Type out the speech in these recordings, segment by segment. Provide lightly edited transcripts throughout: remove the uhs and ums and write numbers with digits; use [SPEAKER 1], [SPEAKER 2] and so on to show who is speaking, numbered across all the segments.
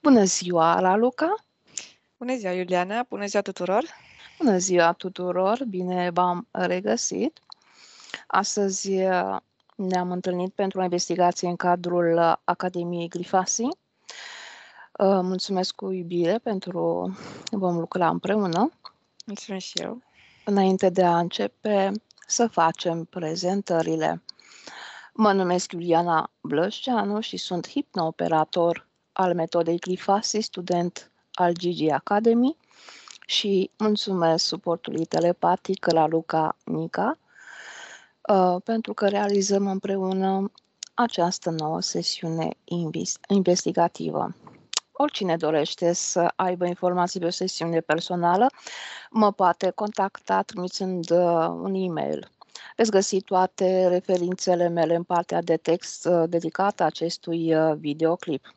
[SPEAKER 1] Bună ziua, Raluca!
[SPEAKER 2] Bună ziua, Iuliana! Bună ziua tuturor!
[SPEAKER 1] Bună ziua tuturor! Bine v-am regăsit! Astăzi ne-am întâlnit pentru o investigație în cadrul Academiei Glifasi. Mulțumesc cu iubire pentru vom lucra împreună.
[SPEAKER 2] Mulțumesc și eu!
[SPEAKER 1] Înainte de a începe să facem prezentările. Mă numesc Iuliana Blășceanu și sunt hipnooperator al metodei Glifasi, student al Gigi Academy și mulțumesc suportului telepatic la Luca Nica pentru că realizăm împreună această nouă sesiune investigativă. Oricine dorește să aibă informații pe o sesiune personală, mă poate contacta trimițând un e-mail. Veți găsi toate referințele mele în partea de text dedicată acestui videoclip.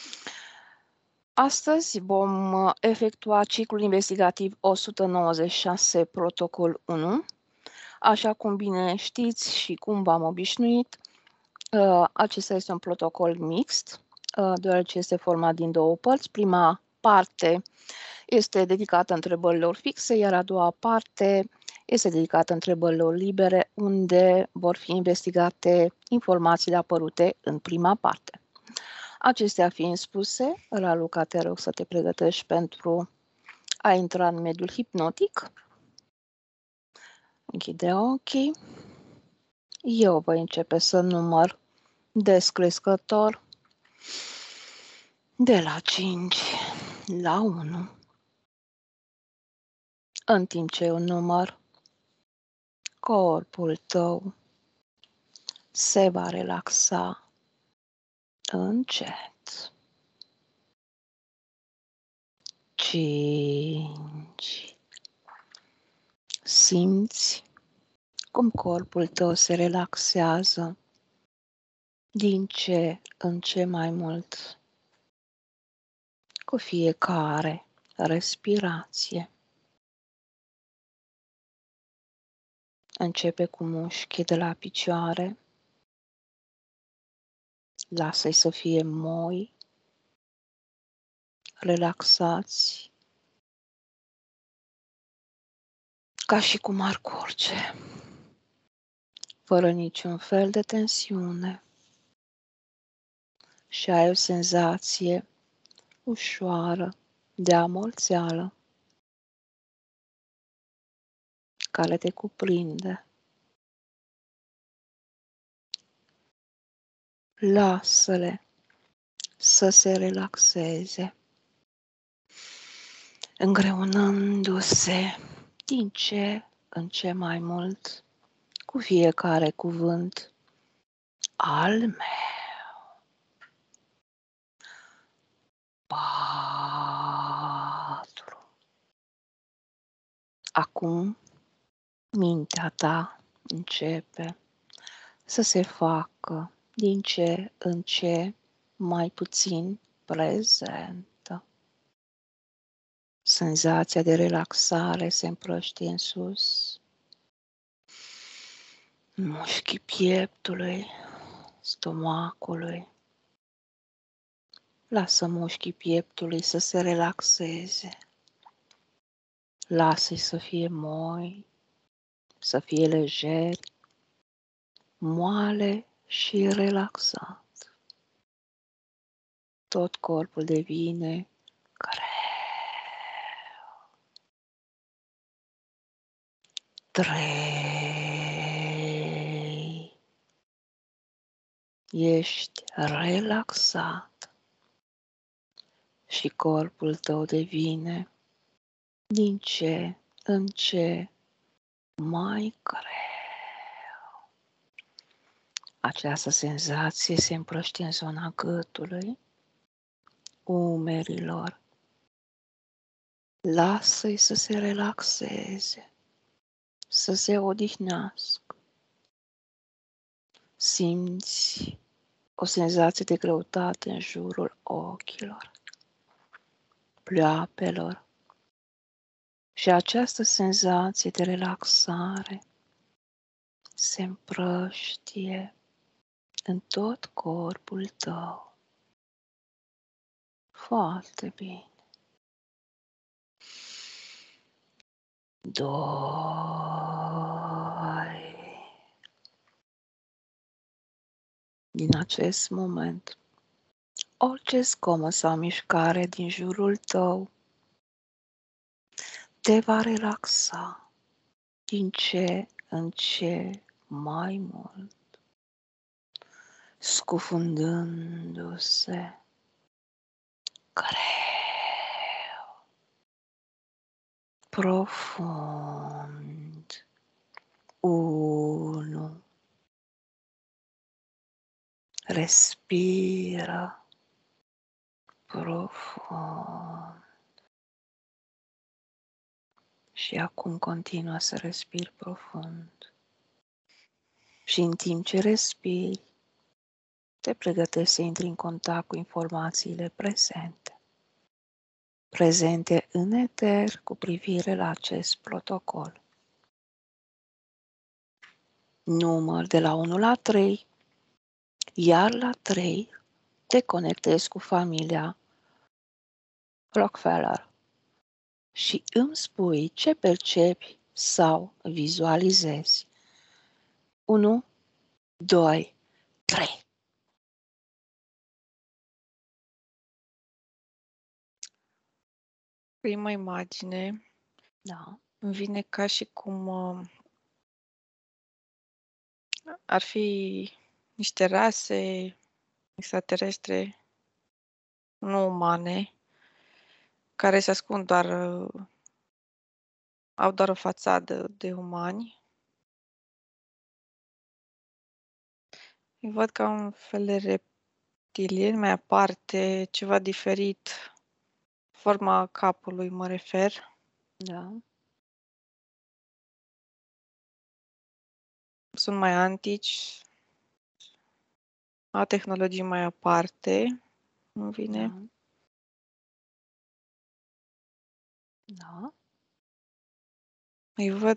[SPEAKER 1] Astăzi vom efectua ciclul investigativ 196, protocol 1. Așa cum bine știți și cum v-am obișnuit, acesta este un protocol mixt, deoarece este format din două părți. Prima parte este dedicată întrebărilor fixe, iar a doua parte este dedicată întrebărilor libere, unde vor fi investigate informațiile apărute în prima parte. Acestea fiind spuse, Raluca, te rog să te pregătești pentru a intra în mediul hipnotic. Închide ochii. Eu voi începe să număr descrescător de la 5 la 1. În timp ce eu număr, corpul tău se va relaxa încet. 5. Simți cum corpul tău se relaxează din ce în ce mai mult cu fiecare respirație. Începe cu mușchii de la picioare, lasă-i să fie moi, relaxați, ca și cum ar curge, fără niciun fel de tensiune. Și ai o senzație ușoară de amorțeală care te cuprinde. Lasă-le să se relaxeze, îngreunându-se din ce în ce mai mult cu fiecare cuvânt al meu. 4. Acum mintea ta începe să se facă din ce în ce mai puțin prezentă. Senzația de relaxare se împrăștie în sus, mușchii pieptului, stomacului. Lasă mușchii pieptului să se relaxeze. Lasă-i să fie moi, să fie lejeri, moale și relaxat. Tot corpul devine greu. 3. Ești relaxat și corpul tău devine din ce în ce mai greu. Această senzație se împrăștie în zona gâtului, umerilor. Lasă-i să se relaxeze, să se odihnească. Simți o senzație de greutate în jurul ochilor, pleoapelor. Și această senzație de relaxare se împrăștie în tot corpul tău. Foarte bine. 2. Din acest moment, orice zgomot sau mișcare din jurul tău te va relaxa din ce în ce mai mult, scufundându-se greu, profund. 1. Respiră profund. Și acum continuă să respiri profund. Și în timp ce respiri, te pregătești să intri în contact cu informațiile prezente în eter cu privire la acest protocol. Număr de la 1 la 3, iar la 3 te conectezi cu familia Rockefeller și îmi spui ce percepi sau vizualizezi. 1, 2, 3.
[SPEAKER 2] Prima imagine
[SPEAKER 1] Da.
[SPEAKER 2] îmi vine ca și cum ar fi niște rase extraterestre, nu umane, care se ascund doar, au doar o fațadă de umani. Îi văd ca un fel de reptilieni mai aparte, ceva diferit, forma capului mă refer.
[SPEAKER 1] Da.
[SPEAKER 2] Sunt mai antici, au tehnologii mai aparte, îmi vine.
[SPEAKER 1] Da. Da.
[SPEAKER 2] Îi văd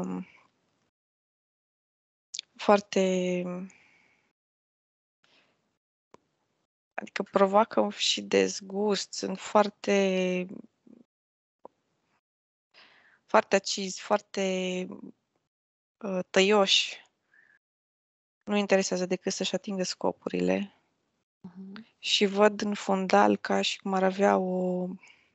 [SPEAKER 2] foarte, adică provoacă și dezgust, sunt foarte, foarte acizi, foarte tăioși. Nu interesează decât să-și atingă scopurile. Și văd în fundal ca și cum ar avea o,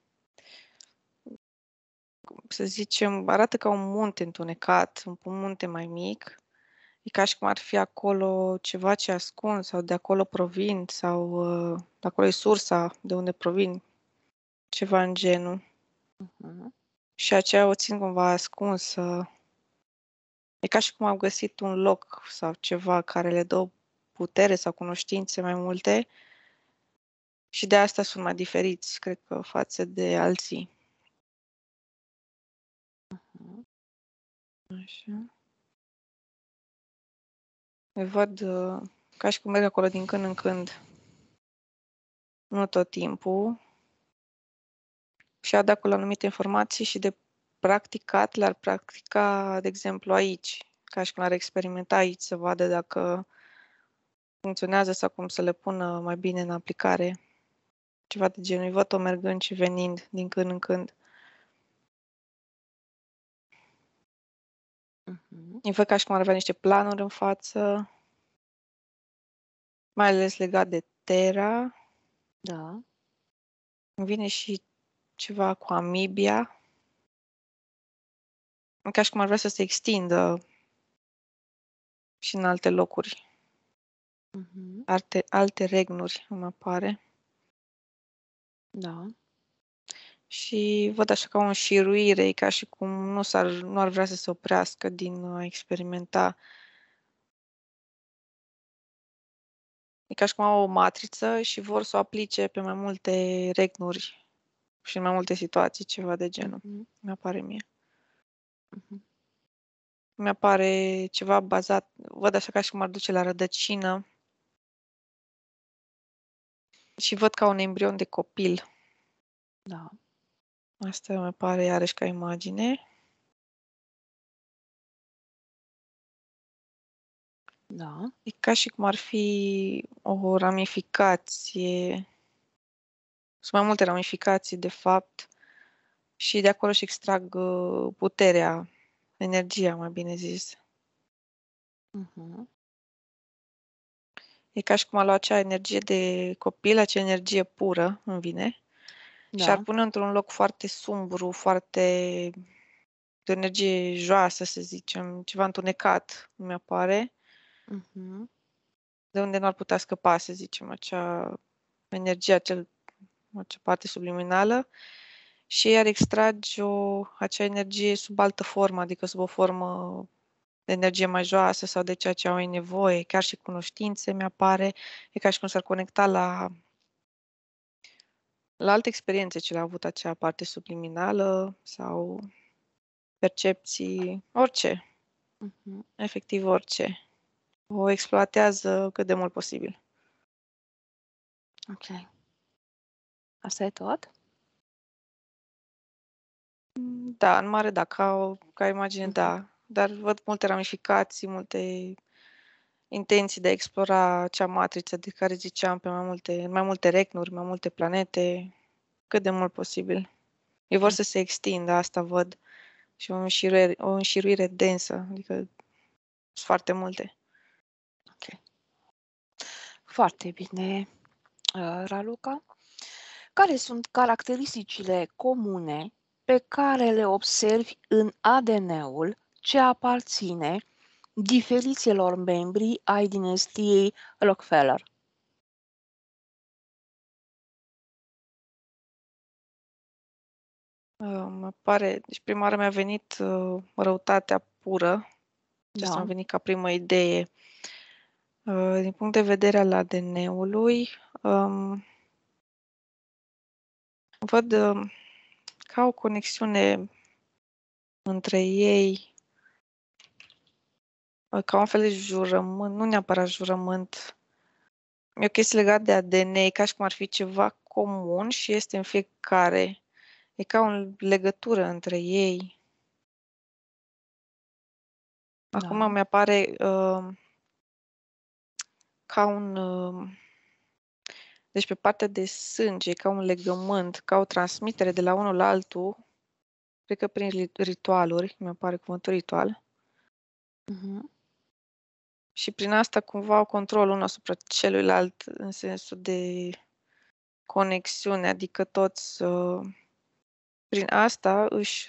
[SPEAKER 2] să zicem, arată ca un munte întunecat, un munte mai mic. E ca și cum ar fi acolo ceva ce ascund sau de acolo provin sau de acolo e sursa de unde provin, ceva în genul. Și aceea o țin cumva ascunsă. E ca și cum au găsit un loc sau ceva care le dă putere sau cunoștințe mai multe și de asta sunt mai diferiți, cred că, față de alții. Așa. Îi văd ca și cum merg acolo din când în când. Nu tot timpul. Și au de acolo anumite informații și de practicat, le-ar practica, de exemplu, aici, ca și cum ar experimenta aici, să vadă dacă funcționează sau cum să le pună mai bine în aplicare. Ceva de genul. Îi văd-o mergând și venind din când în când. Îi văd ca și cum ar avea niște planuri în față, mai ales legat de Terra.
[SPEAKER 1] Da.
[SPEAKER 2] Îmi vine și ceva cu amibia. Ca și cum ar vrea să se extindă și în alte locuri. Alte regnuri îmi apare.
[SPEAKER 1] Da.
[SPEAKER 2] Și văd așa ca o înșiruire, ca și cum nu ar vrea să se oprească din a experimenta. E ca și cum au o matriță și vor să o aplice pe mai multe regnuri și în mai multe situații, ceva de genul. Mi-apare mie. Mi-apare ceva bazat, văd așa ca și cum ar duce la rădăcină și văd ca un embrion de copil.
[SPEAKER 1] Da.
[SPEAKER 2] Asta mi pare iarăși ca imagine.
[SPEAKER 1] Da.
[SPEAKER 2] E ca și cum ar fi o ramificație Sunt mai multe ramificații, de fapt, și de acolo și extrag puterea, energia, mai bine zis.
[SPEAKER 1] Mhm.
[SPEAKER 2] E ca și cum a luat acea energie de copil, acea energie pură, îmi vine, și ar
[SPEAKER 1] Da.
[SPEAKER 2] pune într-un loc foarte sumbru, foarte de o energie joasă, să zicem, ceva întunecat, mi apare,
[SPEAKER 1] Mhm.
[SPEAKER 2] de unde nu ar putea scăpa, să zicem, acea energie, acea parte subliminală, și ei ar extrage acea energie sub altă formă, adică sub o formă de energie mai joasă sau de ceea ce au ei nevoie, chiar și cunoștințe, mi-apare. E ca și cum s-ar conecta la alte experiențe ce le-a avut acea parte subliminală sau percepții, orice,
[SPEAKER 1] Mhm.
[SPEAKER 2] efectiv orice. O exploatează cât de mult posibil.
[SPEAKER 1] Ok. Asta e tot?
[SPEAKER 2] Da, în mare, da, ca imagine,
[SPEAKER 1] Mhm.
[SPEAKER 2] da. Dar văd multe ramificații, multe intenții de a explora acea matriță de care ziceam în mai multe recnuri, mai multe planete, cât de mult posibil. Ei vor
[SPEAKER 1] Mm.
[SPEAKER 2] să se extindă, asta văd, și o înșiruire densă, adică sunt foarte multe.
[SPEAKER 1] Ok. Foarte bine, Raluca. Care sunt caracteristicile comune pe care le observi în ADN-ul ce aparține diferiților membri ai dinastiei Rockefeller?
[SPEAKER 2] Deci prima oară mi-a venit răutatea pură, ce asta
[SPEAKER 1] Da.
[SPEAKER 2] mi-a venit ca primă idee. Din punct de vedere al ADN-ului, văd ca o conexiune între ei, ca un fel de jurământ, nu neapărat jurământ, e o chestie legată de ADN, e ca și cum ar fi ceva comun și este în fiecare. E ca o legătură între ei. Acum
[SPEAKER 1] Da.
[SPEAKER 2] mi-apare ca un... deci pe partea de sânge, ca un legământ, ca o transmitere de la unul la altul, cred că prin ritualuri, mi-apare cuvântul ritual,
[SPEAKER 1] Mhm.
[SPEAKER 2] și prin asta cumva au controlul unul asupra celuilalt în sensul de conexiune, adică toți prin asta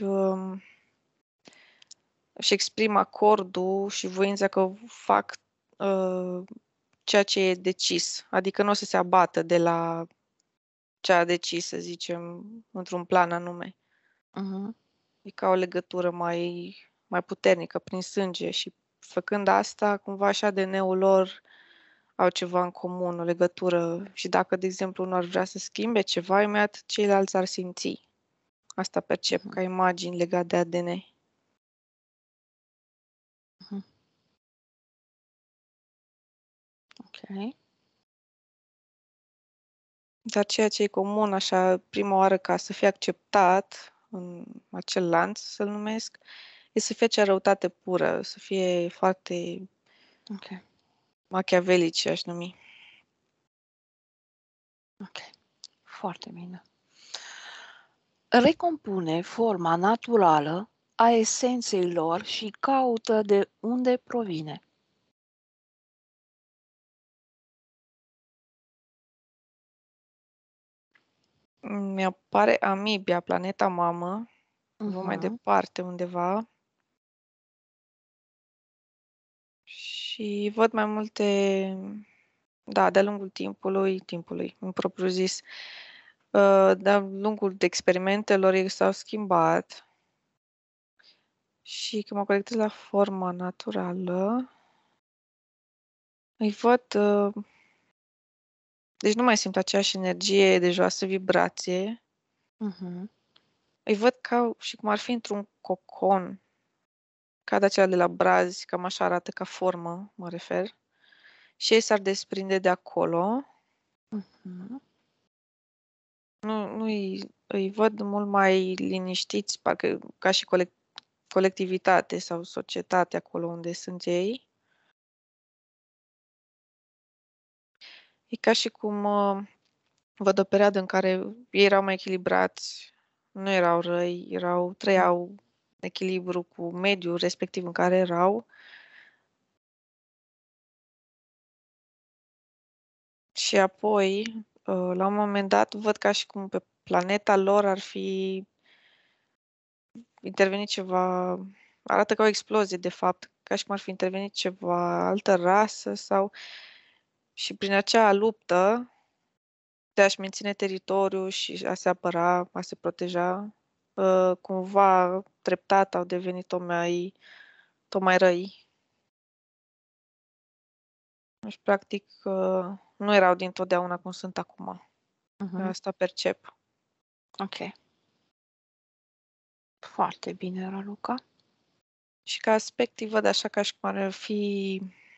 [SPEAKER 2] își exprimă acordul și voința că fac ceea ce e decis, adică nu o să se abată de la ce a decis, să zicem, într-un plan anume.
[SPEAKER 1] Mhm.
[SPEAKER 2] E ca o legătură mai puternică prin sânge și făcând asta, cumva și ADN-ul lor au ceva în comun, o legătură, și dacă, de exemplu, unul ar vrea să schimbe ceva, imediat ceilalți ar simți. Asta percep
[SPEAKER 1] Mhm.
[SPEAKER 2] ca imagini legate de ADN.
[SPEAKER 1] Mhm. Ok.
[SPEAKER 2] Dar ceea ce e comun, așa, prima oară, ca să fie acceptat în acel lanț, să-l numesc, e să fie acea răutate pură, să fie foarte
[SPEAKER 1] Ok.
[SPEAKER 2] machiavelice, aș numi.
[SPEAKER 1] Ok. Foarte bine. Recompune forma naturală a esenței lor și caută de unde provine.
[SPEAKER 2] Mi-apare Amibia, planeta mamă, văd mai
[SPEAKER 1] Mhm.
[SPEAKER 2] departe undeva, și văd mai multe, da, de-a lungul timpului, în propriu zis, de-a lungul experimentelor ei s-au schimbat și când mă colectez la forma naturală, îi văd, deci nu mai simt aceeași energie de joasă vibrație,
[SPEAKER 1] Mhm.
[SPEAKER 2] îi văd ca și cum ar fi într-un cocon, ca de aceea de la brazi, cam așa arată ca formă, mă refer, și ei s-ar desprinde de acolo.
[SPEAKER 1] Mhm.
[SPEAKER 2] Nu îi văd mult mai liniștiți, parcă ca și colectivitate sau societate acolo unde sunt ei. E ca și cum Văd o perioadă în care ei erau mai echilibrați, nu erau răi, trăiau echilibru cu mediul respectiv în care erau. Și apoi, la un moment dat, văd ca și cum pe planeta lor ar fi intervenit ceva, arată ca o explozie, de fapt, ca și cum ar fi intervenit ceva, altă rasă sau... Și prin acea luptă de a-și menține teritoriul și a se apăra, a se proteja, cumva treptat au devenit tot mai răi. Deci, practic, nu erau dintotdeauna cum sunt acum. Asta percep.
[SPEAKER 1] Ok. Foarte bine, Raluca.
[SPEAKER 2] Și ca aspect îi văd așa ca și cum ar fi,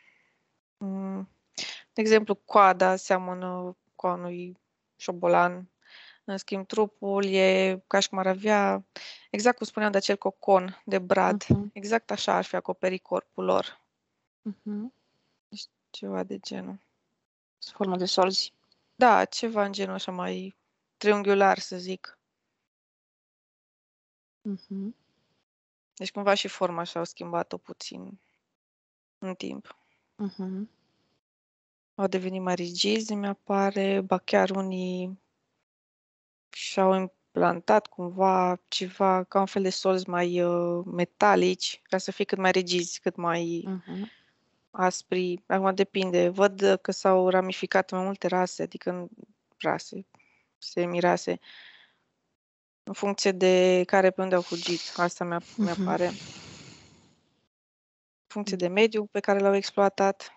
[SPEAKER 2] de exemplu, coada seamănă cu a unui șobolan. În schimb, trupul e ca și cum ar avea, exact cum spuneam de acel cocon de brad, exact așa ar fi acoperit corpul lor. Deci, ceva de genul.
[SPEAKER 1] Formă de solzi.
[SPEAKER 2] Da, ceva în genul așa mai triunghiular, să zic. Deci cumva și forma și-au schimbat-o puțin în timp. Au devenit mai rigizi, mi apare, ba chiar unii și-au implantat cumva ceva ca un fel de solzi mai metalici, ca să fie cât mai rigizi, cât mai aspri. Acum depinde. Văd că s-au ramificat mai multe rase, adică în rase, semirase, în funcție de care pe unde au fugit. Asta mi-apare. În funcție de mediul pe care l-au exploatat.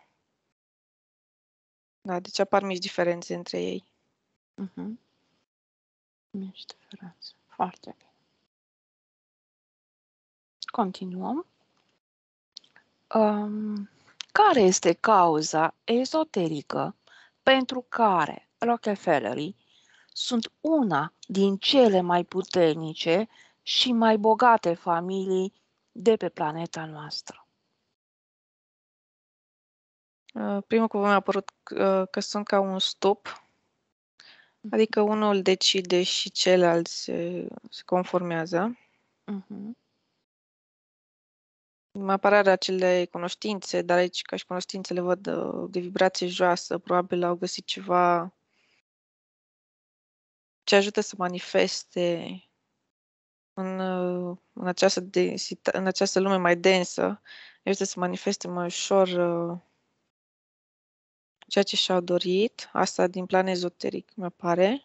[SPEAKER 2] Da, deci apar mici diferențe între ei.
[SPEAKER 1] Mici diferențe. Foarte bine. Continuăm. Care este cauza ezoterică pentru care Rockefellerii sunt una din cele mai puternice și mai bogate familii de pe planeta noastră?
[SPEAKER 2] Primul cuvânt mi-a apărut că sunt ca un stup, adică unul decide și celălalt se conformează. Mă apare acele cunoștințe, dar aici ca și cunoștințele văd de vibrație joasă, probabil au găsit ceva ce ajută să manifeste în această lume mai densă, ajută să manifeste mai ușor ceea ce și-au dorit, asta din plan ezoteric, mi apare.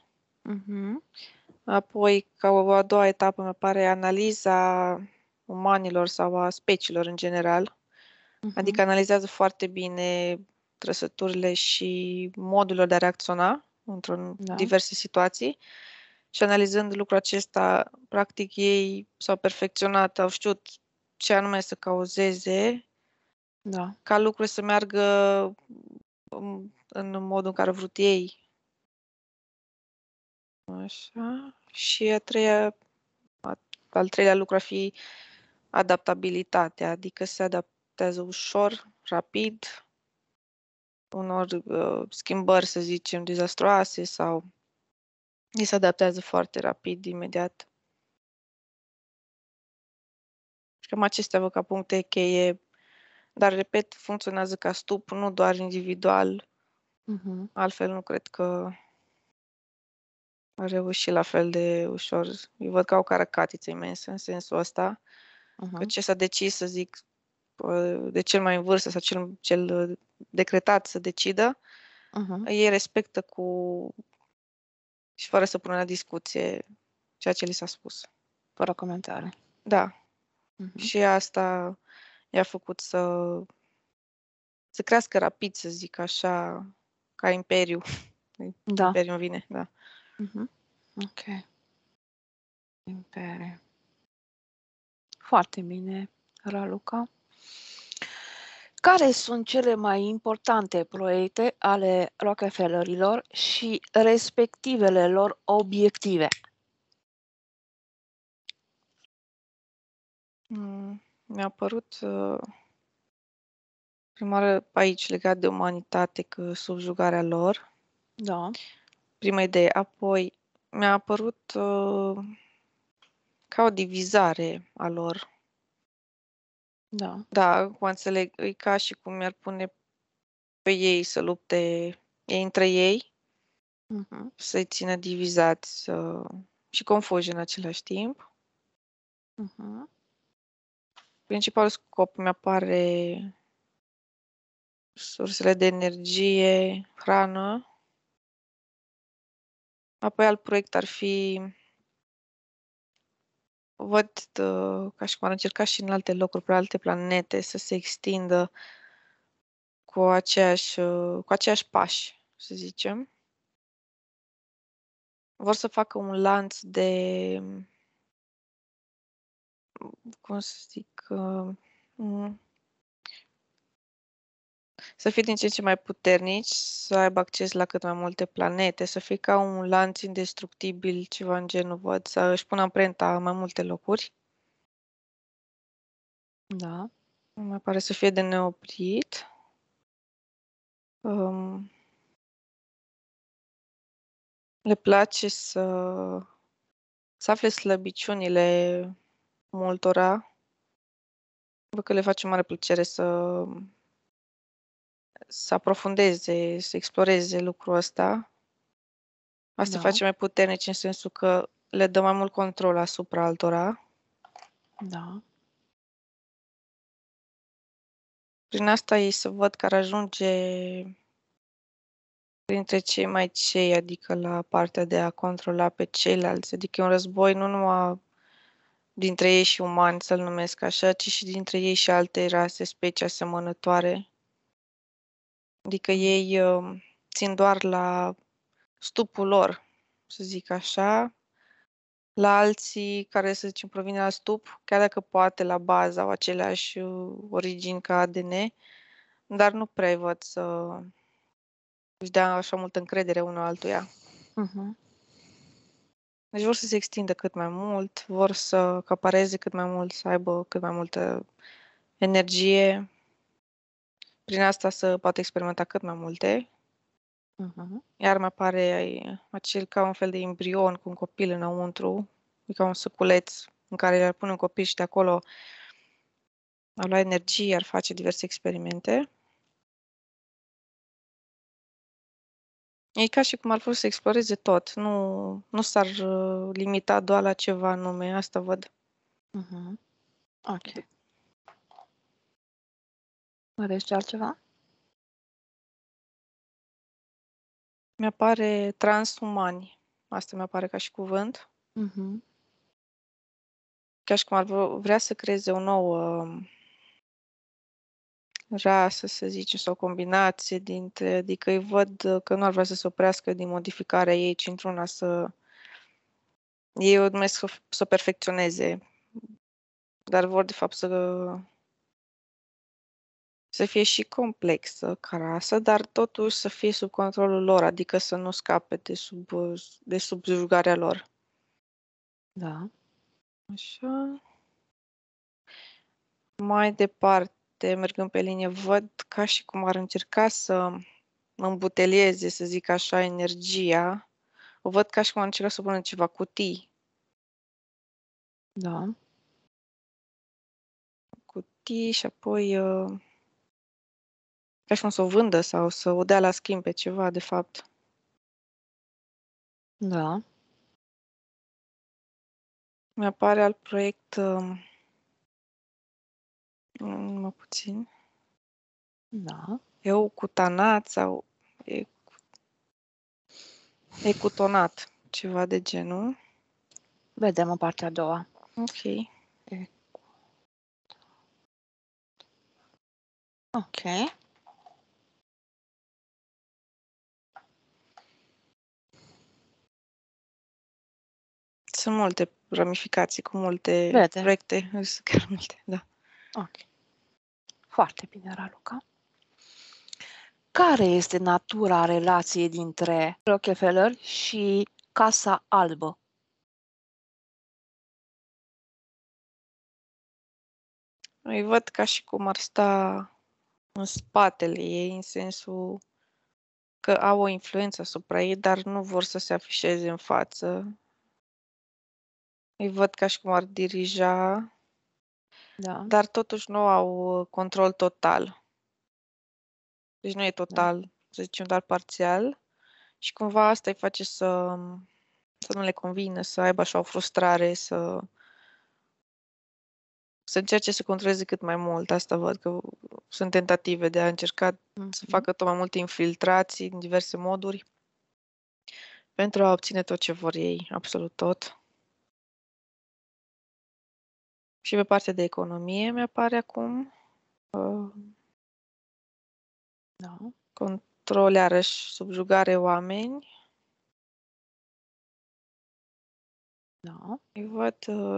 [SPEAKER 2] Apoi, ca o a doua etapă, mi apare analiza umanilor sau a speciilor în general, adică analizează foarte bine trăsăturile și modul lor de a reacționa într-o diverse situații și analizând lucrul acesta, practic ei s-au perfecționat, au știut ce anume să cauzeze ca lucrurile să meargă în modul în care au vrut ei. Așa. Și al treilea lucru ar fi adaptabilitatea, adică se adaptează ușor, rapid, unor schimbări, să zicem, dezastroase sau ei se adaptează foarte rapid, imediat. Și cam acestea văd ca puncte cheie, dar, repet, funcționează ca stup, nu doar individual, altfel nu cred că a reușit la fel de ușor. Eu văd ca o caracatiță imensă în sensul ăsta, că ce s-a decis, să zic, de cel mai în vârstă sau cel decretat să decidă, ei respectă și fără să pună la discuție ceea ce li s-a spus.
[SPEAKER 1] Fără comentarii.
[SPEAKER 2] Da. Și asta i-a făcut să crească rapid, să zic așa, ca imperiu.
[SPEAKER 1] Da.
[SPEAKER 2] Imperiul vine, da.
[SPEAKER 1] Ok. Imperiu. Foarte bine, Raluca. Care sunt cele mai importante proiecte ale Rockefellerilor și respectivele lor obiective?
[SPEAKER 2] Mi-a părut prima oară aici legat de umanitate, că subjugarea lor.
[SPEAKER 1] Da.
[SPEAKER 2] Prima idee. Apoi mi-a apărut ca o divizare a lor.
[SPEAKER 1] Da.
[SPEAKER 2] Da, acum înțeleg. E ca și cum mi-ar pune pe ei să lupte ei între ei,
[SPEAKER 1] Mhm.
[SPEAKER 2] să-i țină divizați și confuși în același timp.
[SPEAKER 1] Mhm.
[SPEAKER 2] Principalul scop mi-apare sursele de energie, hrană. Apoi alt proiect ar fi, văd ca și cum ar încerca și în alte locuri, pe alte planete, să se extindă cu aceiași pași, să zicem. Vor să facă un lanț de, cum să zic, să fie din ce în ce mai puternici, să aibă acces la cât mai multe planete, să fie ca un lanț indestructibil, ceva în genul, văd, să își pună amprenta în mai multe locuri.
[SPEAKER 1] Da.
[SPEAKER 2] Mai pare să fie de neoprit. Le place să afle slăbiciunile multora. Văd că le face mare plăcere să aprofundeze, să exploreze lucrul ăsta. Asta îi
[SPEAKER 1] Da.
[SPEAKER 2] face mai puternici în sensul că le dă mai mult control asupra altora.
[SPEAKER 1] Da.
[SPEAKER 2] Prin asta ei să văd că ar ajunge printre cei mai cei, adică la partea de a controla pe ceilalți. Adică e un război nu numai dintre ei și umani, să-l numesc așa, ci și dintre ei și alte rase, specii asemănătoare. Adică ei țin doar la stupul lor, să zic așa, la alții care, să zicem, provin la stup, chiar dacă poate la bază au aceleași origini ca ADN, dar nu prea îi văd să își dea așa multă încredere unul altuia.
[SPEAKER 1] Mhm.
[SPEAKER 2] Deci vor să se extindă cât mai mult, vor să acapareze cât mai mult, să aibă cât mai multă energie, prin asta să poată experimenta cât mai multe.
[SPEAKER 1] Mhm.
[SPEAKER 2] Iar mai apare acel ca un fel de embrion cu un copil înăuntru, e ca un săculeț în care le-ar pune un copil și de acolo ar lua energie, ar face diverse experimente. E ca și cum ar vrea să exploreze tot, nu s-ar limita doar la ceva anume, asta văd.
[SPEAKER 1] Mhm. Ok. Mai este altceva?
[SPEAKER 2] Mi-apare transumani, asta mi-apare ca și cuvânt,
[SPEAKER 1] Mhm.
[SPEAKER 2] ca și cum ar vrea să creeze o nouă rasă, să zicem, sau o combinație dintre, adică îi văd că nu ar vrea să se oprească din modificarea ei, ci într-una ei o numesc să o perfecționeze, dar vor de fapt să fie și complexă ca rasă, dar totuși să fie sub controlul lor, adică să nu scape de subjugarea lor.
[SPEAKER 1] Da.
[SPEAKER 2] Așa. Mai departe, mergând pe linie, văd ca și cum ar încerca să îmbutelieze, să zic așa, energia. O văd ca și cum ar încerca să pună ceva cutii.
[SPEAKER 1] Da.
[SPEAKER 2] Cutii și apoi ca și cum să o vândă sau să o dea la schimb pe ceva, de fapt.
[SPEAKER 1] Da.
[SPEAKER 2] Mi-apare alt proiect, numai puțin,
[SPEAKER 1] Da.
[SPEAKER 2] eucutanat sau ecutonat, ceva de genul.
[SPEAKER 1] Vedem în partea a doua.
[SPEAKER 2] Ok.
[SPEAKER 1] Ok.
[SPEAKER 2] Sunt multe ramificații cu multe
[SPEAKER 1] Vedem.
[SPEAKER 2] proiecte, sunt chiar multe, da.
[SPEAKER 1] Ok. Foarte bine, Raluca. Care este natura relației dintre Rockefeller și Casa Albă?
[SPEAKER 2] Îi văd ca și cum ar sta în spatele ei, în sensul că au o influență asupra ei, dar nu vor să se afișeze în față. Îi văd ca și cum ar dirija,
[SPEAKER 1] Da,
[SPEAKER 2] dar totuși nu au control total. Deci nu e
[SPEAKER 1] da.
[SPEAKER 2] total, să zicem, doar parțial. Și cumva asta îi face să nu le convină, să aibă așa o frustrare, să încerce să controleze cât mai mult. Asta văd că sunt tentative de a încerca să
[SPEAKER 1] Mhm.
[SPEAKER 2] facă tot mai multe infiltrații în diverse moduri pentru a obține tot ce vor ei, absolut tot. Și pe partea de economie mi-apare acum
[SPEAKER 1] Da,
[SPEAKER 2] control, iarăși, subjugare oameni.
[SPEAKER 1] da.
[SPEAKER 2] Îi văd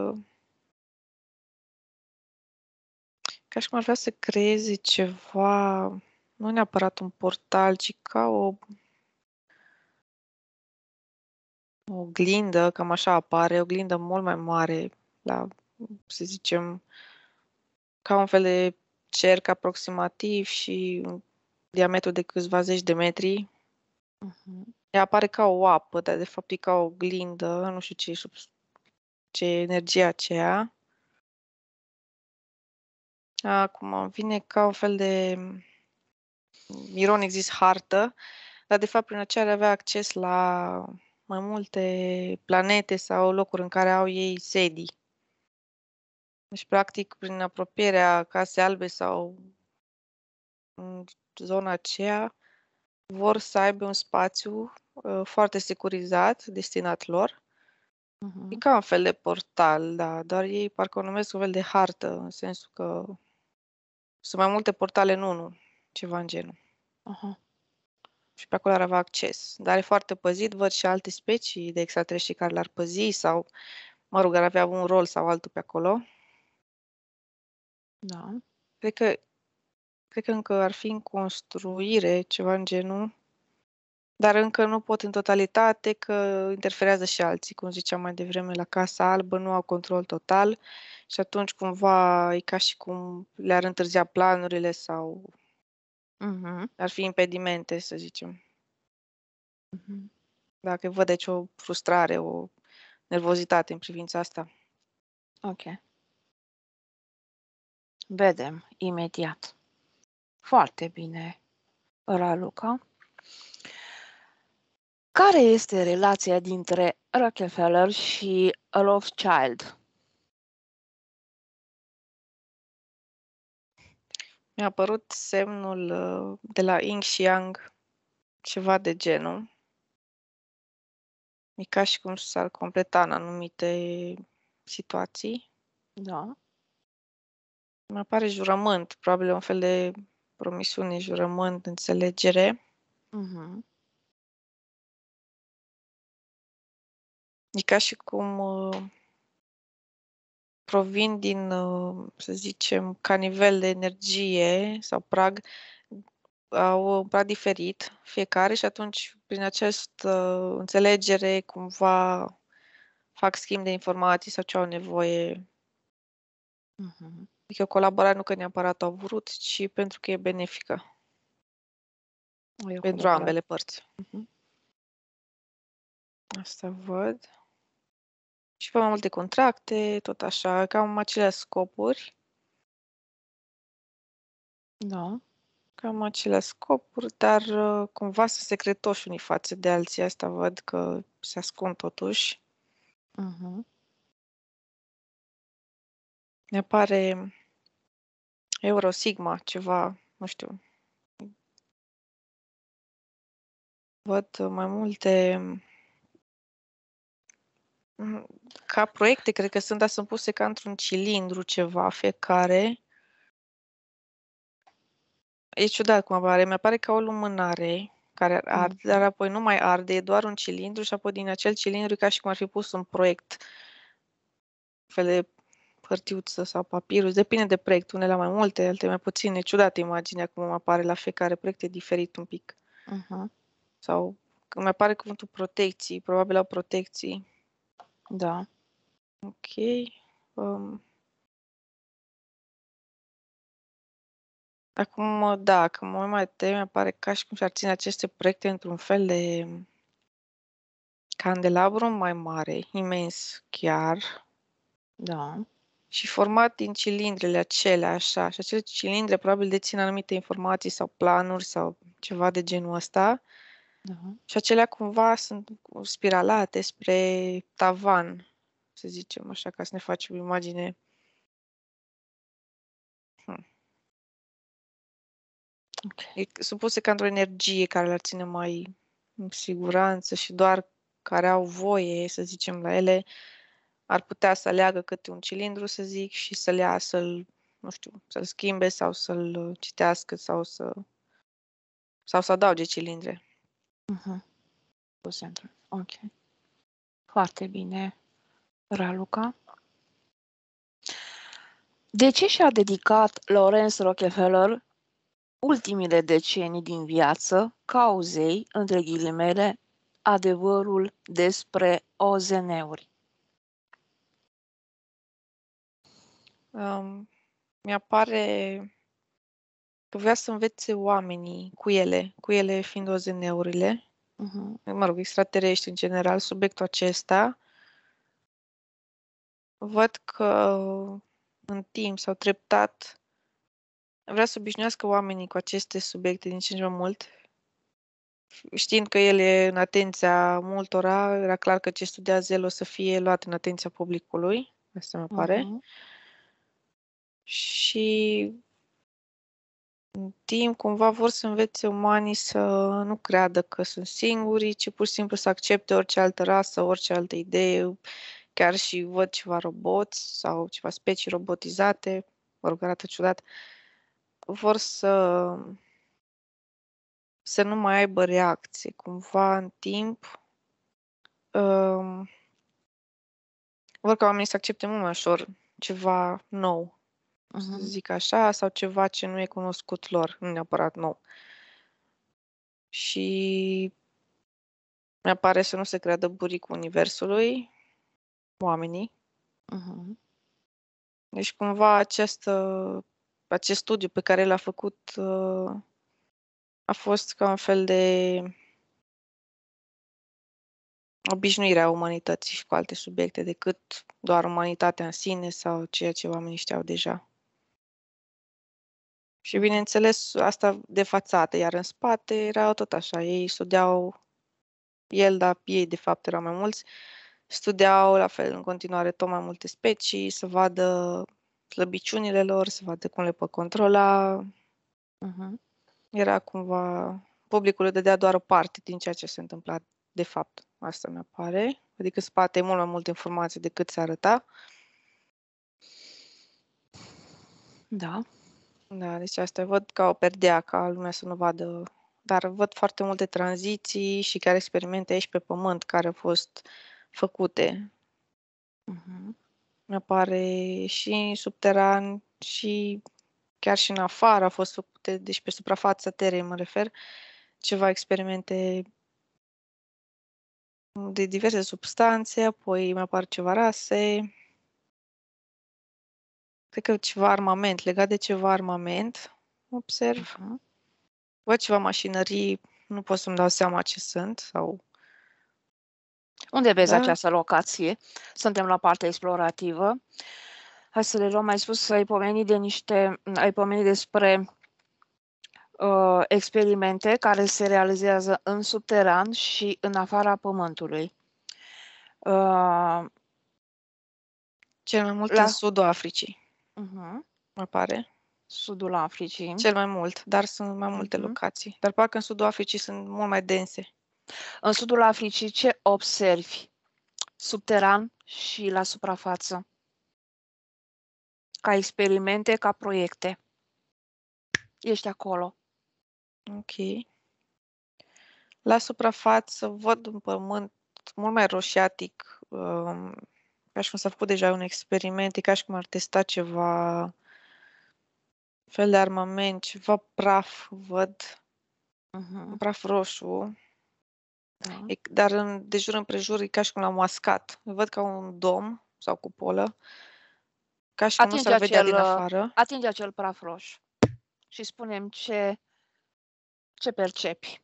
[SPEAKER 2] ca și cum ar vrea să creeze ceva, nu neapărat un portal, ci ca o oglindă, cam așa apare, o oglindă mult mai mare, la, să zicem, ca un fel de cerc aproximativ și un diametru de câțiva zeci de metri.
[SPEAKER 1] Mhm.
[SPEAKER 2] Ea apare ca o apă, dar de fapt e ca o oglindă, nu știu ce e energia aceea. Acum vine ca un fel de Miron exist hartă, dar de fapt prin aceea ar avea acces la mai multe planete sau locuri în care au ei sedii. Deci, practic, prin apropierea Casei Albe sau în zona aceea, vor să aibă un spațiu foarte securizat, destinat lor. E
[SPEAKER 1] Mhm.
[SPEAKER 2] ca un fel de portal, da, dar ei parcă o numesc un fel de hartă, în sensul că sunt mai multe portale în unul, ceva în genul.
[SPEAKER 1] Aha.
[SPEAKER 2] Și pe acolo ar avea acces. Dar e foarte păzit, văd și alte specii de extraterestri care l-ar păzi sau, mă rog, ar avea un rol sau altul pe acolo.
[SPEAKER 1] Da.
[SPEAKER 2] Cred că, cred că încă ar fi în construire, ceva în genul, dar încă nu pot în totalitate, că interferează și alții, cum ziceam mai devreme, la Casa Albă, nu au control total și atunci cumva e ca și cum le-ar întârzia planurile sau
[SPEAKER 1] Mhm.
[SPEAKER 2] ar fi impedimente, să zicem.
[SPEAKER 1] Mhm.
[SPEAKER 2] Dacă văd deci o frustrare, o nervozitate în privința asta.
[SPEAKER 1] Ok. Vedem imediat. Foarte bine, Raluca. Care este relația dintre Rockefeller și Rothschild?
[SPEAKER 2] Mi-a apărut semnul de la Yin și Yang, ceva de genul. E ca și cum s-ar completa în anumite situații.
[SPEAKER 1] Da.
[SPEAKER 2] Mi apare jurământ, probabil un fel de promisiune, jurământ, înțelegere.
[SPEAKER 1] Mhm.
[SPEAKER 2] E ca și cum provin din, să zicem, ca nivel de energie sau prag, au un prag diferit fiecare și atunci, prin această înțelegere, cumva fac schimb de informații sau ce au nevoie.
[SPEAKER 1] Mhm.
[SPEAKER 2] Adică colaborarea nu că neapărat au vrut, ci pentru că e benefică
[SPEAKER 1] E o
[SPEAKER 2] pentru
[SPEAKER 1] colaborare.
[SPEAKER 2] ambele părți.
[SPEAKER 1] Mhm.
[SPEAKER 2] Asta văd. Și pe mai multe contracte, tot așa, cam aceleași scopuri.
[SPEAKER 1] Da.
[SPEAKER 2] Cam aceleași scopuri, dar cumva sunt secretoși unii față de alții. Asta văd că se ascund totuși.
[SPEAKER 1] Mhm.
[SPEAKER 2] Ne pare Eurosigma, ceva, nu știu. Văd mai multe ca proiecte, cred că sunt, dar sunt puse ca într-un cilindru ceva, fiecare. E ciudat cum apare. Mi-apare ca o lumânare care arde, dar
[SPEAKER 1] Mhm.
[SPEAKER 2] apoi nu mai arde, e doar un cilindru și apoi din acel cilindru e ca și cum ar fi pus un proiect, un fel de hârtiuță sau papirus, depinde de proiect, unele mai multe, alte mai puține. E ciudată imaginea cum apare la fiecare proiect, e diferit un pic.
[SPEAKER 1] Mhm.
[SPEAKER 2] Sau când mi apare cuvântul protecții, probabil au protecții.
[SPEAKER 1] Da.
[SPEAKER 2] Ok. Um, Acum, da, când mă uit mai atent, mi pare ca și cum și-ar ține aceste proiecte într-un fel de candelabru mai mare, imens chiar,
[SPEAKER 1] Da.
[SPEAKER 2] și format din cilindrele acelea, așa. Și acele cilindre probabil dețin anumite informații sau planuri sau ceva de genul ăsta.
[SPEAKER 1] Da.
[SPEAKER 2] Și acelea cumva sunt spiralate spre tavan, să zicem așa, ca să ne facem o imagine.
[SPEAKER 1] Ok.
[SPEAKER 2] Sunt puse ca într-o energie care le ține mai în siguranță și doar care au voie, să zicem, la ele, ar putea să aleagă câte un cilindru, să zic, și să-l ia, să-l, nu știu, să-l schimbe sau să-l citească sau să adauge cilindre.
[SPEAKER 1] Ok. Foarte bine, Raluca. De ce și-a dedicat Lawrence Rockefeller ultimile decenii din viață cauzei, între ghilimele, adevărul despre OZN-uri?
[SPEAKER 2] Mi-apare că vrea să învețe oamenii cu ele fiind OZN-urile, mă rog, extraterestri în general, subiectul acesta. Văd că în timp sau treptat vrea să obișnuiască oamenii cu aceste subiecte din ce în ce mai mult. Știind că el e în atenția multora, era clar că ce studiază el o să fie luat în atenția publicului, asta mi pare. Și în timp cumva vor să învețe umanii să nu creadă că sunt singuri, ci pur și simplu să accepte orice altă rasă, orice altă idee, chiar și văd ceva roboți sau ceva specii robotizate, mă rog, arată ciudat, vor să nu mai aibă reacție. Cumva în timp vor ca oamenii să accepte mult mai ușor ceva nou, să zic așa, sau ceva ce nu e cunoscut lor, nu neapărat nou. Și mi-apare să nu se creadă buricul universului, oamenii. Deci cumva acest studiu pe care l-a făcut a fost ca un fel de obișnuirea umanității și cu alte subiecte decât doar umanitatea în sine sau ceea ce oamenii știau deja. Și bineînțeles, asta de fațată, iar în spate era tot așa. Ei studiau, dar ei de fapt erau mai mulți, studiau la fel în continuare tot mai multe specii, să vadă slăbiciunile lor, să vadă cum le pot controla. Era cumva, publicul le dădea doar o parte din ceea ce se întâmpla de fapt. Asta mi apare. Adică în spate e mult mai multă informație decât se arăta.
[SPEAKER 1] Da.
[SPEAKER 2] Da, deci asta văd ca o perdea, ca lumea să nu vadă. Dar văd foarte multe tranziții și chiar experimente aici pe Pământ care au fost făcute. Mi-apare și subteran și chiar și în afară au fost făcute, deci pe suprafața Terei mă refer, ceva experimente de diverse substanțe, apoi mai apar ceva rase, cred că ceva armament, legat de ceva armament, observ. Văd ceva mașinării, nu pot să-mi dau seama ce sunt sau...
[SPEAKER 1] Unde vezi această locație? Suntem la partea explorativă. Hai să le luăm, mai spus, ai pomenit despre experimente care se realizează în subteran și în afara Pământului.
[SPEAKER 2] Cel mai mult în sudul Africii, mă pare.
[SPEAKER 1] Sudul Africii.
[SPEAKER 2] Cel mai mult, dar sunt mai multe locații. Dar parcă în sudul Africii sunt mult mai dense.
[SPEAKER 1] În sudul Africii ce observi? Subteran și la suprafață. Ca experimente, ca proiecte. Ești acolo.
[SPEAKER 2] Ok. La suprafață văd un pământ mult mai roșiatic, ca și cum s-a făcut deja un experiment, e ca și cum ar testa ceva fel de armament, ceva praf, văd, un praf roșu, dar de jur împrejur e ca și cum l-am mascat. Văd ca un dom sau cupolă, ca și cum nu s-ar vedea din afară.
[SPEAKER 1] Atinge acel praf roșu. și spunem ce percepi.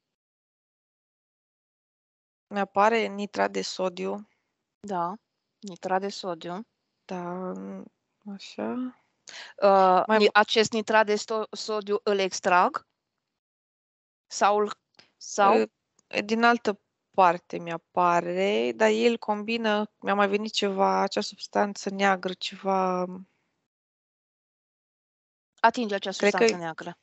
[SPEAKER 2] Mi-apare nitrat de sodiu.
[SPEAKER 1] Da, nitrat de sodiu.
[SPEAKER 2] Da, așa.
[SPEAKER 1] Acest nitrat de sodiu îl extrag? Sau?
[SPEAKER 2] Din altă parte mi-apare, dar el combină, mi-a mai venit ceva, acea substanță neagră, ceva,
[SPEAKER 1] Atinge acea
[SPEAKER 2] cred
[SPEAKER 1] substanță
[SPEAKER 2] că
[SPEAKER 1] neagră.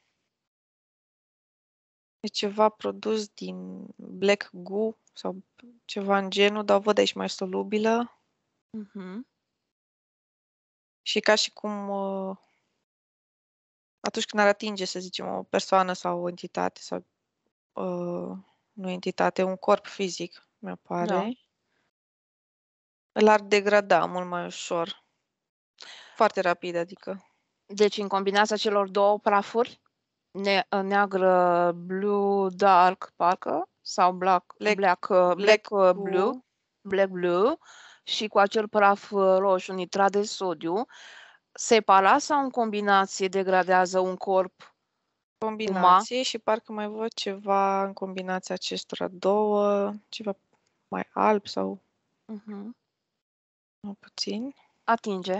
[SPEAKER 2] e ceva produs din black goo sau ceva în genul, dar o văd aici mai solubilă.
[SPEAKER 1] Mhm.
[SPEAKER 2] Și ca și cum atunci când ar atinge, să zicem, o persoană sau o entitate sau nu entitate, un corp fizic, mi-apare,
[SPEAKER 1] Da.
[SPEAKER 2] îl ar degrada mult mai ușor. Foarte rapid, adică.
[SPEAKER 1] Deci în combinația celor două prafuri, neagră, blue, dark, parcă, sau black
[SPEAKER 2] Goo,
[SPEAKER 1] blue, și cu acel praf roșu, nitrat de sodiu, separat sau în combinație degradează un corp uman?
[SPEAKER 2] combinație și parcă mai văd ceva în combinația acestora două, ceva mai alb sau mai puțin.
[SPEAKER 1] Atinge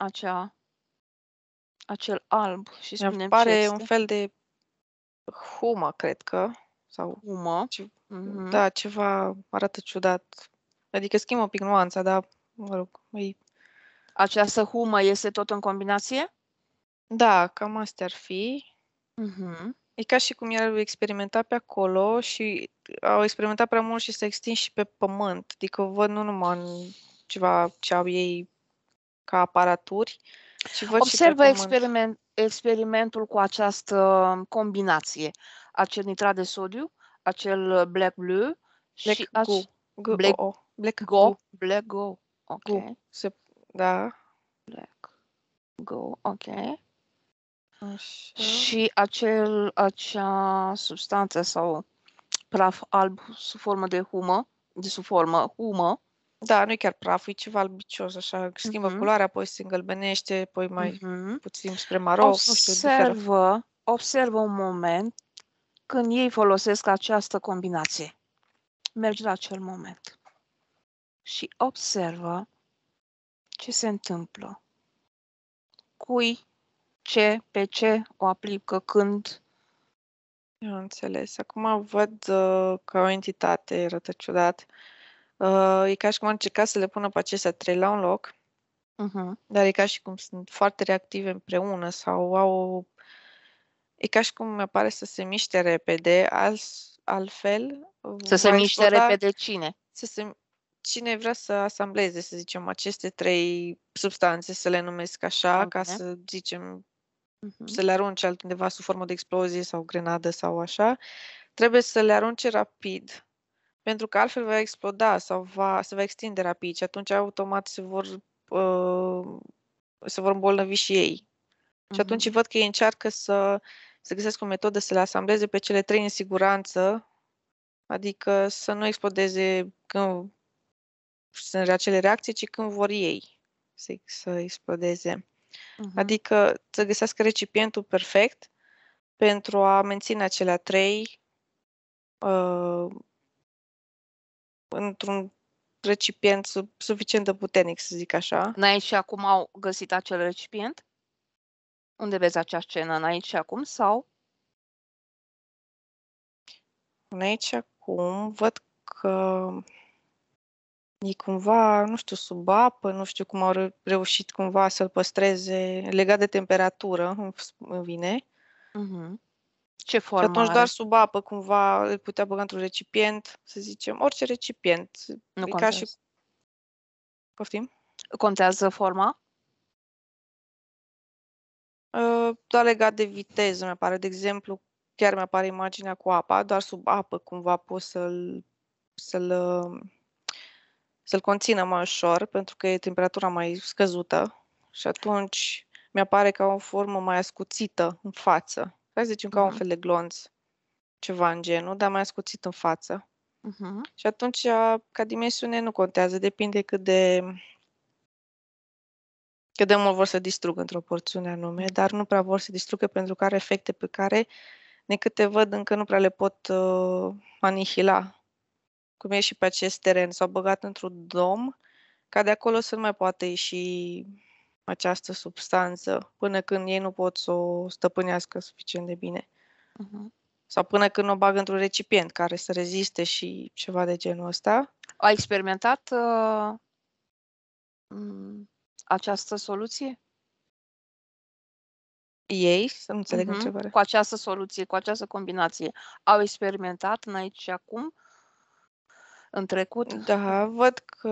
[SPEAKER 1] acel alb și
[SPEAKER 2] Mi
[SPEAKER 1] spunem ce
[SPEAKER 2] pare un
[SPEAKER 1] este.
[SPEAKER 2] fel de humă, cred că, sau
[SPEAKER 1] Humă.
[SPEAKER 2] da, ceva arată ciudat. Adică schimbă un pic nuanța, dar, mă rog,
[SPEAKER 1] Această humă este tot în combinație?
[SPEAKER 2] Da, cam astea ar fi.
[SPEAKER 1] Mhm.
[SPEAKER 2] E ca și cum i-au experimentat pe acolo și au experimentat prea mult și s-a extins și pe pământ. Adică văd nu numai în ceva ce au ei ca aparaturi, ci văd și pe
[SPEAKER 1] Observă
[SPEAKER 2] pământ.
[SPEAKER 1] experimentul cu această combinație. Acel nitrat de sodiu, acel black blue și
[SPEAKER 2] Black goo.
[SPEAKER 1] black
[SPEAKER 2] G-O-O. Black goo.
[SPEAKER 1] black go. Ok.
[SPEAKER 2] Goo. Da.
[SPEAKER 1] Black go. Ok.
[SPEAKER 2] Așa.
[SPEAKER 1] Și acea substanță sau praf alb sub formă de humă, humă.
[SPEAKER 2] Da, nu e chiar praf, e ceva albicios, așa, schimbă culoarea, apoi se îngălbenește, apoi mai puțin spre maro, nu știu, diferă.
[SPEAKER 1] Observă un moment când ei folosesc această combinație. Mergi la acel moment și observă ce se întâmplă. Cui, pe ce o aplică, când.
[SPEAKER 2] Eu am înțeles. Acum văd ca o entitate, arată ciudat. E ca și cum am încercat să le pună pe acestea trei la un loc, dar e ca și cum sunt foarte reactive împreună sau au... E ca și cum mi apare să se miște repede, altfel
[SPEAKER 1] Să se
[SPEAKER 2] va
[SPEAKER 1] miște
[SPEAKER 2] exploda,
[SPEAKER 1] repede cine?
[SPEAKER 2] cine vrea să asambleze, să zicem, aceste trei substanțe, să le numesc așa, ca
[SPEAKER 1] Bine.
[SPEAKER 2] să zicem, să le arunce altundeva sub formă de explozie sau grenadă sau așa, trebuie să le arunce rapid, pentru că altfel va exploda sau se va extinde rapid și atunci automat se vor îmbolnăvi și ei. Și atunci văd că ei încearcă să găsesc o metodă să le asambleze pe cele trei în siguranță, adică să nu explodeze când sunt acele reacții, ci când vor ei să explodeze. Adică să găsească recipientul perfect pentru a menține acelea trei într-un recipient suficient de puternic, să zic așa.
[SPEAKER 1] Înainte și acum au găsit acel recipient? Unde vezi acea scenă? Înainte și acum sau?
[SPEAKER 2] Înainte și acum văd că e cumva, nu știu, sub apă, nu știu cum au reușit cumva să-l păstreze legat de temperatură, îmi vine.
[SPEAKER 1] Ce
[SPEAKER 2] Și
[SPEAKER 1] formă
[SPEAKER 2] atunci
[SPEAKER 1] are?
[SPEAKER 2] doar sub apă cumva îl putea băga într-un recipient, să zicem, orice recipient.
[SPEAKER 1] Nu
[SPEAKER 2] E ca
[SPEAKER 1] contează.
[SPEAKER 2] și... Poftim?
[SPEAKER 1] Contează forma?
[SPEAKER 2] Doar legat de viteză, mi apare, de exemplu, chiar mi apare imaginea cu apa, doar sub apă cumva poți să-l conțină mai ușor, pentru că e temperatura mai scăzută și atunci mi-apare ca o formă mai ascuțită în față. Hai să zicem ca un fel de glonț, ceva în genul, dar mai ascuțit în față. Și atunci, ca dimensiune nu contează, depinde Că de mult vor să distrugă într-o porțiune anume, dar nu prea vor să distrugă pentru că are efecte pe care, de câte văd, încă nu prea le pot anihila. Cum e și pe acest teren, s-au băgat într-un dom, ca de acolo să nu mai poată ieși această substanță, până când ei nu pot să o stăpânească suficient de bine. Sau până când o bagă într-un recipient care să reziste și ceva de genul ăsta.
[SPEAKER 1] Ai experimentat această soluție?
[SPEAKER 2] Ei, să nu înțeleg întrebarea.
[SPEAKER 1] Cu această soluție, cu această combinație, au experimentat în aici și acum, în trecut?
[SPEAKER 2] Da, văd că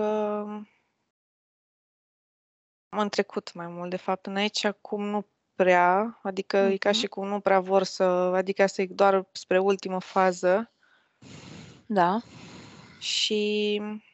[SPEAKER 2] în trecut mai mult, de fapt. În aici acum nu prea, adică e ca și cum nu prea vor să, adică asta e doar spre ultimă fază.
[SPEAKER 1] Da.
[SPEAKER 2] Și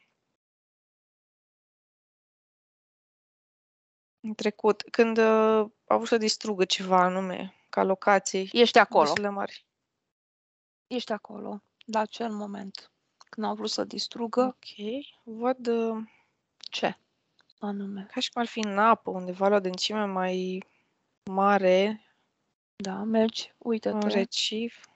[SPEAKER 2] în trecut, când au vrut să distrugă ceva anume, ca locații
[SPEAKER 1] Ești acolo.
[SPEAKER 2] destul de mari.
[SPEAKER 1] Ești acolo, la acel moment, când au vrut să distrugă.
[SPEAKER 2] Ok, văd
[SPEAKER 1] Ce anume?
[SPEAKER 2] ca și cum ar fi în apă, undeva la o adâncime mai mare,
[SPEAKER 1] Da, mergi,
[SPEAKER 2] un
[SPEAKER 1] uită-te.
[SPEAKER 2] recif.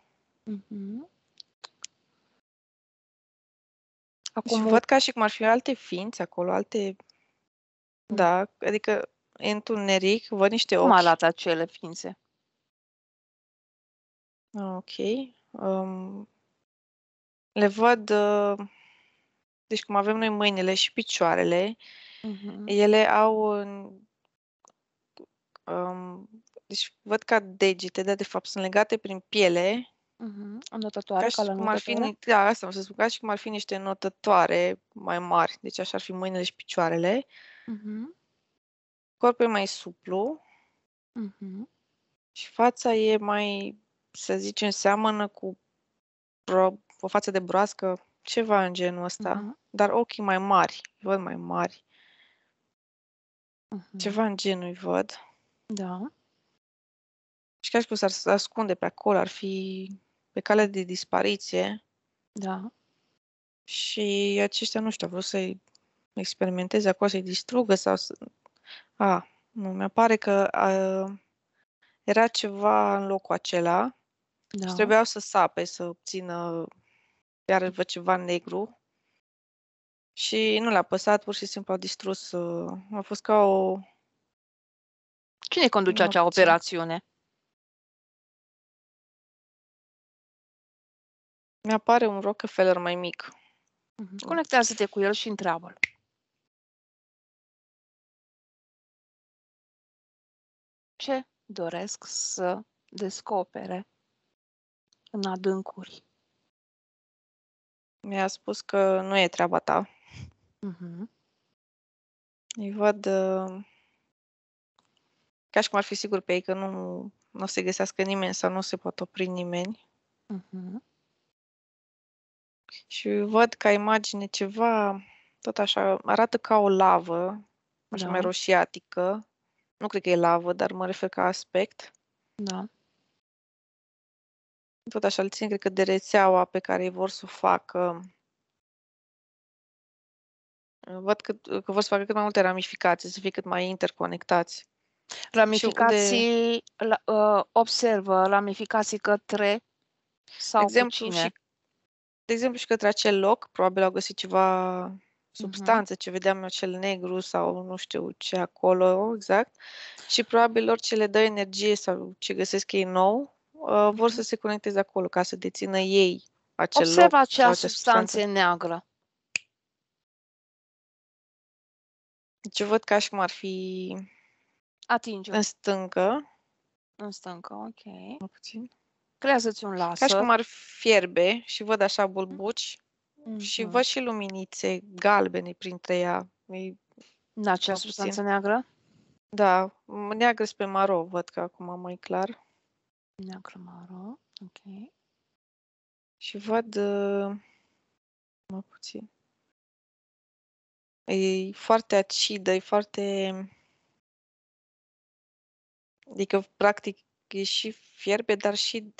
[SPEAKER 1] Acum
[SPEAKER 2] Și văd ca și cum ar fi alte ființe acolo, alte... Da, adică e întuneric, văd niște
[SPEAKER 1] cum
[SPEAKER 2] ochi.
[SPEAKER 1] arată acele ființe?
[SPEAKER 2] Ok. Le văd, deci cum avem noi mâinile și picioarele, ele au, deci văd ca degete, dar de fapt sunt legate prin piele,
[SPEAKER 1] Înotătoare, ca la
[SPEAKER 2] cum ar fi,
[SPEAKER 1] înotătoare?
[SPEAKER 2] da, asta am să spun, ca și cum ar fi niște notătoare mai mari, deci așa ar fi mâinile și picioarele. Corpul e mai suplu și fața e mai, să zicem, seamănă cu o față de broască, ceva în genul ăsta, dar ochii mai mari, îi văd mai mari. Ceva în genul îi văd.
[SPEAKER 1] Da.
[SPEAKER 2] Și ca și cum s-ar ascunde pe acolo, ar fi pe cale de dispariție.
[SPEAKER 1] Da.
[SPEAKER 2] Și aceștia, nu știu, au vrut să-i experimenteze acolo, să-i distrugă sau să... Nu, mi-apare că era ceva în locul acela și trebuiau să sape, să obțină iar văd ceva negru și nu le-a păsat, pur și simplu au distrus, a fost ca o...
[SPEAKER 1] Cine conduce acea operațiune?
[SPEAKER 2] Mi-apare un Rockefeller mai mic.
[SPEAKER 1] Conectează-te cu el și întreabă-l. Ce doresc să descopere în adâncuri?
[SPEAKER 2] Mi-a spus că nu e treaba ta. Îi văd ca și cum ar fi sigur pe ei că nu o să găsească nimeni sau nu se poate opri nimeni. Și văd ca imagine ceva, tot așa, arată ca o lavă, așa mai roșiatică. Nu cred că e lavă, dar mă refer ca aspect.
[SPEAKER 1] Da.
[SPEAKER 2] Tot așa îl țin, cred că de rețeaua pe care ei vor să o facă. Văd că vor să facă cât mai multe ramificații, să fie cât mai interconectați.
[SPEAKER 1] Ramificații, observă ramificații către sau cu cine?
[SPEAKER 2] De exemplu, și către acel loc, probabil au găsit ceva substanță, ce vedeam eu, acel negru sau nu știu ce acolo exact. Și probabil orice le dă energie sau ce găsesc ei nou, vor să se conecteze acolo ca să dețină ei acel
[SPEAKER 1] Observă
[SPEAKER 2] loc
[SPEAKER 1] acea
[SPEAKER 2] sau acea substanță.
[SPEAKER 1] substanță neagră.
[SPEAKER 2] Deci văd ca și cum ar fi în stâncă.
[SPEAKER 1] În stâncă, ok.
[SPEAKER 2] Puțin.
[SPEAKER 1] Creează-ți un laser.
[SPEAKER 2] Ca și cum ar fierbe și văd așa bulbuci și văd și luminițe galbene printre ea.
[SPEAKER 1] În acea substanță neagră?
[SPEAKER 2] Da, neagră spre maro, văd că acum mai clar.
[SPEAKER 1] Neagră maro, ok.
[SPEAKER 2] Și văd puțin. E foarte acidă, e foarte... Adică, practic, e și fierbe, dar și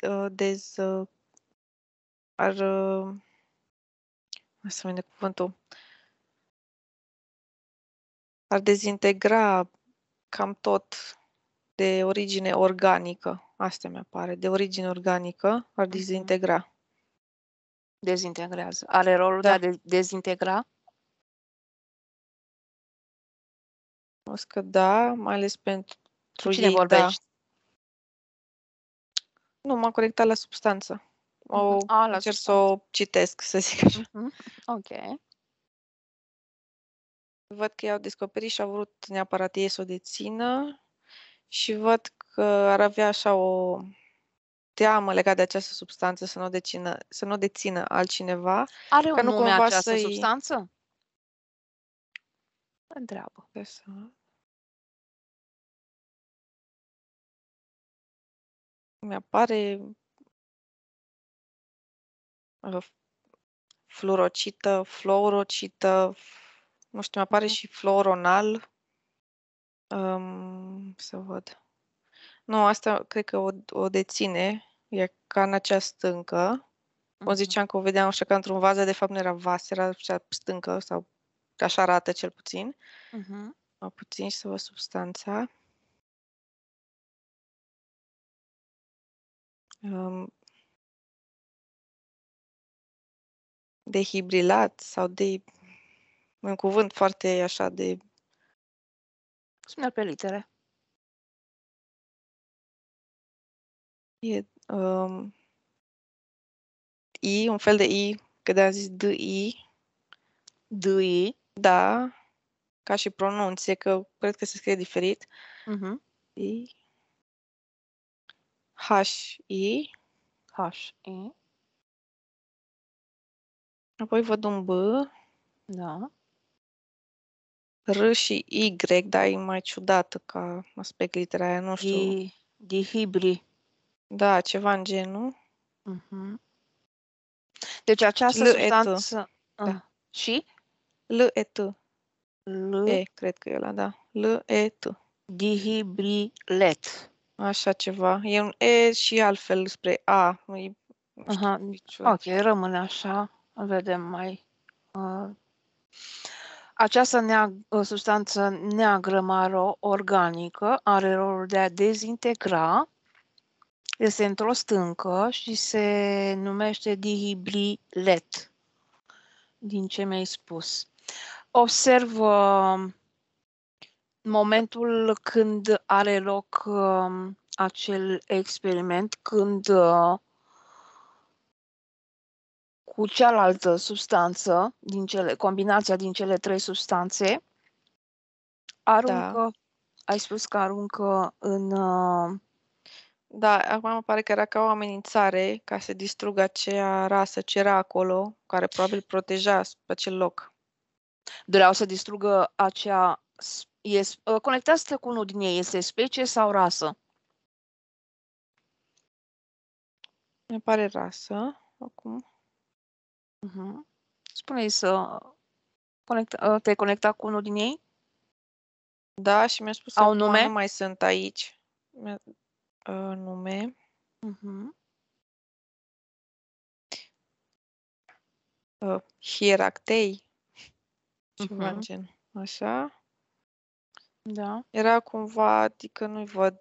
[SPEAKER 2] să vedem cuvântul. Ar dezintegra cam tot de origine organică. Asta mi-apare. De origine organică ar dezintegra.
[SPEAKER 1] Dezintegrează. Are rolul
[SPEAKER 2] Da.
[SPEAKER 1] de a dezintegra?
[SPEAKER 2] O că da, mai ales pentru
[SPEAKER 1] Cu cine
[SPEAKER 2] ei,
[SPEAKER 1] vorbești?
[SPEAKER 2] Nu, m-am conectat la substanță. Încerc să o citesc, să zic așa.
[SPEAKER 1] Ok.
[SPEAKER 2] Văd că i-au descoperit și au vrut neapărat ei să o dețină și văd că ar avea așa o teamă legată de această substanță să nu o dețină altcineva.
[SPEAKER 1] Are un
[SPEAKER 2] nu
[SPEAKER 1] nume
[SPEAKER 2] cumva
[SPEAKER 1] această substanță? Întreabă.
[SPEAKER 2] Mi-apare fluorocită, fluorocită, nu știu, mi-apare și fluoronal. Să văd. Nu, asta cred că o deține. E ca în acea stâncă. Cum ziceam că o vedeam așa ca într-un vas, de fapt nu era vas, era așa stâncă sau așa arată cel puțin. Mai puțin și să văd substanța. Dehibrilat sau un cuvânt foarte așa de...
[SPEAKER 1] Spune pe litere.
[SPEAKER 2] E I, un fel de I, că de-am zis D-I.
[SPEAKER 1] D-I.
[SPEAKER 2] Da, ca și pronunție, că cred că se scrie diferit. I. H-I.
[SPEAKER 1] H-I.
[SPEAKER 2] Apoi văd un B.
[SPEAKER 1] Da.
[SPEAKER 2] R și Y, dar e mai ciudată ca aspect litera aia, nu știu.
[SPEAKER 1] Dihibri.
[SPEAKER 2] Da, ceva în genul.
[SPEAKER 1] Deci această substanță...
[SPEAKER 2] Da.
[SPEAKER 1] Și?
[SPEAKER 2] L-E-T. E, cred că e ăla, da. L-E-T.
[SPEAKER 1] Dihibrilet.
[SPEAKER 2] Așa ceva. E un E și altfel spre A.
[SPEAKER 1] Ok, rămâne așa. Vedem mai... Această substanță neagră maro organică are rolul de a dezintegra, este într-o stâncă și se numește dihibrilet, din ce mi-ai spus. Observ momentul când are loc acel experiment, când cu cealaltă substanță, combinația din cele trei substanțe, aruncă, ai spus că aruncă în...
[SPEAKER 2] Da, acum îmi pare că era ca o amenințare ca să distrugă acea rasă ce era acolo, care probabil proteja acel loc.
[SPEAKER 1] Doreau să distrugă acea... Conectați-te cu unul din ei. Este specie sau rasă?
[SPEAKER 2] Mi pare rasă, acum.
[SPEAKER 1] Spune-i să te-ai conectat cu unul din ei?
[SPEAKER 2] Da, și mi-a spus că
[SPEAKER 1] Au nume?
[SPEAKER 2] nu mai sunt aici. Nume. Hieractei. Ceva în gen. Așa.
[SPEAKER 1] Da.
[SPEAKER 2] Era cumva, adică nu-i văd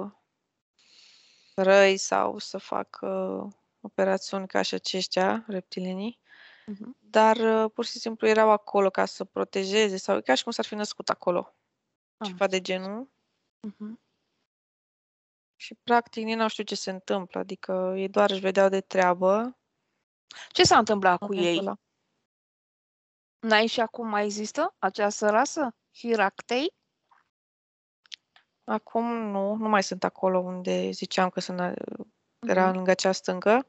[SPEAKER 2] răi sau să facă operațiuni ca și aceștia, reptilienii. Dar pur și simplu erau acolo ca să protejeze sau ca și cum s-ar fi născut acolo. Ceva de genul. Și practic nici nu știu ce se întâmplă, adică ei doar își vedeau de treabă.
[SPEAKER 1] Ce s-a întâmplat cu ei? N-ai și acum mai există această rasă? Hieractei?
[SPEAKER 2] Acum nu mai sunt acolo unde ziceam că era lângă acea stâncă.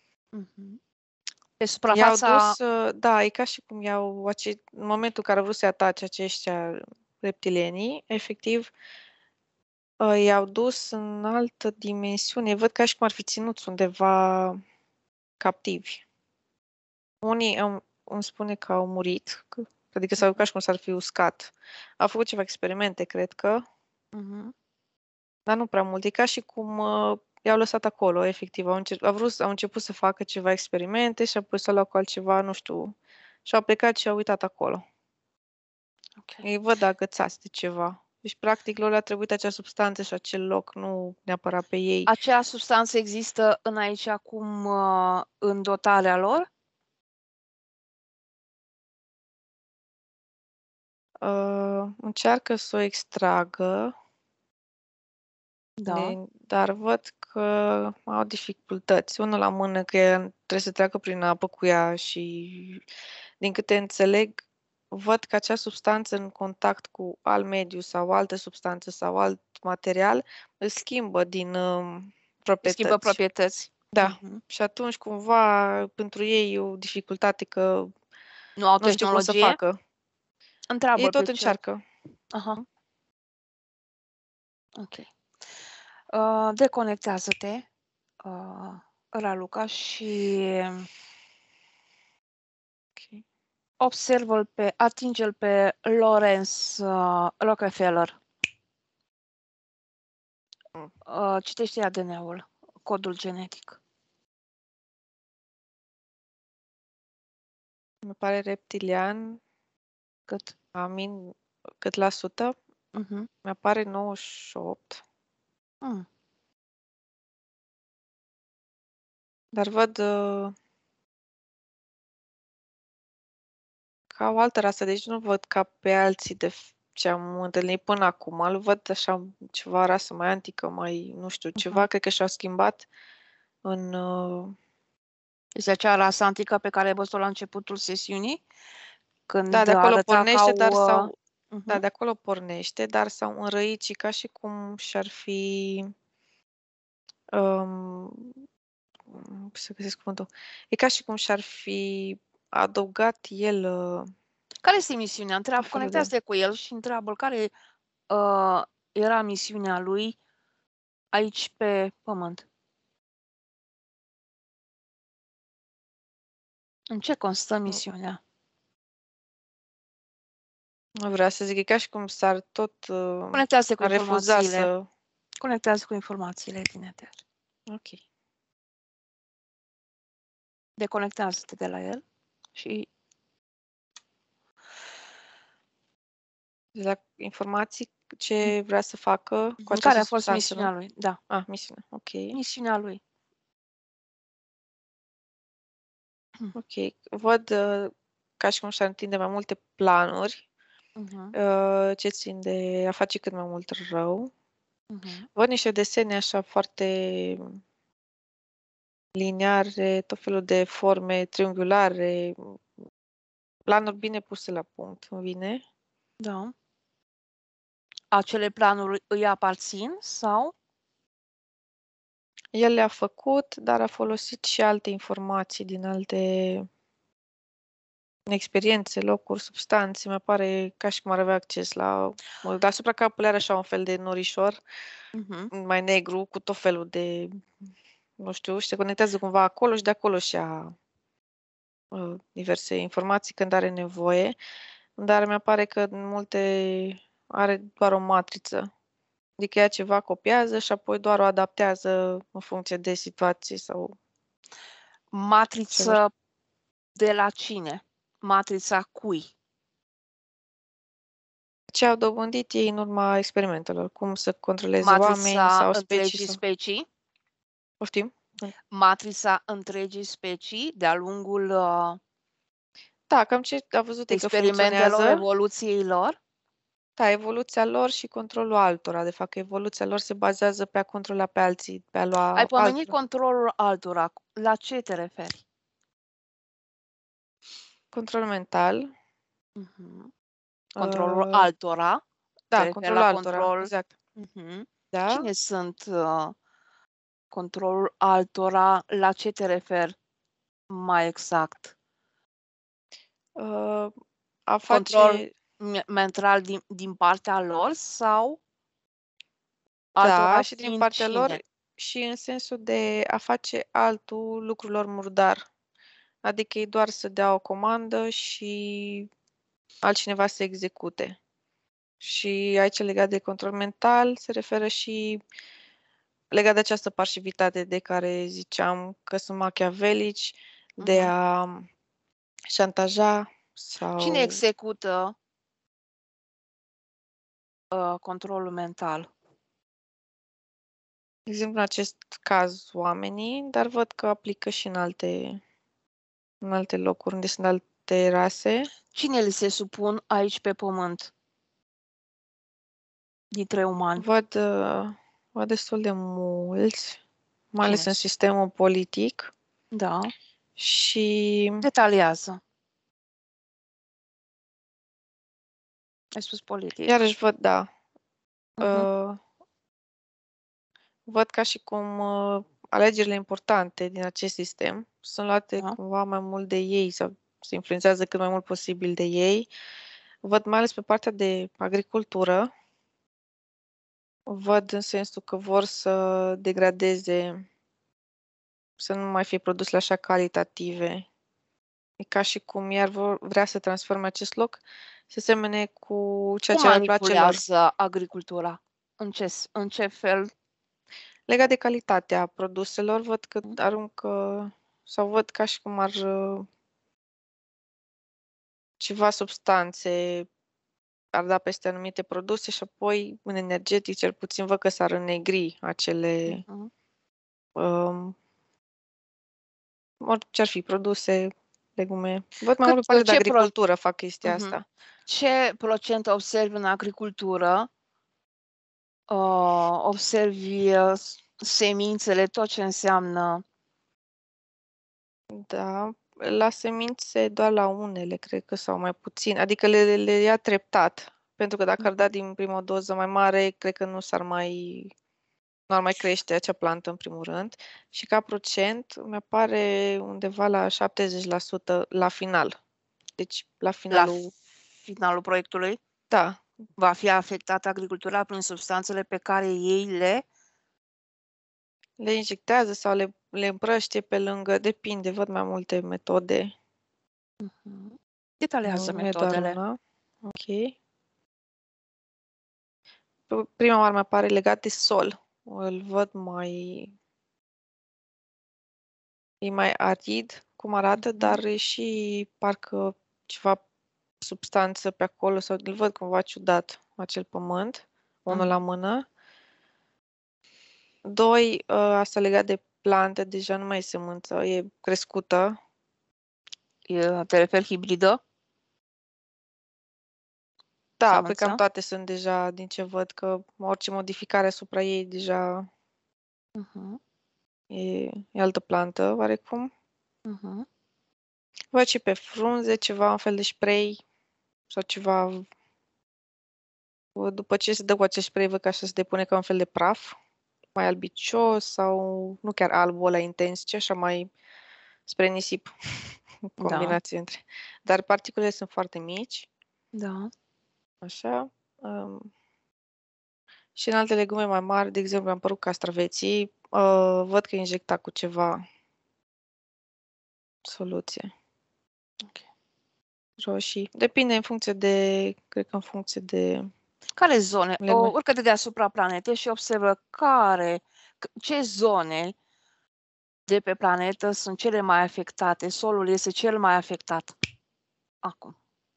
[SPEAKER 1] Pe suprafața...
[SPEAKER 2] I-au dus, da, e ca și cum în momentul în care au vrut să-i atace aceștia reptilienii, efectiv, i-au dus în altă dimensiune. Văd ca și cum ar fi ținuți undeva captivi. Unii îmi spune că au murit, adică s-au ca și cum s-ar fi uscat. Au făcut ceva experimente, cred că, dar nu prea mult. E ca și cum i-au lăsat acolo, efectiv. Au început să facă ceva experimente și apoi s-au luat cu altceva, nu știu, și au plecat și au uitat acolo. Îi văd agățați de ceva. Deci, practic, lor le-a trebuit acea substanță și acel loc, nu neapărat pe ei.
[SPEAKER 1] Acea substanță există în aici acum în dotarea lor?
[SPEAKER 2] Încearcă să o extragă,
[SPEAKER 1] Da.
[SPEAKER 2] dar văd că au dificultăți. Unul la mână că trebuie să treacă prin apă cu ea și, din câte înțeleg, văd că acea substanță în contact cu alt mediu sau altă substanță sau alt material îl schimbă din proprietăți.
[SPEAKER 1] Schimbă proprietăți.
[SPEAKER 2] Da. Și atunci, cumva, pentru ei e o dificultate că
[SPEAKER 1] nu au
[SPEAKER 2] nu știu cum să
[SPEAKER 1] tehnologie?
[SPEAKER 2] facă.
[SPEAKER 1] Întreabă
[SPEAKER 2] Ei tot
[SPEAKER 1] pe ce.
[SPEAKER 2] încearcă.
[SPEAKER 1] Aha. Ok. Deconectează-te, Raluca, și
[SPEAKER 2] Okay.
[SPEAKER 1] observă-l atinge-l pe Lawrence Rockefeller. Citește ADN-ul, codul genetic.
[SPEAKER 2] Mi pare reptilian.
[SPEAKER 1] Cât?
[SPEAKER 2] Cât la sută? Mi-apare 98. Dar văd ca o altă rasă, deci nu văd ca pe alții de ce am întâlnit până acum. Îl văd așa ceva rasă mai antică, mai nu știu, ceva, cred că și-au schimbat în...
[SPEAKER 1] Este acea rasă antică pe care ai văzut-o la începutul sesiunii? Când
[SPEAKER 2] da, de acolo pornește,
[SPEAKER 1] dar
[SPEAKER 2] da, de acolo pornește, dar s-au înrăit și ca și cum și-ar fi... să găsesc cuvântul. E ca și cum și-ar fi adăugat el...
[SPEAKER 1] Care este misiunea? Conectează-te cu el și întreabă-l care era misiunea lui aici pe pământ. În ce constă misiunea?
[SPEAKER 2] Nu vreau să zic, e ca și cum s-ar tot
[SPEAKER 1] Conectează cu
[SPEAKER 2] refuza să...
[SPEAKER 1] Conectează cu informațiile din eter.
[SPEAKER 2] Ok.
[SPEAKER 1] Deconectează-te de la el și...
[SPEAKER 2] De la informații ce vrea să facă cu
[SPEAKER 1] Care
[SPEAKER 2] această
[SPEAKER 1] a fost
[SPEAKER 2] substanță,
[SPEAKER 1] misiunea
[SPEAKER 2] nu?
[SPEAKER 1] lui? Da.
[SPEAKER 2] Misiunea. Ok.
[SPEAKER 1] Misiunea lui.
[SPEAKER 2] Ok. Văd ca și cum și-ar întinde mai multe planuri ce țin de a face cât mai mult rău. Văd niște desene așa foarte liniare, tot felul de forme triunghiulare, planuri bine puse la punct, îmi vine.
[SPEAKER 1] Da. Acele planuri îi aparțin sau?
[SPEAKER 2] El le-a făcut, dar a folosit și alte informații din alte experiențe, locuri, substanțe. Mi pare ca și cum ar avea acces la... Deasupra capului are așa un fel de norișor mai negru, cu tot felul de... Nu știu, și se conectează cumva acolo și de acolo și a diverse informații când are nevoie. Dar mi pare că în multe are doar o matriță. Adică ea ceva copiază și apoi doar o adaptează în funcție de situație sau...
[SPEAKER 1] Matriță de la cine? Matrița cui?
[SPEAKER 2] Ce au dobândit ei în urma experimentelor, cum să controleze
[SPEAKER 1] Matrița
[SPEAKER 2] oameni sau
[SPEAKER 1] întregii
[SPEAKER 2] specii. Poftim?
[SPEAKER 1] Matrița întregii specii de-a lungul
[SPEAKER 2] Da, cam ce a văzut că
[SPEAKER 1] experimentelor,
[SPEAKER 2] funcționează.
[SPEAKER 1] evoluției lor.
[SPEAKER 2] Da, evoluția lor și controlul altora. De fapt, evoluția lor se bazează pe a controla pe alții, pe a lua
[SPEAKER 1] Ai pomenit
[SPEAKER 2] altora.
[SPEAKER 1] controlul altora. La ce te referi?
[SPEAKER 2] Control mental.
[SPEAKER 1] Controlul altora.
[SPEAKER 2] Da, controlul
[SPEAKER 1] la
[SPEAKER 2] altora,
[SPEAKER 1] control.
[SPEAKER 2] exact. Da?
[SPEAKER 1] Cine sunt controlul altora? La ce te referi mai exact?
[SPEAKER 2] A
[SPEAKER 1] Control mental din partea lor sau altora
[SPEAKER 2] și din partea lor și în sensul de a face altul lucrurilor murdar. Adică ei doar să dea o comandă și altcineva să execute. Și aici legat de control mental se referă și legat de această pasivitate de care ziceam că sunt machiavelici, de a șantaja sau...
[SPEAKER 1] Cine execută controlul mental.
[SPEAKER 2] De exemplu, în acest caz oamenii, dar văd că aplică și în alte locuri unde sunt alte rase.
[SPEAKER 1] Cine li se supun aici pe pământ? Dintre umani.
[SPEAKER 2] Văd destul de mulți, mai ales
[SPEAKER 1] Cine
[SPEAKER 2] în sistemul politic
[SPEAKER 1] Da.
[SPEAKER 2] și
[SPEAKER 1] Detaliază. Ai spus politic.
[SPEAKER 2] iarăși văd, da,
[SPEAKER 1] Mhm.
[SPEAKER 2] văd ca și cum alegerile importante din acest sistem sunt luate
[SPEAKER 1] Da.
[SPEAKER 2] cumva mai mult de ei sau se influențează cât mai mult posibil de ei. Văd mai ales pe partea de agricultură. Văd în sensul că vor să degradeze, să nu mai fie produsele așa calitative. E ca și cum iar vrea să transforme acest loc să semene cu ceea
[SPEAKER 1] Cum
[SPEAKER 2] ce ar place lor.
[SPEAKER 1] manipulează agricultura? În ce fel?
[SPEAKER 2] Legat de calitatea produselor, văd că aruncă sau văd ca și cum ar ceva substanțe ar da peste anumite produse și apoi în energetic cel puțin văd că s-ar înnegri acele orice ar fi produse, legume. Văd mai mult pe partea de agricultură fac chestia asta.
[SPEAKER 1] Ce procent observi în agricultură? Observi semințele, tot ce înseamnă.
[SPEAKER 2] Da, la semințe doar la unele, cred că, sau mai puțin. Adică le ia treptat. Pentru că dacă ar da din prima o doză mai mare, cred că nu ar mai crește acea plantă în primul rând. Și ca procent mi-apare undeva la 70% la final. Deci la
[SPEAKER 1] finalul proiectului?
[SPEAKER 2] Da.
[SPEAKER 1] Va fi afectată agricultura prin substanțele pe care ei
[SPEAKER 2] le injectează sau le împrăștie pe lângă, depinde, văd mai multe metode.
[SPEAKER 1] Detaliază
[SPEAKER 2] metodele.
[SPEAKER 1] metodele.
[SPEAKER 2] Nu e doar una. Ok. Prima oară mi apare legat de sol. Îl văd e mai arid, cum arată, dar e și parcă ceva substanță pe acolo sau îl văd cumva ciudat, acel pământ, unul la mână. Doi, asta legat de plante, deja nu mai e sămânță, e crescută.
[SPEAKER 1] Te referi hibridă?
[SPEAKER 2] Da, pe cam toate sunt deja, din ce văd, că orice modificare asupra ei deja e altă plantă, oarecum. Văd și pe frunze ceva, un fel de spray sau ceva. După ce se dă cu acest spray, văd că așa se depune ca un fel de praf, mai albicios sau nu chiar albul ăla intens, ci așa mai spre nisip. Combinație între. Dar particulele sunt foarte mici.
[SPEAKER 1] Da.
[SPEAKER 2] Așa. Și în alte legume mai mari, de exemplu, am părut castraveții, văd că e injectat cu ceva soluție. Roșii. Depinde cred că în funcție de
[SPEAKER 1] care zone? Urcă-te deasupra planetei și observă ce zone de pe planetă sunt cele mai afectate, solul este cel mai afectat acum.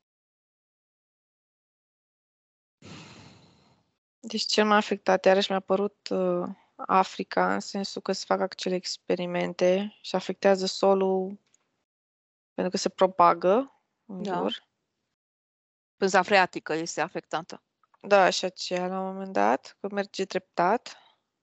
[SPEAKER 2] Deci cel mai afectat, iarăși mi-a părut Africa, în sensul că se fac acele experimente și afectează solul pentru că se propagă în jur.
[SPEAKER 1] Pânza freatică este afectată.
[SPEAKER 2] Da, și aceea la un moment dat, că merge treptat.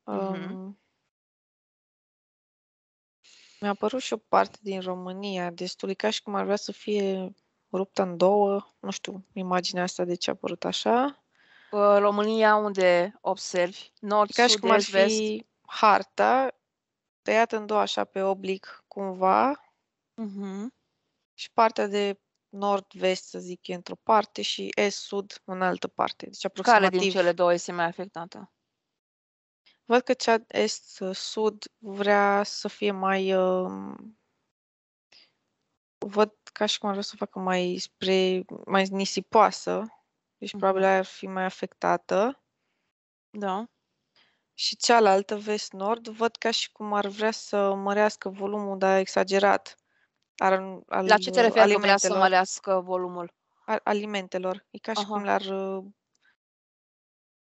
[SPEAKER 2] Mi-a apărut și o parte din România, destul, ca și cum ar vrea să fie ruptă în două. Nu știu, imaginea asta de ce a apărut așa.
[SPEAKER 1] România unde observi? Nord,
[SPEAKER 2] ca
[SPEAKER 1] sud,
[SPEAKER 2] și cum ar
[SPEAKER 1] est, vest?
[SPEAKER 2] fi harta tăiată în două așa pe oblic cumva și partea de nord-vest, să zic, e într-o parte și est-sud în altă parte. Deci aproximativ.
[SPEAKER 1] Care din cele două este mai afectată?
[SPEAKER 2] Văd că cea est-sud vrea să fie mai... văd ca și cum ar vrea să o facă mai nisipoasă. Deci probabil ar fi mai afectată.
[SPEAKER 1] Da.
[SPEAKER 2] Și cealaltă, vest-nord, văd ca și cum ar vrea să mărească volumul, dar exagerat.
[SPEAKER 1] La ce te referi că vrea să mărească volumul?
[SPEAKER 2] Alimentelor. E ca și cum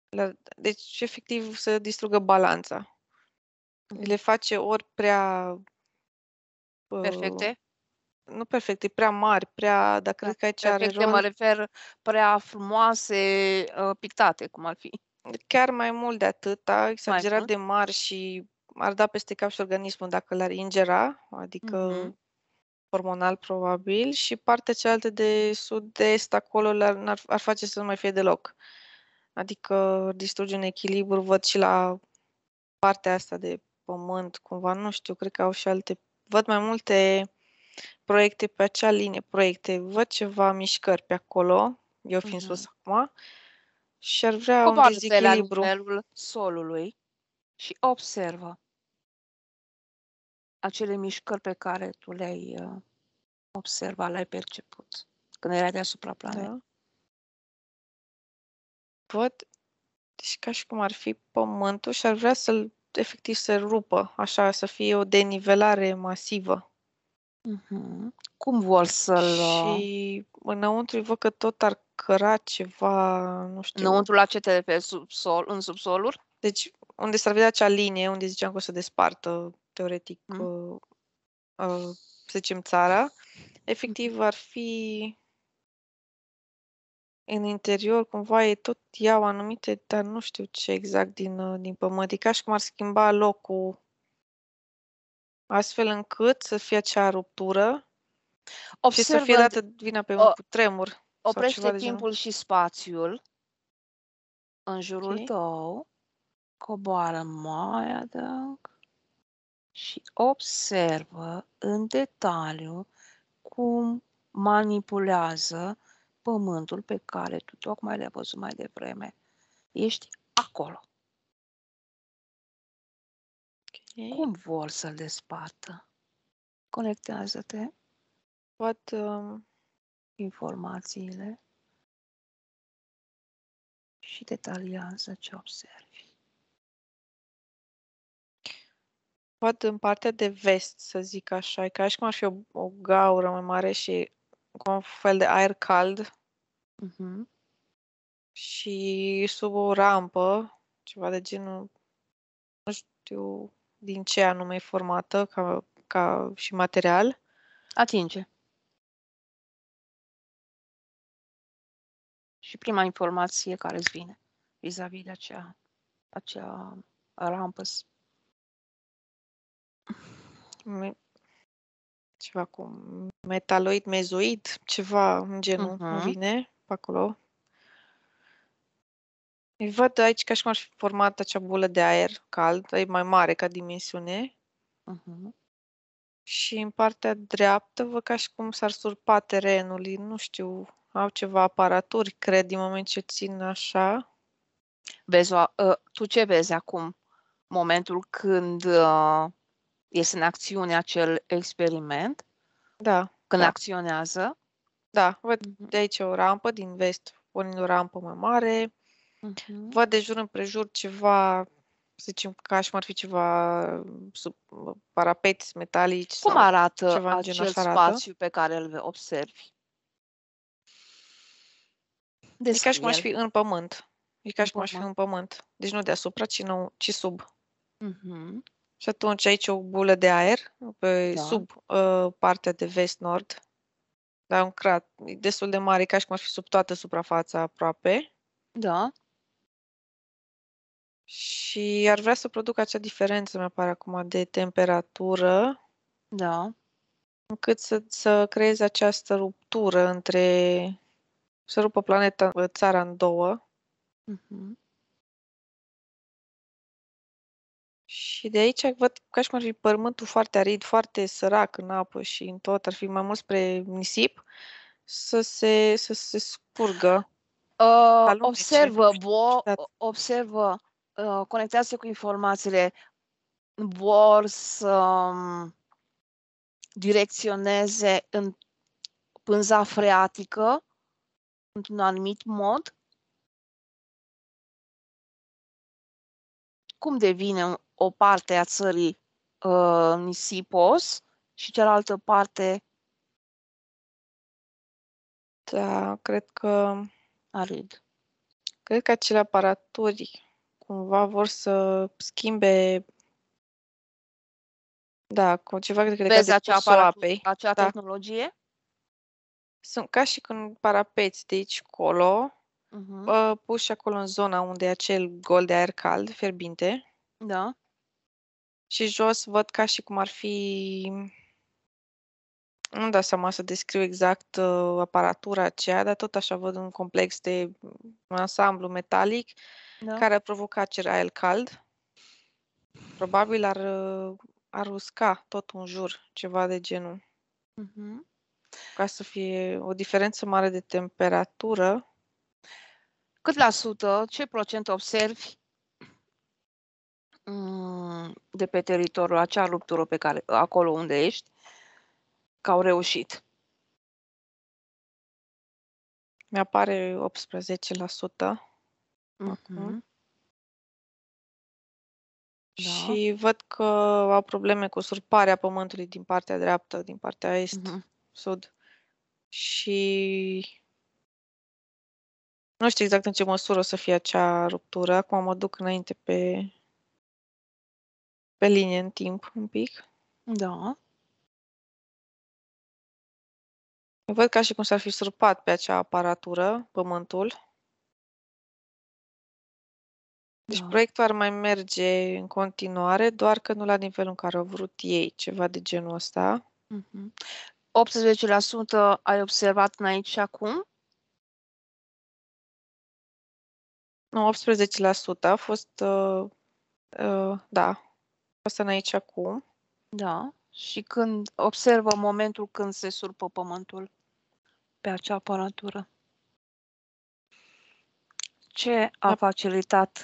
[SPEAKER 2] Deci, efectiv, să distrugă balanța. Le face ori prea...
[SPEAKER 1] Perfecte?
[SPEAKER 2] Nu perfecte, prea mari, prea... Dar
[SPEAKER 1] Da.
[SPEAKER 2] cred că aici are
[SPEAKER 1] Perfecte mă
[SPEAKER 2] rol
[SPEAKER 1] refer prea frumoase, pictate, cum ar fi.
[SPEAKER 2] chiar mai mult de atâta,
[SPEAKER 1] Mai
[SPEAKER 2] exagerat
[SPEAKER 1] mult?
[SPEAKER 2] de mari și ar da peste cap și organismul dacă l-ar ingera, adică hormonal probabil, și partea cealaltă de sud-est, acolo ar face să nu mai fie deloc. Adică distruge un echilibru, văd și la partea asta de pământ, cumva, nu știu, cred că au și alte, văd mai multe proiecte pe acea linie, văd ceva mișcări pe acolo, eu fiind sus acum, și ar vrea un
[SPEAKER 1] Coboară-te la
[SPEAKER 2] dezechilibru.
[SPEAKER 1] nivelul solului și observă acele mișcări pe care tu le-ai observat, le-ai perceput când erai deasupra planetei.
[SPEAKER 2] Da. Văd, deci ca și cum ar fi pământul și ar vrea să-l, efectiv, să rupă, așa, să fie o denivelare masivă.
[SPEAKER 1] Cum vor să-l...
[SPEAKER 2] Și înăuntru văd că tot ar căra ceva, nu știu.
[SPEAKER 1] Înăuntru la ce te referi? În subsoluri?
[SPEAKER 2] Deci, unde s-ar vedea acea linie, unde ziceam că o să despartă, teoretic, să zicem, țara, efectiv ar fi în interior, cumva e tot iau anumite, dar nu știu ce exact din pământ. E ca și cum ar schimba locul astfel încât să fie acea ruptură și să fie dată vina pe un cutremur sau ceva
[SPEAKER 1] Oprește
[SPEAKER 2] de genul.
[SPEAKER 1] timpul și spațiul în jurul
[SPEAKER 2] Ok.
[SPEAKER 1] tău, coboară mai adânc și observă în detaliu cum manipulează pământul pe care tu tocmai le-ai văzut mai devreme. Ești acolo.
[SPEAKER 2] Ok.
[SPEAKER 1] Cum vor să-l despartă? Conectează-te
[SPEAKER 2] Văd
[SPEAKER 1] informațiile și detaliază ce observi.
[SPEAKER 2] Văd în partea de vest, să zic așa, e ca și cum ar fi o gaură mai mare și cu un fel de aer cald și sub o rampă, ceva de genul, nu știu din ce anume e formată ca și material.
[SPEAKER 1] Atinge. Și prima informație care îți vine vis-a-vis de acea rampă.
[SPEAKER 2] Ceva cu metaloid, mezoid, ceva în genul, nu vine pe acolo. Îi văd aici ca și cum ar fi format acea bulă de aer cald, e mai mare ca dimensiune. Și în partea dreaptă văd ca și cum s-ar surpa terenul. Nu știu, au ceva aparaturi, cred, din moment ce țin așa.
[SPEAKER 1] Vezi, tu ce vezi acum? Momentul când este în acțiune acel experiment?
[SPEAKER 2] Da.
[SPEAKER 1] Când acționează?
[SPEAKER 2] Da, văd de aici o rampă din vest, pornind o rampă mai mare. Văd de jur împrejur ceva, să zicem, ca și cum ar fi ceva sub parapeți metalici
[SPEAKER 1] Cum
[SPEAKER 2] sau
[SPEAKER 1] arată
[SPEAKER 2] ceva în genul
[SPEAKER 1] acel
[SPEAKER 2] așa arată.
[SPEAKER 1] spațiu pe care îl observi?
[SPEAKER 2] E ca și cum aș fi în pământ. E ca și cum aș fi
[SPEAKER 1] pământ.
[SPEAKER 2] în pământ. Deci nu deasupra, ci sub. Și atunci aici o bulă de aer sub partea de vest-nord. Dar un crat e destul de mare, ca și cum ar fi sub toată suprafața aproape.
[SPEAKER 1] Da.
[SPEAKER 2] Și ar vrea să producă acea diferență, mi apare acum, de temperatură.
[SPEAKER 1] Da.
[SPEAKER 2] Încât să creeze această ruptură între... să rupă țara în două. Și de aici văd ca și cum ar fi pământul foarte arid, foarte sărac în apă și în tot, ar fi mai mult spre nisip, să se scurgă.
[SPEAKER 1] Observă, conectează cu informațiile, vor să direcționeze în pânza freatică într-un anumit mod? Cum devine o parte a țării nisipos și cealaltă parte
[SPEAKER 2] Da, cred că
[SPEAKER 1] arid?
[SPEAKER 2] Cred că acele aparaturi cumva vor să schimbe, da, cu ceva legat
[SPEAKER 1] Vezi
[SPEAKER 2] de
[SPEAKER 1] acea
[SPEAKER 2] cursul apei.
[SPEAKER 1] acea
[SPEAKER 2] Da.
[SPEAKER 1] tehnologie?
[SPEAKER 2] Sunt ca și când parapeți de aici colo,
[SPEAKER 1] Mhm.
[SPEAKER 2] puși acolo în zona unde e acel gol de aer cald, fierbinte,
[SPEAKER 1] Da.
[SPEAKER 2] și jos văd ca și cum ar fi, nu-mi dau seama să descriu exact aparatura aceea, dar tot așa văd un complex de un ansamblu metalic
[SPEAKER 1] Da.
[SPEAKER 2] care ar provoca acel aer cald. Probabil ar usca tot în jur, ceva de genul,
[SPEAKER 1] Mhm.
[SPEAKER 2] ca să fie o diferență mare de temperatură.
[SPEAKER 1] Cât la sută, ce procent observi de pe teritoriul acea ruptură pe care, acolo unde ești, că au reușit?
[SPEAKER 2] Mi-apare 18% acum.
[SPEAKER 1] Mhm. Da.
[SPEAKER 2] Și văd că au probleme cu surparea pământului din partea dreaptă, din partea
[SPEAKER 1] Mhm.
[SPEAKER 2] est-sud. Și nu știu exact în ce măsură o să fie acea ruptură. Acum mă duc înainte pe linie în timp un pic.
[SPEAKER 1] Da.
[SPEAKER 2] Văd ca și cum s-ar fi surpat pe acea aparatură pământul. Deci
[SPEAKER 1] Da.
[SPEAKER 2] proiectul ar mai merge în continuare, doar că nu la nivelul în care au vrut ei, ceva de genul ăsta.
[SPEAKER 1] Mhm. 18% ai observat în aici și acum?
[SPEAKER 2] Nu, 18% a fost, da, asta în aici acum.
[SPEAKER 1] Da. Și când observă momentul când se surpă pământul pe acea aparatură. Ce a facilitat?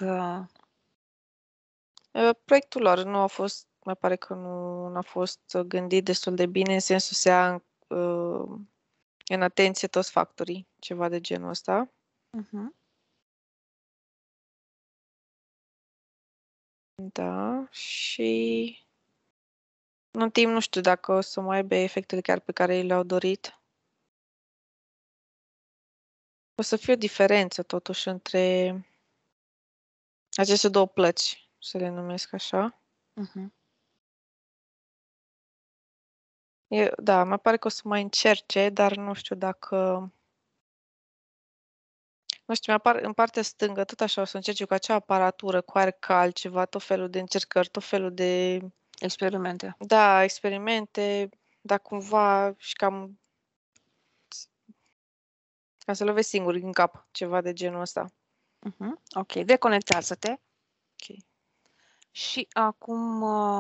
[SPEAKER 2] Proiectul lor nu a fost, mai pare că nu a fost gândit destul de bine, în sensul să ia în atenție toți factorii, ceva de genul ăsta.
[SPEAKER 1] Mhm.
[SPEAKER 2] Da, și în timp nu știu dacă o să mai aibă efectele chiar pe care ei le-au dorit. O să fie o diferență totuși între aceste două plăci, să le numesc așa.
[SPEAKER 1] Mhm.
[SPEAKER 2] Da, mi pare că o să mai încerce, dar nu știu dacă... Nu știu, în partea stângă, tot așa o să încerce cu acea aparatură, cu aer cald, ceva, tot felul de încercări, tot felul de,
[SPEAKER 1] Experimente.
[SPEAKER 2] da, experimente, dar cumva și cam să lovesc singur în cap, ceva de genul ăsta.
[SPEAKER 1] Mhm. Ok, deconectează-te.
[SPEAKER 2] Ok.
[SPEAKER 1] Și acum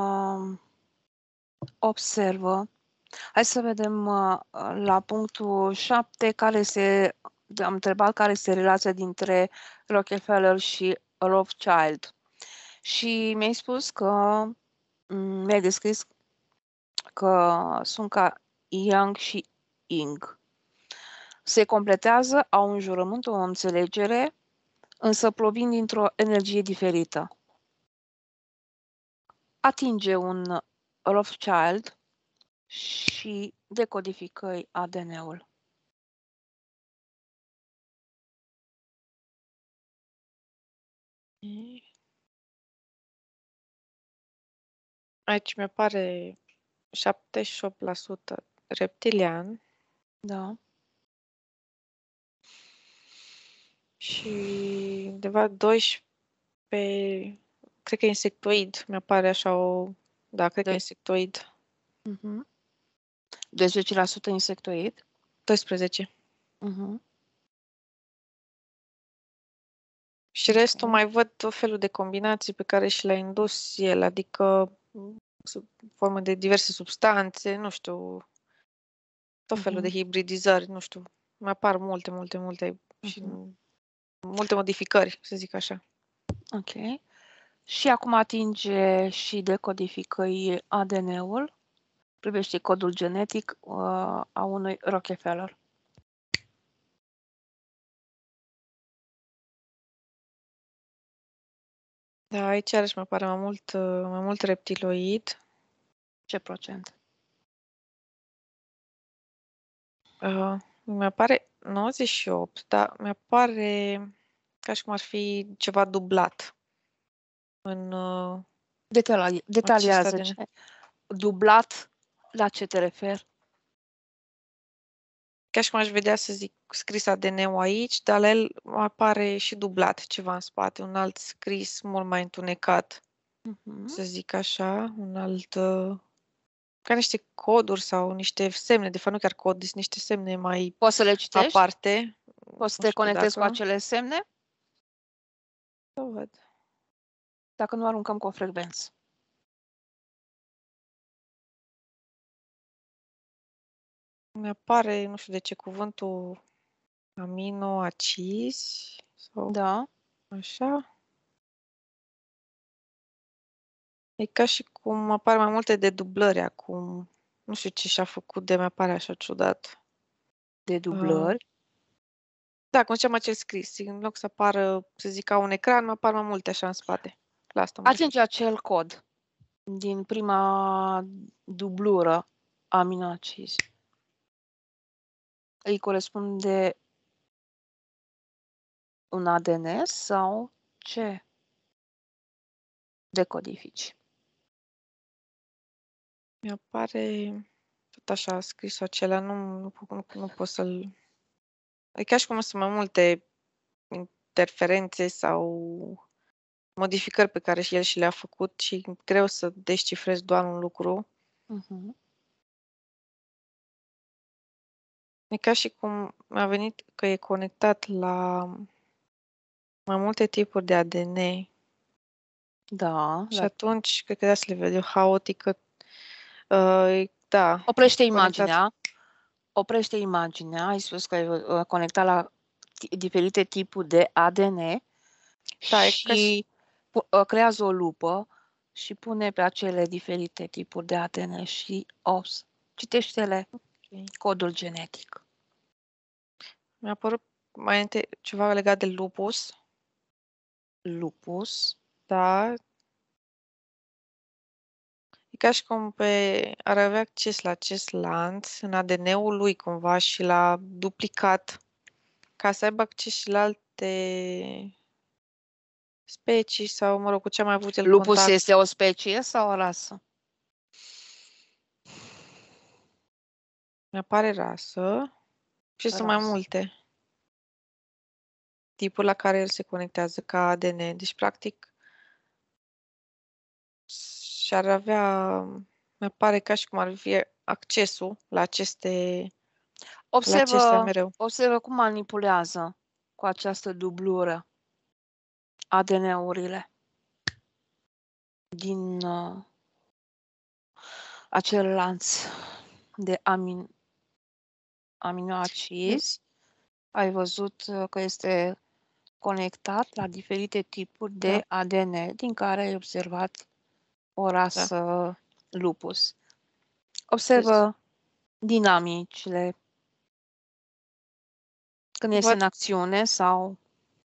[SPEAKER 1] observă. Hai să vedem la punctul 7 am întrebat care este relația dintre Rockefeller și Rothschild. Și mi-ai spus că mi-ai descris că sunt ca Yang și Ying. Se completează, au un jurământ, o înțelegere, însă provin dintr-o energie diferită. Atinge un Rothschild și decodificăi ADN-ul.
[SPEAKER 2] Aici mi-apare 78% reptilian
[SPEAKER 1] Da.
[SPEAKER 2] și undeva 12, cred că insectoid, mi-apare așa da, cred că insectoid.
[SPEAKER 1] 12% insectoid.
[SPEAKER 2] 12.
[SPEAKER 1] Mhm.
[SPEAKER 2] Și restul mai văd tot felul de combinații pe care și le-a indus el, adică sub formă de diverse substanțe, nu știu, tot felul de hibridizări, nu știu, mai apar multe și multe modificări, să zic așa.
[SPEAKER 1] Ok. Și acum atinge și decodificăi ADN-ul, privește codul genetic a unui Rockefeller.
[SPEAKER 2] Da, aici iarăși mi apare mai mult reptiloid.
[SPEAKER 1] Ce procent?
[SPEAKER 2] Mi apare 98, dar mi apare ca și cum ar fi ceva dublat în acest
[SPEAKER 1] Detaliază
[SPEAKER 2] ADN.
[SPEAKER 1] ce. Dublat, la ce te referi?
[SPEAKER 2] Ca și cum aș vedea, să zic, scris ADN-ul aici, dar la el apare și dublat ceva în spate, un alt scris mult mai întunecat, să zic așa, un alt, ca niște coduri sau niște semne, de fapt nu chiar cod, sunt niște semne mai
[SPEAKER 1] Poți să le citești?
[SPEAKER 2] aparte.
[SPEAKER 1] Poți să
[SPEAKER 2] Nu
[SPEAKER 1] te
[SPEAKER 2] știu
[SPEAKER 1] conectezi cu
[SPEAKER 2] dacă...
[SPEAKER 1] acele semne?
[SPEAKER 2] Să văd.
[SPEAKER 1] Dacă nu aruncăm cu o frecvență.
[SPEAKER 2] Mi apare, nu știu de ce, cuvântul aminoacizi sau
[SPEAKER 1] Da.
[SPEAKER 2] așa. E ca și cum apar mai multe dedublări acum. Nu știu ce și-a făcut de mi-apare așa ciudat.
[SPEAKER 1] Dedublări.
[SPEAKER 2] Da, cum ziceam acel scris. În loc să apară, să zic, ca un ecran, mă apar mai multe așa în spate. La asta mă refer.
[SPEAKER 1] Atinge acel cod din prima dublură aminoacizi. Îi corespunde un ADN sau ce decodifici?
[SPEAKER 2] Mi-apare tot așa scrisul acela. Nu pot să-l... E ca și cum sunt mai multe interferențe sau modificări pe care și el și le-a făcut și e greu să descifrezi doar un lucru. E ca și cum mi-a venit că e conectat la mai multe tipuri de ADN
[SPEAKER 1] Da.
[SPEAKER 2] și atunci cred că de asta le vede haotică. Da.
[SPEAKER 1] Oprește
[SPEAKER 2] Conectat.
[SPEAKER 1] imaginea. Oprește imaginea. Ai spus că e conectat la diferite tipuri de ADN
[SPEAKER 2] Da,
[SPEAKER 1] și creează o lupă și pune pe acele diferite tipuri de ADN și citește-le codul genetic.
[SPEAKER 2] Mi-a apărut mai întâi ceva legat de lupus.
[SPEAKER 1] Lupus.
[SPEAKER 2] Da. E ca și cum ar avea acces la acest lanț în ADN-ul lui cumva și l-a duplicat ca să aibă acces și la alte specii sau, mă rog, cu ce a mai avut el
[SPEAKER 1] Lupus
[SPEAKER 2] contact.
[SPEAKER 1] este o specie sau o rasă?
[SPEAKER 2] Mi-apare rasă și sunt mai multe tipuri la care el se conectează ca ADN. Deci, practic, și-ar avea, mi-apare ca și cum ar fi accesul la aceste mereu.
[SPEAKER 1] Observă cum manipulează cu această dublură ADN-urile din acel lanț de aminoacizi. Ai văzut că este conectat la diferite tipuri de ADN, din care ai observat o rasă lupus. Observă dinamicile când este în acțiune sau...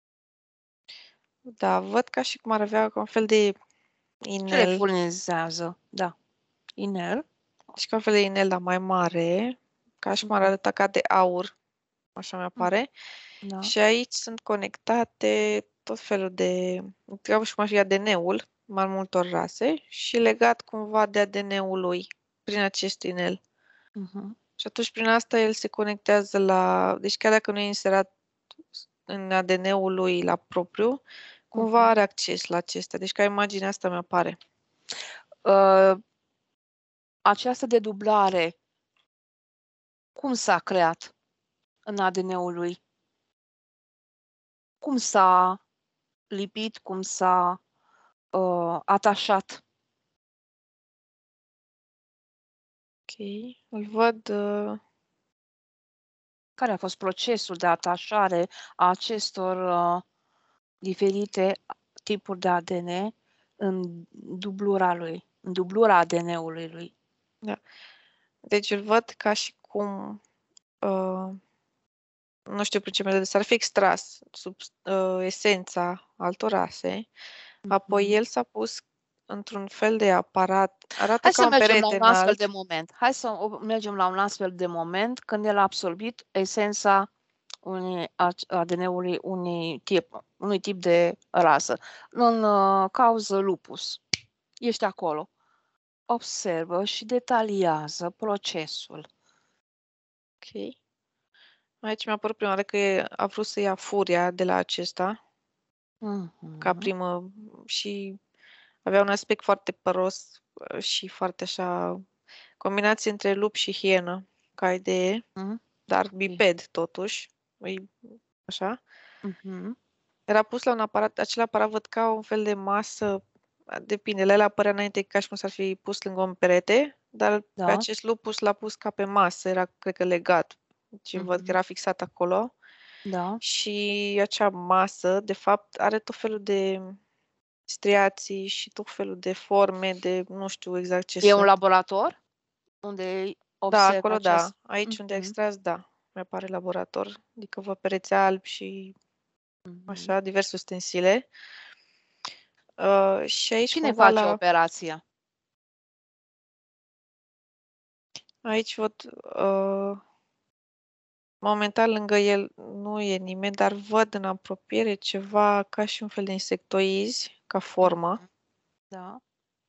[SPEAKER 2] Da, văd ca și cum ar avea un fel de inel.
[SPEAKER 1] Ce le furnizează? Da. Inel.
[SPEAKER 2] Și ca un fel de inel, dar mai mare, ca și cum ar arăta ca de aur. Așa mi-apare.
[SPEAKER 1] Da.
[SPEAKER 2] Și aici sunt conectate tot felul de... Ca și cum ar fi ADN-ul mai multor rase și legat cumva de ADN-ul lui prin acest inel. Și atunci prin asta el se conectează la... Deci chiar dacă nu e inserat în ADN-ul lui la propriu, cumva are acces la acestea. Deci ca imaginea asta mi-apare.
[SPEAKER 1] Această dedublare, cum s-a creat în ADN-ul lui? Cum s-a lipit, cum s-a atașat?
[SPEAKER 2] Ok, îl văd...
[SPEAKER 1] Care a fost procesul de atașare a acestor diferite tipuri de ADN în dublura lui, în dublura ADN-ului lui?
[SPEAKER 2] Da. Deci îl văd ca și cum... nu știu prin ce metodă, s-ar fi extras sub esența altor rase, apoi el s-a pus într-un fel de aparat, arată ca un perete înalt.
[SPEAKER 1] Hai să mergem la un astfel de moment când el a absorbit esența ADN-ului unui tip de rasă. În cauză lupus. Ești acolo. Observă și detaliază procesul.
[SPEAKER 2] Ok. Aici mi-a părut prima oară că a vrut să ia furia de la acesta ca
[SPEAKER 1] Mhm.
[SPEAKER 2] primă și avea un aspect foarte păros și foarte așa, combinație între lup și hienă, ca idee,
[SPEAKER 1] Mhm.
[SPEAKER 2] dar biped totuși, așa.
[SPEAKER 1] Mhm.
[SPEAKER 2] Era pus la un aparat, acel aparat văd ca un fel de masă, depinde, la el apărea înainte ca și cum s-ar fi pus lângă un perete, dar pe
[SPEAKER 1] Da.
[SPEAKER 2] acest lupus l-a pus ca pe masă, era, cred că, legat. Deci văd că
[SPEAKER 1] Mhm.
[SPEAKER 2] era fixat acolo.
[SPEAKER 1] Da.
[SPEAKER 2] Și acea masă, de fapt, are tot felul de striații și tot felul de forme de, nu știu exact ce
[SPEAKER 1] E un
[SPEAKER 2] sunt.
[SPEAKER 1] laborator unde
[SPEAKER 2] Da,
[SPEAKER 1] observi
[SPEAKER 2] acolo da.
[SPEAKER 1] acest...
[SPEAKER 2] Aici unde a
[SPEAKER 1] Mhm.
[SPEAKER 2] extras, da. Mi-apare laborator. Adică văd pereți albi și
[SPEAKER 1] Mhm.
[SPEAKER 2] așa, diverse ustensile. Și aici
[SPEAKER 1] Cine
[SPEAKER 2] cumva
[SPEAKER 1] face operația?
[SPEAKER 2] aici văd, momentan lângă el nu e nimeni, dar văd în apropiere ceva ca și un fel de insectoizi, ca formă.
[SPEAKER 1] Mhm. Da.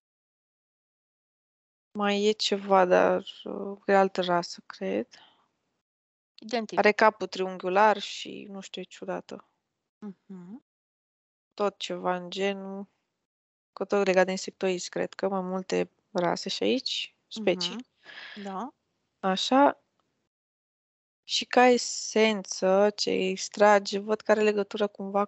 [SPEAKER 2] Mai e ceva, dar de altă rasă, cred. Are
[SPEAKER 1] Identific.
[SPEAKER 2] capul triunghiular și nu știu, e ciudată.
[SPEAKER 1] Mhm.
[SPEAKER 2] Tot ceva în genul, că tot legat de insectoizi, cred că mai multe rase și aici, specii.
[SPEAKER 1] Mhm. Da.
[SPEAKER 2] Așa. Și ca esență, ce extrage, văd că are legătură cumva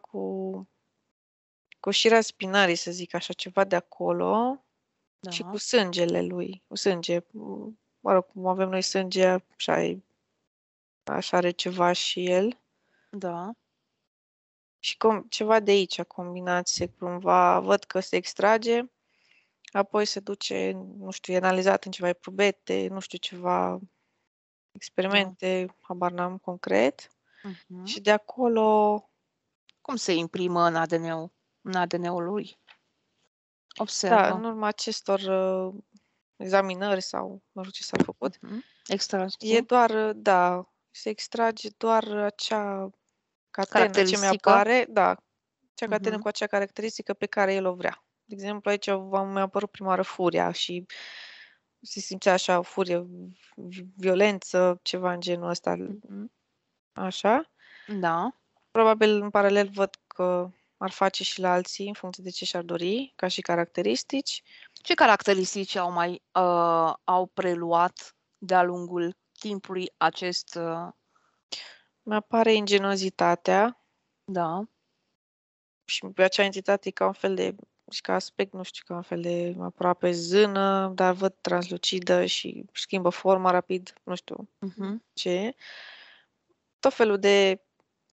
[SPEAKER 2] cu șirea spinării, să zic așa, ceva de acolo și cu
[SPEAKER 1] Da.
[SPEAKER 2] sângele lui, cu sânge. Mă rog, cum avem noi sânge, așa, așa are ceva și el.
[SPEAKER 1] Da.
[SPEAKER 2] Și ceva de aici, combinație, cumva, văd că se extrage, apoi se duce, nu știu, e analizat în ceva eprubete, nu știu, ceva
[SPEAKER 1] Da.
[SPEAKER 2] experimente, habar n-am concret.
[SPEAKER 1] Mhm.
[SPEAKER 2] Și de acolo,
[SPEAKER 1] Cum se imprimă în ADN-ul lui?
[SPEAKER 2] da, în
[SPEAKER 1] Observă.
[SPEAKER 2] urma acestor examinări sau nu știu ce s-a făcut,
[SPEAKER 1] Mhm.
[SPEAKER 2] e
[SPEAKER 1] Extracție.
[SPEAKER 2] doar, da, se extrage doar acea catenă ce
[SPEAKER 1] Caracteristică.
[SPEAKER 2] mi-apare, da, cea catenă
[SPEAKER 1] Mhm.
[SPEAKER 2] cu acea caracteristică pe care el o vrea. De exemplu, aici mi-a apărut prima oară furia și se simțea așa o furie, violență, ceva în genul ăsta,
[SPEAKER 1] Mhm.
[SPEAKER 2] așa.
[SPEAKER 1] Da.
[SPEAKER 2] Probabil în paralel văd că ar face și la alții în funcție de ce și-ar dori, ca și caracteristici.
[SPEAKER 1] Ce caracteristici au preluat de-a lungul timpului acest...
[SPEAKER 2] Mi-apare ingeniozitatea
[SPEAKER 1] Da.
[SPEAKER 2] și pe acea entitate e ca un fel de, și ca aspect, nu știu, ca un fel de aproape zână, dar văd translucidă și schimbă forma rapid, nu știu
[SPEAKER 1] Mhm.
[SPEAKER 2] ce. Tot felul de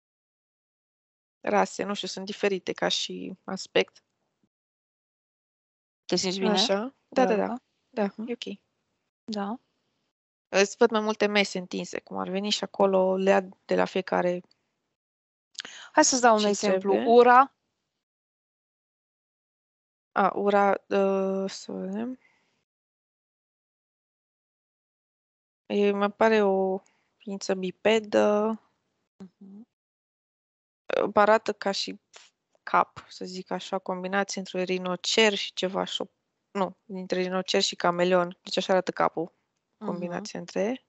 [SPEAKER 2] rase, nu știu, sunt diferite ca și aspect.
[SPEAKER 1] Te simți bine
[SPEAKER 2] Așa.
[SPEAKER 1] cu
[SPEAKER 2] Da, da, da.
[SPEAKER 1] ăla?
[SPEAKER 2] Da,
[SPEAKER 1] Mhm.
[SPEAKER 2] e ok.
[SPEAKER 1] Da.
[SPEAKER 2] Îți văd mai multe mese întinse, cum ar veni și acolo le ia de la fiecare
[SPEAKER 1] Hai să-ți dau un
[SPEAKER 2] ce
[SPEAKER 1] exemplu.
[SPEAKER 2] trebuie.
[SPEAKER 1] Ura.
[SPEAKER 2] Ura, să vedem. Mi apare o ființă bipedă,
[SPEAKER 1] Mhm.
[SPEAKER 2] arată ca și cap, să zic așa, combinație între rinocer și ceva nu, dintre rinocer și cameleon. Deci așa arată capul,
[SPEAKER 1] Mhm.
[SPEAKER 2] combinație între.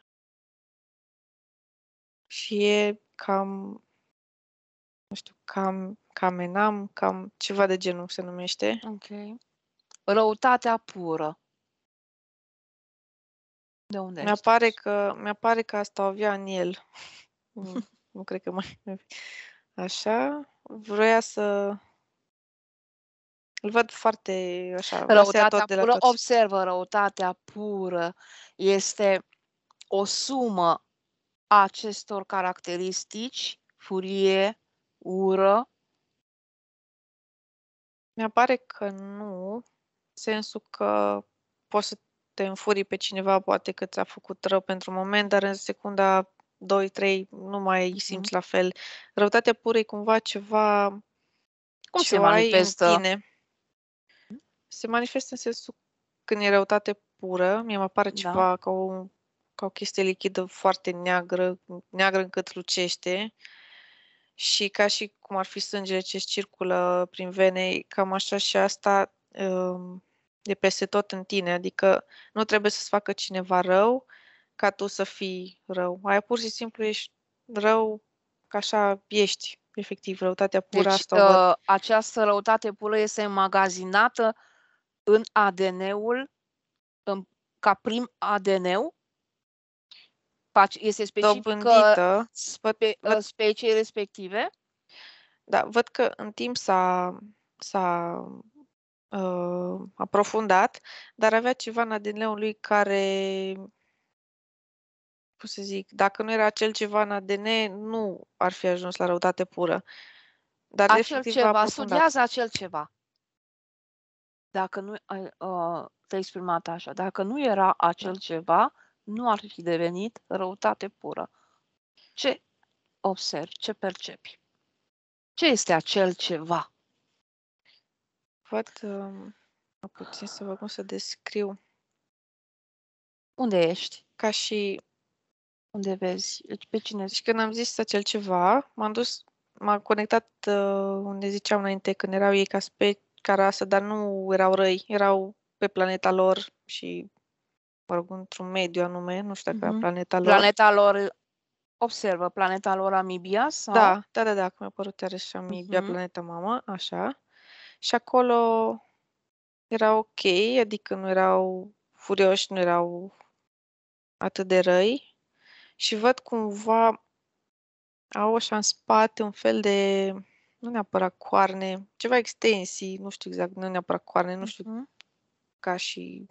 [SPEAKER 2] Și e cam, nu știu, cam ceva de genul se numește.
[SPEAKER 1] Ok. Răutatea pură. De unde ai scos?
[SPEAKER 2] Mi-apare că asta o avea în el. Nu cred că mai... Așa. Vroia să... Îl văd foarte așa, vrea să ia tot
[SPEAKER 1] Răutatea
[SPEAKER 2] de la
[SPEAKER 1] pură,
[SPEAKER 2] toți.
[SPEAKER 1] observă, răutatea pură este o sumă a acestor caracteristici, furie, ură.
[SPEAKER 2] Mi-apare că nu, în sensul că poți să te înfurii pe cineva, poate că ți-a făcut rău pentru un moment, dar în secunda 2-3 nu mai
[SPEAKER 1] Mhm.
[SPEAKER 2] simți la fel. Răutatea pură e cumva ceva
[SPEAKER 1] Cum
[SPEAKER 2] ce
[SPEAKER 1] se
[SPEAKER 2] o ai în
[SPEAKER 1] manifestă?
[SPEAKER 2] tine. Se manifestă în sensul când e răutate pură, mie mi apare
[SPEAKER 1] Da?
[SPEAKER 2] ceva ca ca o chestie lichidă foarte neagră, neagră încât lucește și ca și cum ar fi sângele ce circulă prin vene, cam așa și asta e peste tot în tine, adică nu trebuie să-ți facă cineva rău ca tu să fii rău. Aia pur și simplu ești rău, ca așa ești, efectiv, răutatea pură,
[SPEAKER 1] Deci
[SPEAKER 2] asta o văd.
[SPEAKER 1] această răutate pură este înmagazinată în ADN-ul, ca prim ADN-ul? Este specifică
[SPEAKER 2] Dobândită, văd,
[SPEAKER 1] speciei respective?
[SPEAKER 2] da, văd că în timp s-a aprofundat, dar avea ceva în ADN-ul lui care, cum să zic, dacă nu era acel ceva în ADN, nu ar fi ajuns la răutate pură. Dar
[SPEAKER 1] Acel
[SPEAKER 2] efectiv a
[SPEAKER 1] ceva,
[SPEAKER 2] aprofundat.
[SPEAKER 1] studiază acel ceva. Dacă nu te-ai exprimat așa, dacă nu era acel ceva, nu ar fi devenit răutate pură. Ce observi, ce percepi? Ce este acel ceva?
[SPEAKER 2] Văd, puțin să văd cum să descriu.
[SPEAKER 1] Unde ești?
[SPEAKER 2] Ca și,
[SPEAKER 1] Unde vezi? Pe cine?
[SPEAKER 2] deci când am zis acel ceva, m-am conectat unde ziceam înainte, când erau ei ca rasă, dar nu erau răi, erau pe planeta lor și, mă rog, într-un mediu anume, nu știu dacă era planeta lor.
[SPEAKER 1] Planeta lor, observă, planeta lor Amibia sau?
[SPEAKER 2] Da, că mi-a părut iarăși Amibia, planeta mamă, așa. Și acolo era ok, adică nu erau furioși, nu erau atât de răi. Și văd cumva au așa în spate un fel de, nu neapărat coarne, ceva extensii, nu știu exact, nu neapărat coarne, nu știu, ca și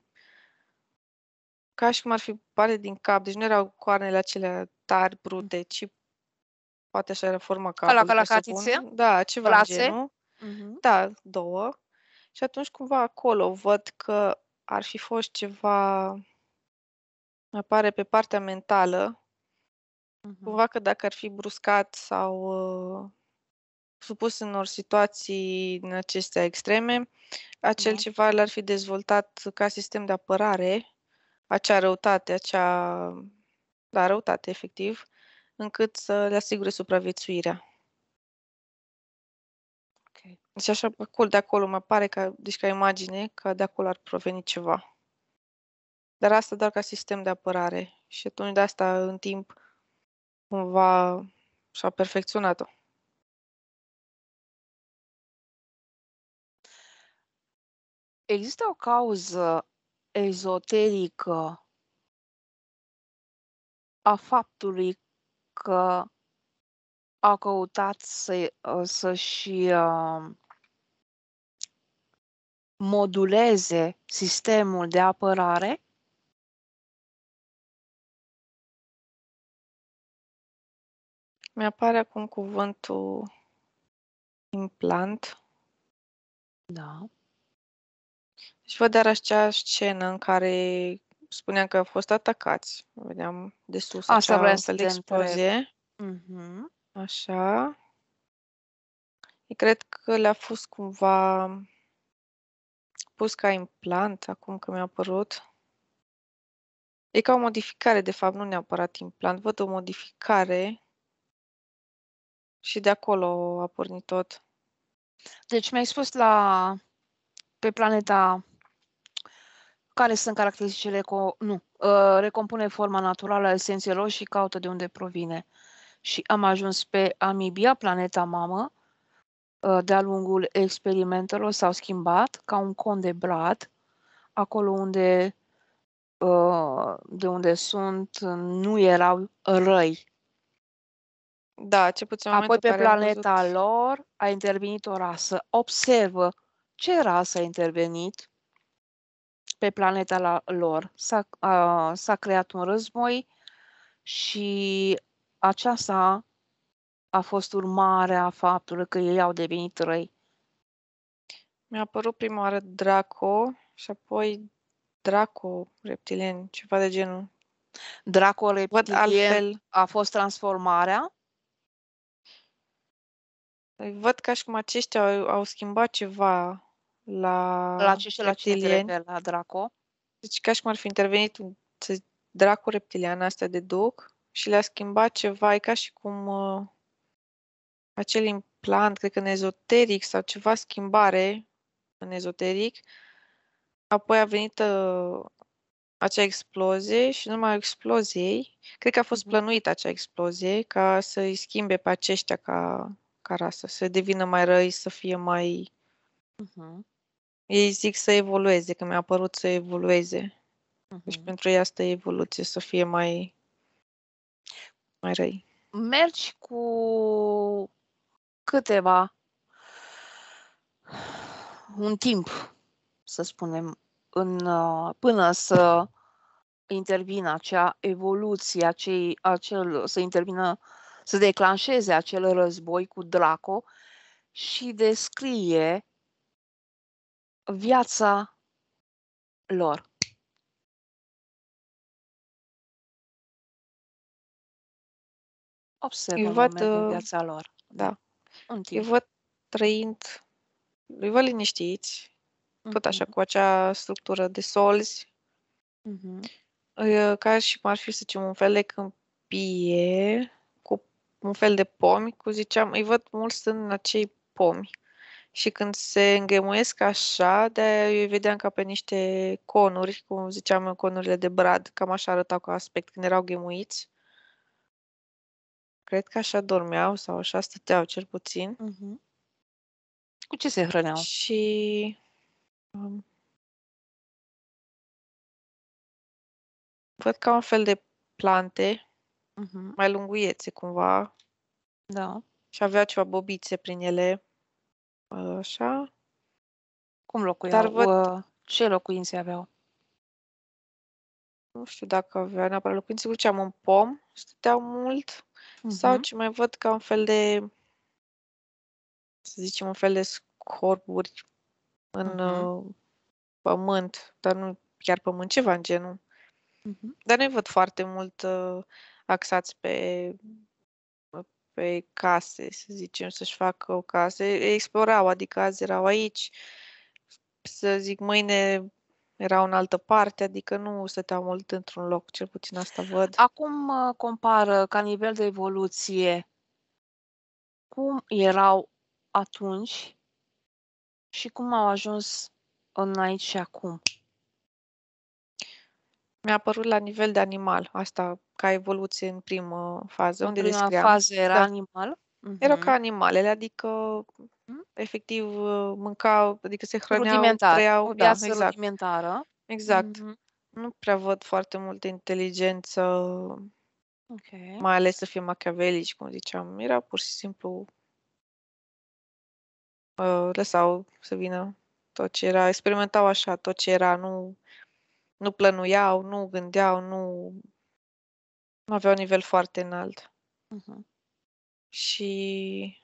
[SPEAKER 2] cum ar fi parte din cap. Deci nu erau coarnele acelea tari, brute, ci poate așa era forma capului,
[SPEAKER 1] Calacatițe?
[SPEAKER 2] da, ceva în genul. Da, 2. Și atunci cumva acolo văd că ar fi fost ceva, apare pe partea mentală, cumva că dacă ar fi bruscat sau supus unor situații din acestea extreme, acel ceva l-ar fi dezvoltat ca sistem de apărare, acea răutate, răutate efectiv, încât să le asigure supraviețuirea.
[SPEAKER 1] Okay.
[SPEAKER 2] Deci așa, de acolo mă pare ca imagine, că de acolo ar proveni ceva. Dar asta doar ca sistem de apărare. Și atunci de asta, în timp, cumva și-a perfecționat-o.
[SPEAKER 1] Există o cauză ezoterică a faptului că a căutat să-și moduleze sistemul de apărare?
[SPEAKER 2] Mi-apare acum cuvântul implant.
[SPEAKER 1] Da.
[SPEAKER 2] Și văd iarăși acea scenă în care spuneam că au fost atacați. Vedeam de sus
[SPEAKER 1] Asta vreau
[SPEAKER 2] un
[SPEAKER 1] să
[SPEAKER 2] fel de
[SPEAKER 1] te
[SPEAKER 2] explozie.
[SPEAKER 1] întreb.
[SPEAKER 2] Așa. Eu cred că le-a fost cumva pus ca implant, acum că mi-a apărut. E ca o modificare, de fapt, nu neapărat implant. Văd o modificare și de acolo a pornit tot.
[SPEAKER 1] Deci mi-ai spus pe planeta care sunt caracteristicile, recompune forma naturală a esențelor și caută de unde provine. Și am ajuns pe Amibia, planeta mamă. De-a lungul experimentelor s-au schimbat ca un con de brad, acolo de unde sunt, nu erau răi.
[SPEAKER 2] Da, ce puțin
[SPEAKER 1] Apoi pe planeta lor a intervenit o rasă. Observă ce rasă a intervenit pe planeta lor. S-a creat un război și aceasta a fost urmarea faptului că ei au devenit răi.
[SPEAKER 2] Mi-a apărut prima oară Draco și apoi Draco reptilien, ceva de genul.
[SPEAKER 1] Draco
[SPEAKER 2] Văd altfel.
[SPEAKER 1] a fost transformarea.
[SPEAKER 2] Văd ca și cum aceștia au schimbat ceva la
[SPEAKER 1] La aceștia, la cine te
[SPEAKER 2] reptilieni.
[SPEAKER 1] referi? La Draco?
[SPEAKER 2] Deci ca și cum ar fi intervenit dracul reptilian astea de duc și le-a schimbat ceva, e ca și cum acel implant, cred că în ezoteric sau ceva schimbare în ezoteric, apoi a venit acea explozie și numai exploziei, cred că a fost plănuită acea explozie ca să îi schimbe pe aceștia ca rasă, să devină mai răi, să fie mai... Ei zic să evolueze, că mi-a părut să evolueze. Deci pentru ei asta e evoluție, să fie mai răi.
[SPEAKER 1] Mergi cu câteva, un timp, să spunem, până să intervină acea evoluție, să intervină, să declanșeze acel război cu Draco și descrie viața lor. Observă un moment din viața lor.
[SPEAKER 2] Da.
[SPEAKER 1] Un
[SPEAKER 2] Îi
[SPEAKER 1] timp.
[SPEAKER 2] văd trăind, îi văd liniștiți, tot așa, cu acea structură de solzi, ca și cum ar fi, să zicem, un fel de câmpie, cu un fel de pomi, cum ziceam, îi văd mult stând în acei pomi. Și când se înghemuiesc așa, de-aia eu îi vedeam ca pe niște conuri, cum ziceam eu, conurile de brad, cam așa arătau ca aspect când erau ghemuiți. Cred că așa dormeau sau așa stăteau, cel puțin.
[SPEAKER 1] Cu ce se hrăneau?
[SPEAKER 2] Și văd ca un fel de plante, mai lunguiețe cumva.
[SPEAKER 1] Da.
[SPEAKER 2] Și avea ceva bobițe prin ele. Așa.
[SPEAKER 1] Cum locuiau? Ce locuințe aveau?
[SPEAKER 2] Nu știu dacă avea neapărat locuințe. Ziceam un pom, stăteau mult. Sau ce mai văd ca un fel de, să zicem, un fel de scorburi în pământ, dar nu chiar pământ, ceva în genul. Dar nu-i văd foarte mult axați pe case, să zicem, să-și facă o casă. Explorau, adică azi erau aici, să zic, mâine erau în altă parte, adică nu stăteau mult într-un loc, cel puțin asta văd.
[SPEAKER 1] Acum compară ca nivel de evoluție cum erau atunci și cum au ajuns în aici și acum.
[SPEAKER 2] Mi-a părut la nivel de animal, asta ca evoluție în primă fază,
[SPEAKER 1] În
[SPEAKER 2] unde
[SPEAKER 1] prima
[SPEAKER 2] descriam.
[SPEAKER 1] fază era animal?
[SPEAKER 2] Erau ca animalele, adică efectiv mâncau, adică se hrăneau,
[SPEAKER 1] Rudimentar,
[SPEAKER 2] trăiau,
[SPEAKER 1] o
[SPEAKER 2] da,
[SPEAKER 1] viață
[SPEAKER 2] exact.
[SPEAKER 1] rudimentară.
[SPEAKER 2] Exact. Nu prea văd foarte multă inteligență, mai ales să fie machiavelici, cum ziceam. Era pur și simplu lăsau să vină tot ce era, experimentau așa tot ce era, nu plănuiau, nu gândeau, nu aveau un nivel foarte înalt. Și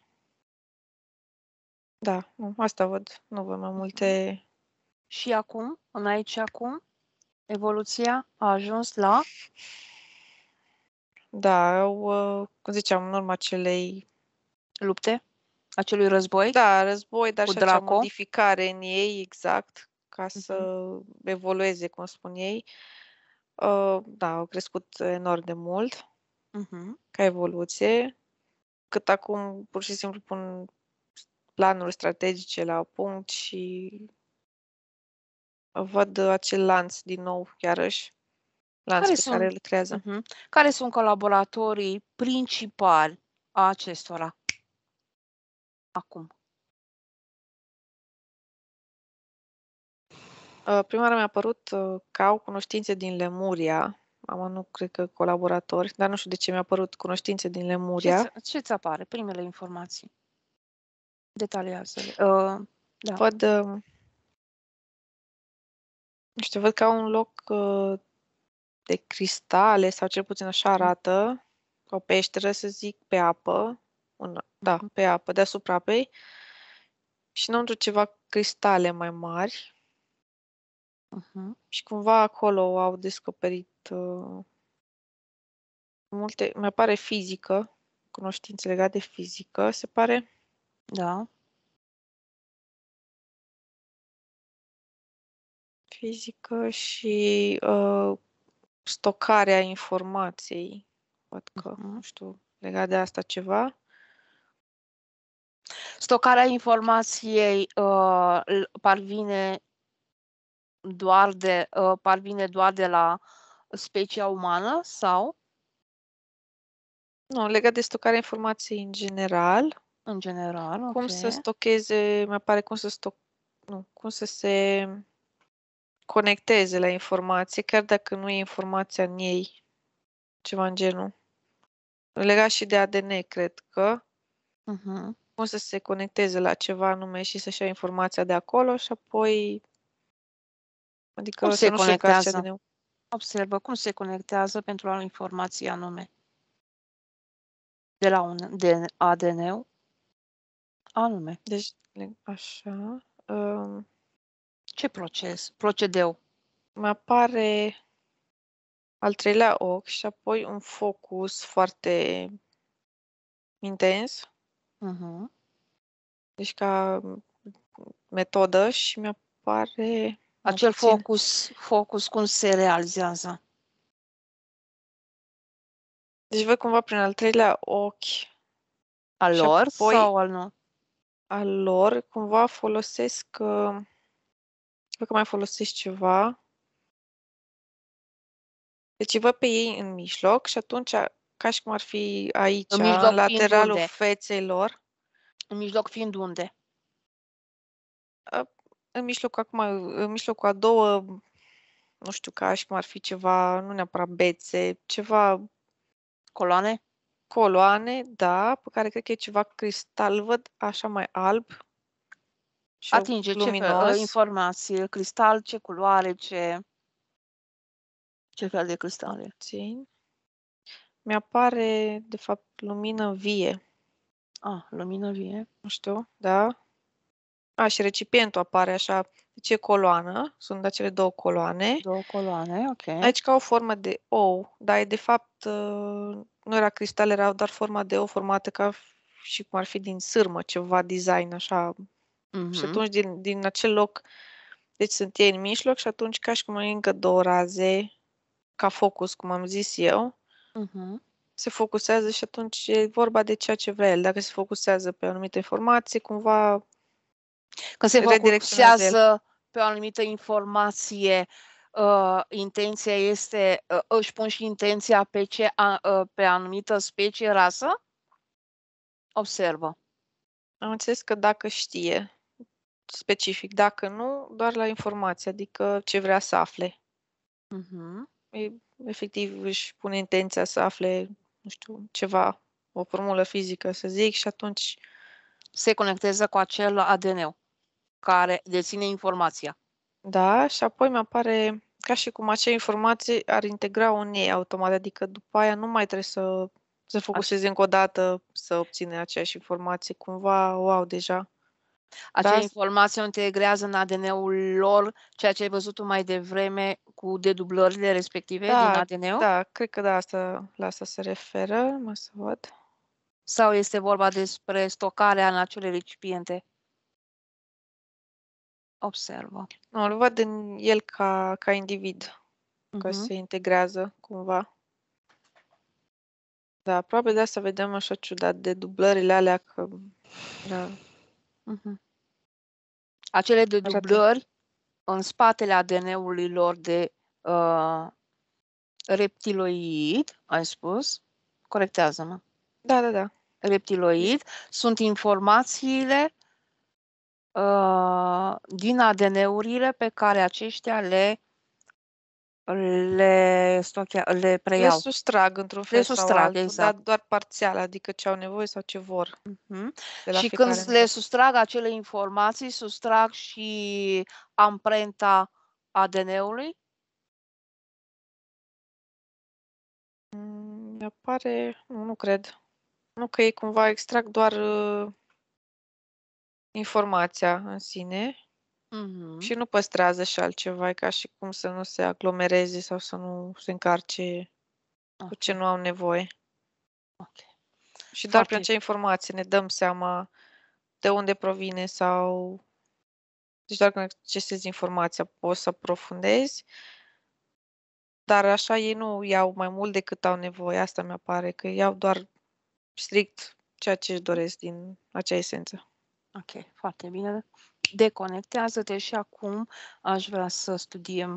[SPEAKER 2] da, nu, asta văd, nu văd mai multe.
[SPEAKER 1] Și acum, în aici și acum, evoluția a ajuns la?
[SPEAKER 2] Da, cum ziceam, în urma acelei
[SPEAKER 1] lupte, acelui război?
[SPEAKER 2] Da, război, dar și acea
[SPEAKER 1] Draco.
[SPEAKER 2] modificare în ei, exact, ca să evolueze, cum spun ei. Da, au crescut enorm de mult ca evoluție, cât acum pur și simplu pun planuri strategice la punct și văd acel lanț din nou, iarăși, lanț pe care îl creează.
[SPEAKER 1] Care sunt colaboratorii principali a acestora acum?
[SPEAKER 2] Prima oară mi-a părut că au cunoștințe din Lemuria. Am nu cred că colaboratori, dar nu știu de ce mi-a părut cunoștințe din Lemuria.
[SPEAKER 1] Ce-ți apare? Primele informații. Detaliază-le. Da.
[SPEAKER 2] Văd, nu știu, văd ca un loc de cristale, sau cel puțin așa arată, o peșteră, să zic, pe apă. Da, pe apă, deasupra apei. Și înăuntru ceva cristale mai mari. Și cumva acolo au descoperit multe, mi pare fizică, cunoștințe legate de fizică, se pare.
[SPEAKER 1] Da.
[SPEAKER 2] Fizică și stocarea informației. Văd că, nu știu, legat de asta ceva.
[SPEAKER 1] Stocarea informației parvine doar de la specia umană sau?
[SPEAKER 2] Nu, legat de stocarea informației în general.
[SPEAKER 1] În general,
[SPEAKER 2] Cum
[SPEAKER 1] ok.
[SPEAKER 2] să stocheze, mai pare cum să se conecteze la informație, chiar dacă nu e informația în ei, ceva în genul. Legat și de ADN, cred că. Cum să se conecteze la ceva anume și să-și ia informația de acolo și apoi, adică
[SPEAKER 1] Cum
[SPEAKER 2] să
[SPEAKER 1] se
[SPEAKER 2] nu se încarce
[SPEAKER 1] conectează?
[SPEAKER 2] ADN-ul.
[SPEAKER 1] Observă cum se conectează pentru a lua informații anume. De la de ADN-ul anume.
[SPEAKER 2] Deci, așa.
[SPEAKER 1] Ce proces? Procedeu.
[SPEAKER 2] Mai apare al treilea ochi și apoi un focus foarte intens. Deci ca metodă și mi-apare
[SPEAKER 1] Acel
[SPEAKER 2] puțin.
[SPEAKER 1] focus cum se realizează?
[SPEAKER 2] Deci văd cumva prin al treilea ochi
[SPEAKER 1] Al
[SPEAKER 2] și
[SPEAKER 1] lor
[SPEAKER 2] apoi
[SPEAKER 1] sau al nu?
[SPEAKER 2] al lor, cumva folosesc, văd că mai folosesc ceva. Deci îi văd pe ei în mijloc și atunci, ca și cum ar fi aici,
[SPEAKER 1] În
[SPEAKER 2] în
[SPEAKER 1] mijloc fiind
[SPEAKER 2] lateralul
[SPEAKER 1] unde?
[SPEAKER 2] feței lor,
[SPEAKER 1] În mijloc fiind unde?
[SPEAKER 2] în mijloc, acum, în mijlocul a două, nu știu, ca și cum ar fi ceva, nu neapărat bețe, ceva
[SPEAKER 1] Coloane?
[SPEAKER 2] coloane, da, pe care cred că e ceva cristal, văd așa mai alb și
[SPEAKER 1] Atinge ce fel? Informație, cristal, ce culoare, ce fel de cristale?
[SPEAKER 2] Puțin. Mi-apare, de fapt, lumină vie.
[SPEAKER 1] Lumină vie.
[SPEAKER 2] Nu știu, da? Și recipientul apare așa. Deci e coloană, sunt acele două coloane.
[SPEAKER 1] Două coloane, ok.
[SPEAKER 2] Aici ca o formă de ou, dar e de fapt, nu era cristal, era doar forma de ou formată ca și cum ar fi din sârmă, ceva design așa. Și atunci din acel loc, deci sunt ei în mijloc și atunci ca și cum ai încă două raze, ca focus, cum am zis eu, se focusează și atunci e vorba de ceea ce vrea el. Dacă se focusează pe o anumită informație, cumva
[SPEAKER 1] Când se
[SPEAKER 2] redirecționează el.
[SPEAKER 1] focusează pe o anumită informație, intenția este, își pun și intenția pe anumită specie, rasă? Observă.
[SPEAKER 2] Am înțeles că dacă știe specific, dacă nu, doar la informație, adică ce vrea să afle. Efectiv își pune intenția să afle, nu știu, ceva, o formulă fizică, să zic, și atunci
[SPEAKER 1] Se conectează cu acel ADN care deține informația.
[SPEAKER 2] da, și apoi mi apare ca și cum acea informație ar integra-o în ei automat, adică după aia nu mai trebuie să se focuseze încă o dată să obține aceeași informație, cumva o au deja.
[SPEAKER 1] Acea informație o integrează în ADN-ul lor, ceea ce ai văzut tu mai devreme cu dedublările respective din ADN-ul?
[SPEAKER 2] Da, cred că da, la asta se referă, mă să văd.
[SPEAKER 1] Sau este vorba despre stocarea în acele recipiente? Observă.
[SPEAKER 2] Nu, îl văd în el ca individ, că se integrează cumva. Da, probabil de asta vedem așa ciudat de dublările alea, că da.
[SPEAKER 1] Acele dedublări în spatele ADN-ului lor de reptiloid, ai spus? Corectează-mă.
[SPEAKER 2] Da.
[SPEAKER 1] Reptiloid sunt informațiile din ADN-urile pe care aceștia le preiau.
[SPEAKER 2] Le sustrag într-un fel sau altul,
[SPEAKER 1] exact.
[SPEAKER 2] dar doar parțial, adică ce au nevoie sau ce vor.
[SPEAKER 1] Și când le sustrag acele informații, sustrag și amprenta ADN-ului?
[SPEAKER 2] Mi apare, nu cred. Nu că ei cumva extrag doar informația în sine și nu păstrează și altceva, e ca și cum să nu se aglomereze sau să nu se încarce cu ce nu au nevoie. Și doar prin acea informație ne dăm seama de unde provine sau... Deci doar când accesezi informația poți să aprofundezi Dar așa ei nu iau mai mult decât au nevoie. Asta mi-apare, că iau doar strict ceea ce își doresc din acea esență.
[SPEAKER 1] Ok, foarte bine. Deconectează-te și acum aș vrea să studiem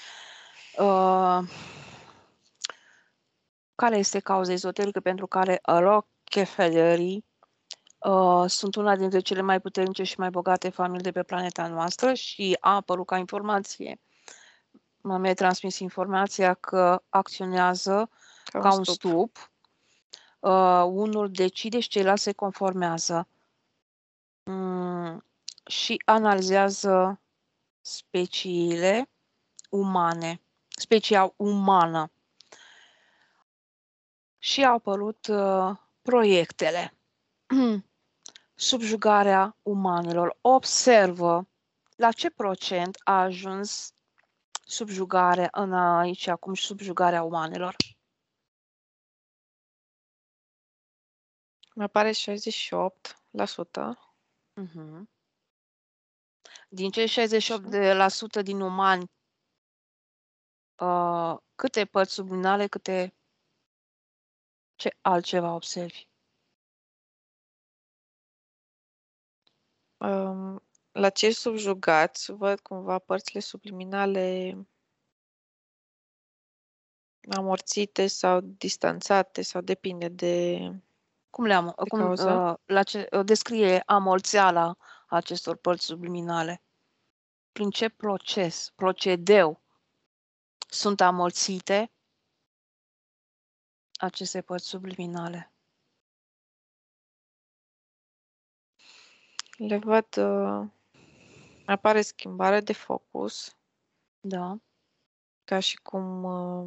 [SPEAKER 1] care este cauza ezoterică pentru care Rockefellerii sunt una dintre cele mai puternice și mai bogate familii de pe planeta noastră și a apărut ca informație. Mi-a transmis informația că acționează ca un stup. Unul decide și ceilalți se conformează. Și analizează speciile umane, specia umană. Și au apărut proiectele. Subjugarea umanilor. Observă la ce procent a ajuns subjugarea în aici acum subjugarea umanilor.
[SPEAKER 2] Mi-apare 68%.
[SPEAKER 1] Din cei 68% din umani, câte părți subliminale, câte ce altceva observi?
[SPEAKER 2] La cei subjugați văd cumva părțile subliminale amorțite sau distanțate sau depinde de
[SPEAKER 1] Cum le-am? Descrie amorțeala acestor părți subliminale? Prin ce procedeu sunt amorțite aceste părți subliminale?
[SPEAKER 2] Le văd, apare schimbare de focus.
[SPEAKER 1] Da.
[SPEAKER 2] Ca și cum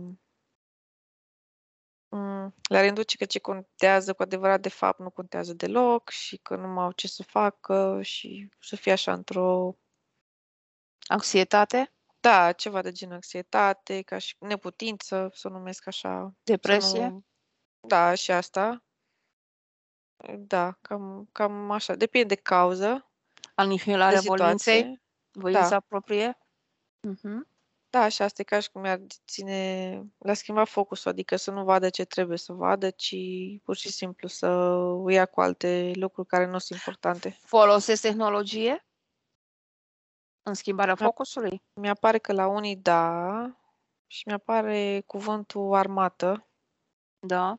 [SPEAKER 2] le-ar induce că ce contează cu adevărat de fapt nu contează deloc și că nu mai au ce să facă și să fie așa într-o...
[SPEAKER 1] Anxietate?
[SPEAKER 2] Da, ceva de gen anxietate, ca și neputință, să o numesc așa.
[SPEAKER 1] Depresie?
[SPEAKER 2] Da, și asta. Da, cam așa. Depinde de cauză,
[SPEAKER 1] Anihilarea
[SPEAKER 2] de situație.
[SPEAKER 1] voinței? Voința proprie?
[SPEAKER 2] Da, și asta e ca și cum i-ar ține, le-a schimbat focusul, adică să nu vadă ce trebuie să vadă, ci pur și simplu să o ia cu alte lucruri care nu sunt importante.
[SPEAKER 1] Folosesc tehnologie în schimbarea focusului?
[SPEAKER 2] Mi-apare că la unii da, și mi-apare cuvântul armată.
[SPEAKER 1] Da.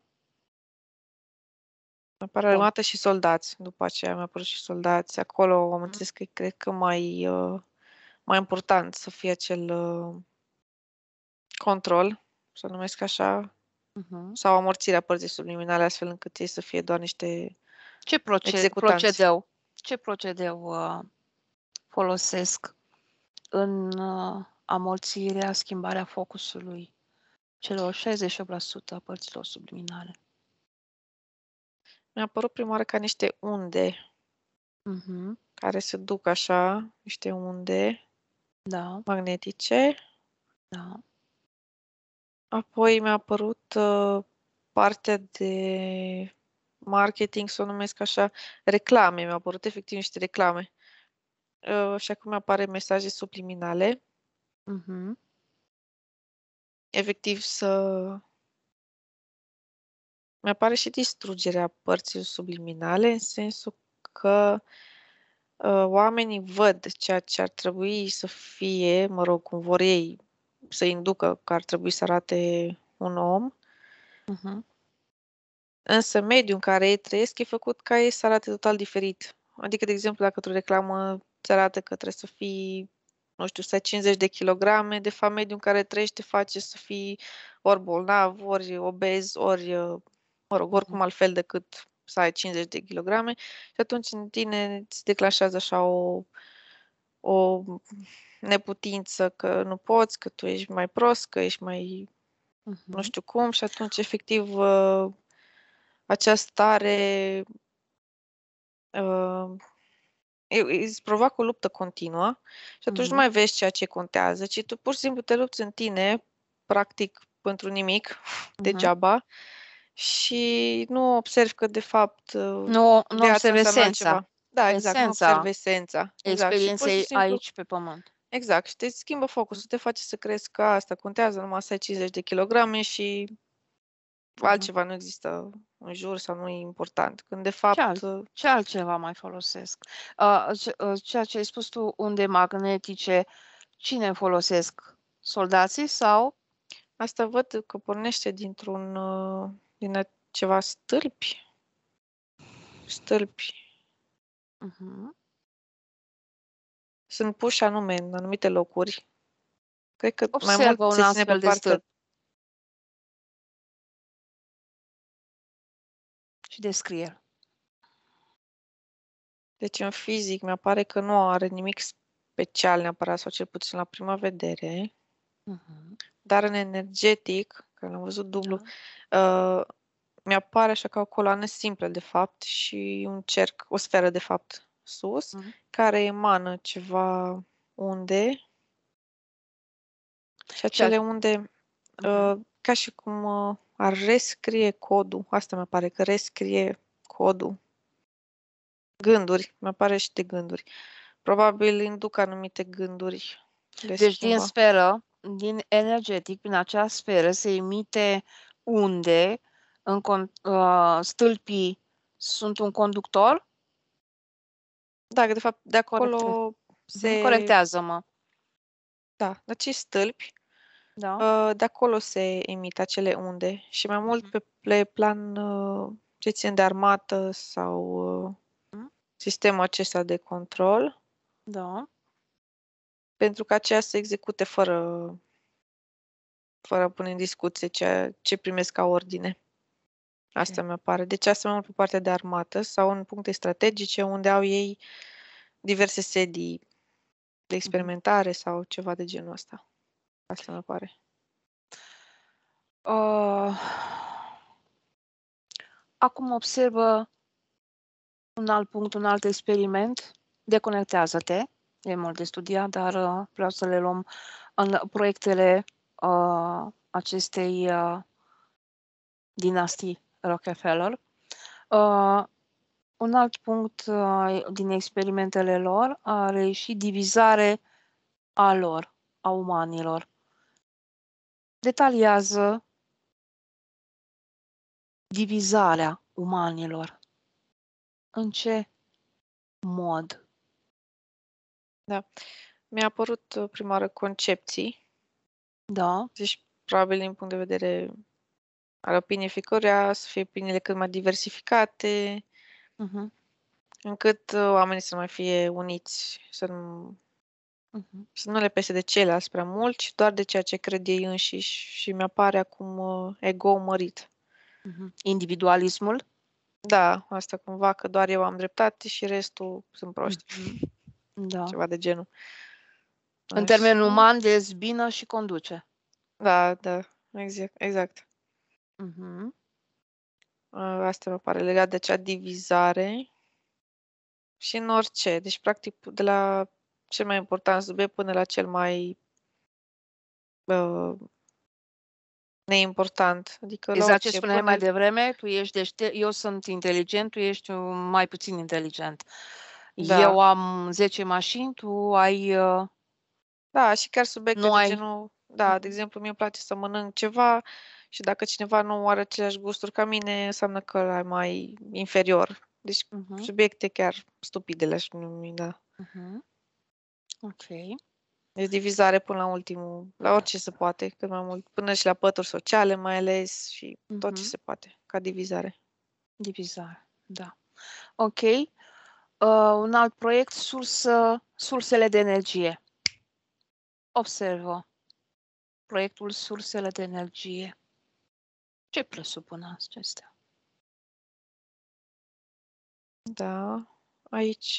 [SPEAKER 2] Mi-apare armată și soldați. După aceea mi-a apărut și soldați. Acolo am înțeles că cred că mai important să fie acel control, să numesc așa, sau amorțirea părții subliminale, astfel încât ei să fie doar niște executanți.
[SPEAKER 1] Ce procedeu folosesc în amorțirea, schimbarea focusului celor 68% a părților subliminale?
[SPEAKER 2] Mi-a apărut prima oară ca niște unde care se duc așa, niște unde magnetice.
[SPEAKER 1] Da.
[SPEAKER 2] Apoi mi-a apărut partea de marketing, să o numesc așa, reclame. Mi-au apărut efectiv niște reclame. Și acum apare mesaje subliminale. Efectiv mi-apare și distrugerea părților subliminale, în sensul că oamenii văd ceea ce ar trebui să fie, mă rog, cum vor ei să inducă că ar trebui să arate un om, însă mediul în care ei trăiesc e făcut ca ei să arate total diferit. Adică, de exemplu, dacă o reclamă îți arată că trebuie să fii, nu știu, să ai 50 de kilograme, de fapt mediul în care trăiești te face să fii ori bolnav, ori obez, ori, mă rog, oricum altfel decât să ai 50 de kilograme și atunci în tine îți declanșează așa o neputință că nu poți, că tu ești mai prost, că ești mai nu știu cum și atunci efectiv această stare îți provoacă o luptă continuă și atunci nu mai vezi ceea ce contează, ci tu pur și simplu te lupți în tine, practic pentru nimic, degeaba, și nu observi că de fapt
[SPEAKER 1] nu
[SPEAKER 2] viața
[SPEAKER 1] observi
[SPEAKER 2] înseamnă
[SPEAKER 1] esența.
[SPEAKER 2] altceva. Da, exact, nu observi esența.
[SPEAKER 1] Experienței aici pe pământ.
[SPEAKER 2] Exact. Și te schimbă focusul, te face să crezi că asta contează, numai să ai 50 de kilograme și altceva nu există în jur sau nu e important. Când de fapt,
[SPEAKER 1] Ce altceva mai folosesc? Ceea ce ai spus tu, unde magnetice, cine folosesc? Soldații sau?
[SPEAKER 2] asta văd că pornește din ceva stâlpi. Stâlpi. Sunt puși anume în anumite locuri. Cred că mai mult
[SPEAKER 1] Observă un
[SPEAKER 2] se ține pe
[SPEAKER 1] astfel de
[SPEAKER 2] partea...
[SPEAKER 1] stâlp și descrie-l.
[SPEAKER 2] Deci în fizic mi-apare că nu are nimic special neapărat, sau cel puțin la prima vedere. Dar în energetic, că l-am văzut dublu, mi-apare așa ca o coloană simplă, de fapt, și un cerc, o sferă, de fapt, sus, care emană ceva unde. Și acele unde, ca și cum ar rescrie codul. Asta mi-apare, că rescrie codul. Gânduri, mi-apare și de gânduri. Probabil induc anumite gânduri.
[SPEAKER 1] Deci din sferă, din energetic, prin acea sferă se emite unde stâlpii sunt un conductor?
[SPEAKER 2] Da, că de fapt de acolo se...
[SPEAKER 1] Corectează-mă.
[SPEAKER 2] Da, de acei stâlpi,
[SPEAKER 1] Da.
[SPEAKER 2] de acolo se emit acele unde. Și mai mult pe plan ce țin de armată sau sistemul acesta de control.
[SPEAKER 1] Da.
[SPEAKER 2] Pentru că aceea se execute fără a pune în discuție ce primesc ca ordine. Asta mi-apare. Deci asta mai mult pe partea de armată sau în puncte strategice unde au ei diverse sedii de experimentare sau ceva de genul ăsta. Asta mi-apare.
[SPEAKER 1] Acum observă un alt punct, un alt experiment. Deconectează-te. E mult de studiat, dar vreau să le luăm în proiectele acestei dinastii Rockefeller. Un alt punct din experimentele lor a reieșit divizare a lor, a umanilor. Detaliază divizarea umanilor. În ce mod?
[SPEAKER 2] Da. Mi-a apărut prima oară concepții.
[SPEAKER 1] Da.
[SPEAKER 2] Deci, probabil, din punct de vedere al opiniei fiecăruia, să fie opiniile cât mai diversificate, încât oamenii să nu mai fie uniți, să nu le pese de ceilalți prea mult, ci doar de ceea ce cred ei înșiși. Și mi-apare acum ego mărit.
[SPEAKER 1] Individualismul?
[SPEAKER 2] Da, asta cumva, că doar eu am dreptate și restul sunt proști.
[SPEAKER 1] Da.
[SPEAKER 2] Ceva de genul.
[SPEAKER 1] În termen uman, dezbină și conduce.
[SPEAKER 2] Da, exact. Asta mi pare legat de acea divizare și în orice. Deci, practic, de la cel mai important subiect până la cel mai neimportant. Adică
[SPEAKER 1] exact ce spuneai mai devreme, tu ești eu sunt inteligent, tu ești mai puțin inteligent.
[SPEAKER 2] Da.
[SPEAKER 1] Eu am 10 mașini, tu ai...
[SPEAKER 2] Da, și chiar subiecte de genul... Da, de exemplu, mie îmi place să mănânc ceva și dacă cineva nu are aceleași gusturi ca mine, înseamnă că ăla e mai inferior. Deci subiecte chiar stupide le-aș numi, da.
[SPEAKER 1] Ok.
[SPEAKER 2] Deci divizare până la ultimul, la orice se poate, cât mai mult, până și la pături sociale mai ales și tot ce se poate, ca divizare.
[SPEAKER 1] Divizare, da. Ok. Un alt proiect, sursele de energie. Observă proiectul sursele de energie. Ce presupune acestea?
[SPEAKER 2] Da, aici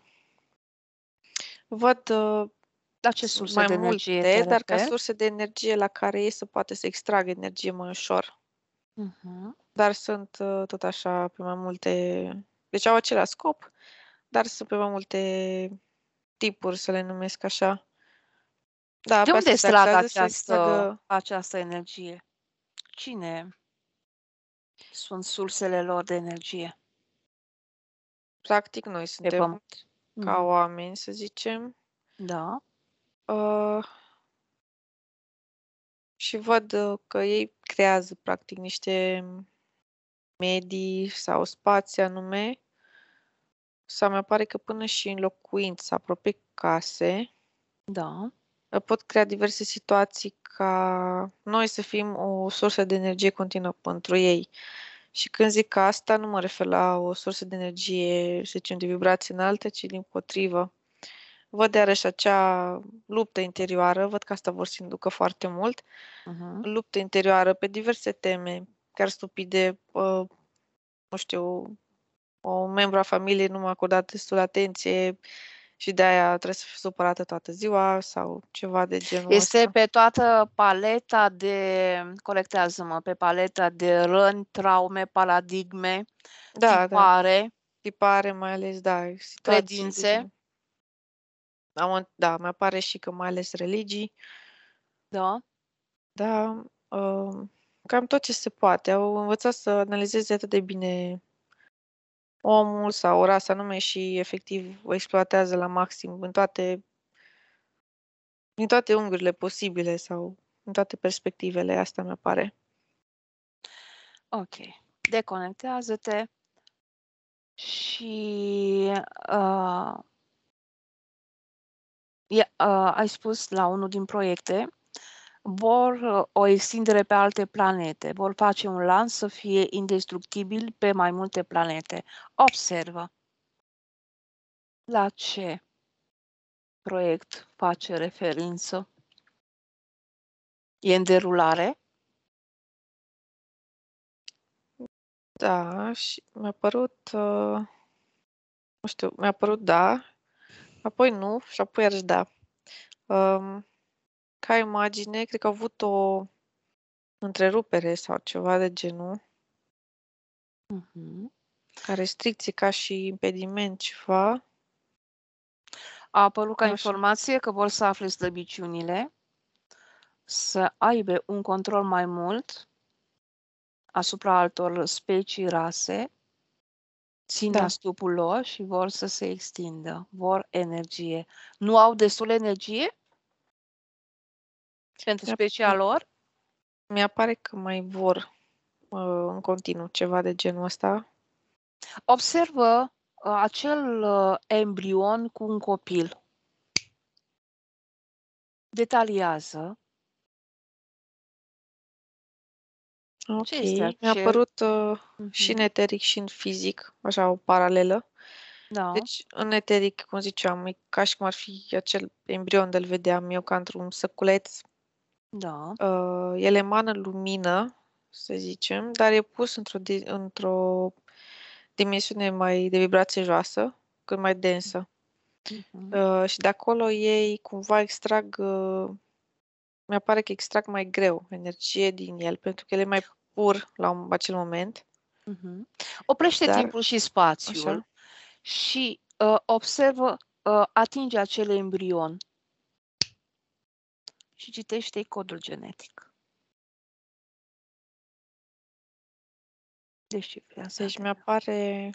[SPEAKER 2] văd
[SPEAKER 1] la ce surse
[SPEAKER 2] mai
[SPEAKER 1] de
[SPEAKER 2] multe,
[SPEAKER 1] energie
[SPEAKER 2] dar ca surse de energie la care ei să poate să extragă energie mai ușor. Dar sunt tot așa pe mai multe... Deci au același scop, dar sunt pe mai multe tipuri, să le numesc așa. Da,
[SPEAKER 1] de
[SPEAKER 2] pe
[SPEAKER 1] unde
[SPEAKER 2] asta
[SPEAKER 1] extrag această energie? Cine sunt sursele lor de energie?
[SPEAKER 2] Practic, noi suntem ca oameni, să zicem.
[SPEAKER 1] Da.
[SPEAKER 2] Și văd că ei creează, practic, niște medii sau spații anume, sau mi pare că până și în locuințe, aproape case,
[SPEAKER 1] Da.
[SPEAKER 2] pot crea diverse situații ca noi să fim o sursă de energie continuă pentru ei. Și când zic asta, nu mă refer la o sursă de energie, să zicem, de vibrație înaltă, ci dimpotrivă. Văd iarăși acea luptă interioară, văd că asta vor să inducă foarte mult,
[SPEAKER 1] Mhm.
[SPEAKER 2] luptă interioară pe diverse teme, chiar stupide, nu știu, o membru a familiei nu m-a acordat destul atenție și de aia trebuie să fiu supărată toată ziua sau ceva de genul
[SPEAKER 1] Este
[SPEAKER 2] ăsta.
[SPEAKER 1] pe toată paleta de, corectează-mă, pe paleta de răni, traume, paradigme,
[SPEAKER 2] Da, da,
[SPEAKER 1] tipare,
[SPEAKER 2] tipare mai ales, da, situații de
[SPEAKER 1] credințe,
[SPEAKER 2] genul. Da, mai apare și că mai ales religii,
[SPEAKER 1] da?
[SPEAKER 2] da, cam tot ce se poate. Au învățat să analizeze atât de bine omul sau o rasă anume și efectiv o exploatează la maxim din toate unghiurile posibile sau în toate perspectivele, asta mi pare.
[SPEAKER 1] Ok. Deconectează-te și uh, ai spus la unul din proiecte, vor o extindere pe alte planete, vor face un lanț să fie indestructibil pe mai multe planete. Observă la ce proiect face referință. E în derulare?
[SPEAKER 2] Da, și mi-a părut, nu știu, mi-a părut da, apoi nu și apoi iarăși da. Ca imagine, cred că au avut o întrerupere sau ceva de genul,
[SPEAKER 1] Mhm.
[SPEAKER 2] ca restricție, ca și impediment, ceva.
[SPEAKER 1] A apărut ca
[SPEAKER 2] Așa.
[SPEAKER 1] informație că vor să afle slăbiciunile, să aibă un control mai mult asupra altor specii, rase, țin la
[SPEAKER 2] Da.
[SPEAKER 1] stupul lor și vor să se extindă, vor energie. Nu au destul energie pentru specia lor?
[SPEAKER 2] Mi-apare că mai vor în continuu ceva de genul ăsta.
[SPEAKER 1] Observă acel embrion cu un copil. Detaliază
[SPEAKER 2] Ok.
[SPEAKER 1] ce este
[SPEAKER 2] Mi-a
[SPEAKER 1] acel...
[SPEAKER 2] părut și în
[SPEAKER 1] Mhm.
[SPEAKER 2] eteric și în fizic, așa o paralelă.
[SPEAKER 1] Da,
[SPEAKER 2] Deci, în eteric, cum ziceam, e ca și cum ar fi acel embrion de-l vedeam eu ca într-un săculeț.
[SPEAKER 1] da.
[SPEAKER 2] El emană lumină, să zicem, dar e pus într-o dimensiune mai de vibrație joasă, cât mai densă.
[SPEAKER 1] Mhm.
[SPEAKER 2] Și de acolo ei cumva extrag, mi-apare că extrag mai greu energie din el, pentru că el e mai pur la acel moment.
[SPEAKER 1] Mhm. Oprește
[SPEAKER 2] Dar,
[SPEAKER 1] timpul și spațiul
[SPEAKER 2] așa,
[SPEAKER 1] și observă, atinge acel embrion și citește codul genetic. Deșifrează
[SPEAKER 2] deci mi-apare,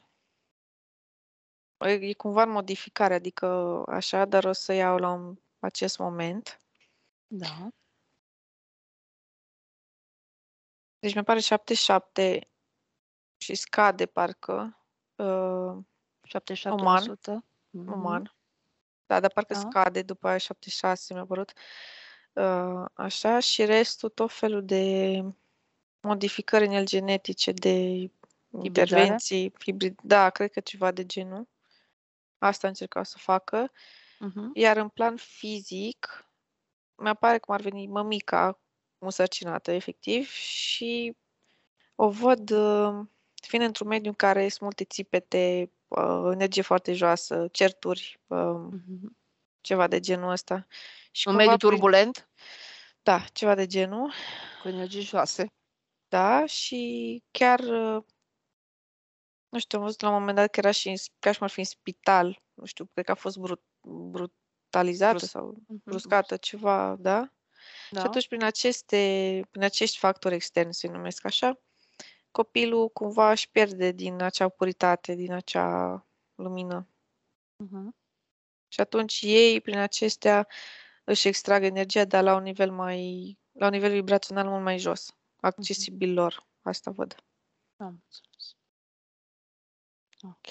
[SPEAKER 2] e cumva în modificare, adică așa, dar o să iau acest moment.
[SPEAKER 1] Da.
[SPEAKER 2] Deci mi-apare 77 și scade parcă, uman,
[SPEAKER 1] 77%. Mhm.
[SPEAKER 2] uman. Da, dar parcă
[SPEAKER 1] Da.
[SPEAKER 2] scade după aia 76 mi-a părut. Așa, și restul tot felul de modificări în el genetice, de
[SPEAKER 1] Hibridare.
[SPEAKER 2] intervenții, hibrid, da, cred că ceva de genul. Asta încercau să facă.
[SPEAKER 1] Mhm.
[SPEAKER 2] Iar în plan fizic, mi-apare cum ar veni mămica însărcinată, efectiv, și o văd fiind într-un mediu în care sunt multe țipete, energie foarte joasă, certuri,
[SPEAKER 1] Mhm.
[SPEAKER 2] ceva de genul ăsta. Și
[SPEAKER 1] Un mediu
[SPEAKER 2] cumva
[SPEAKER 1] turbulent
[SPEAKER 2] da, ceva de genul,
[SPEAKER 1] cu energii joase.
[SPEAKER 2] da, și chiar, nu știu, am văzut la un moment dat că era și ca și cum ar fi în spital, nu știu, cred că a fost brutalizată
[SPEAKER 1] Brusc.
[SPEAKER 2] sau
[SPEAKER 1] Mhm.
[SPEAKER 2] bruscată, ceva, da? Și
[SPEAKER 1] Da.
[SPEAKER 2] atunci, prin acești factori externi, să-i numesc așa, copilul cumva își pierde din acea puritate, din acea lumină.
[SPEAKER 1] Mhm.
[SPEAKER 2] Și atunci ei, prin acestea, își extrag energia, dar la un nivel vibrațional mult mai jos, accesibil lor. Asta văd.
[SPEAKER 1] Am înțeles. Ok.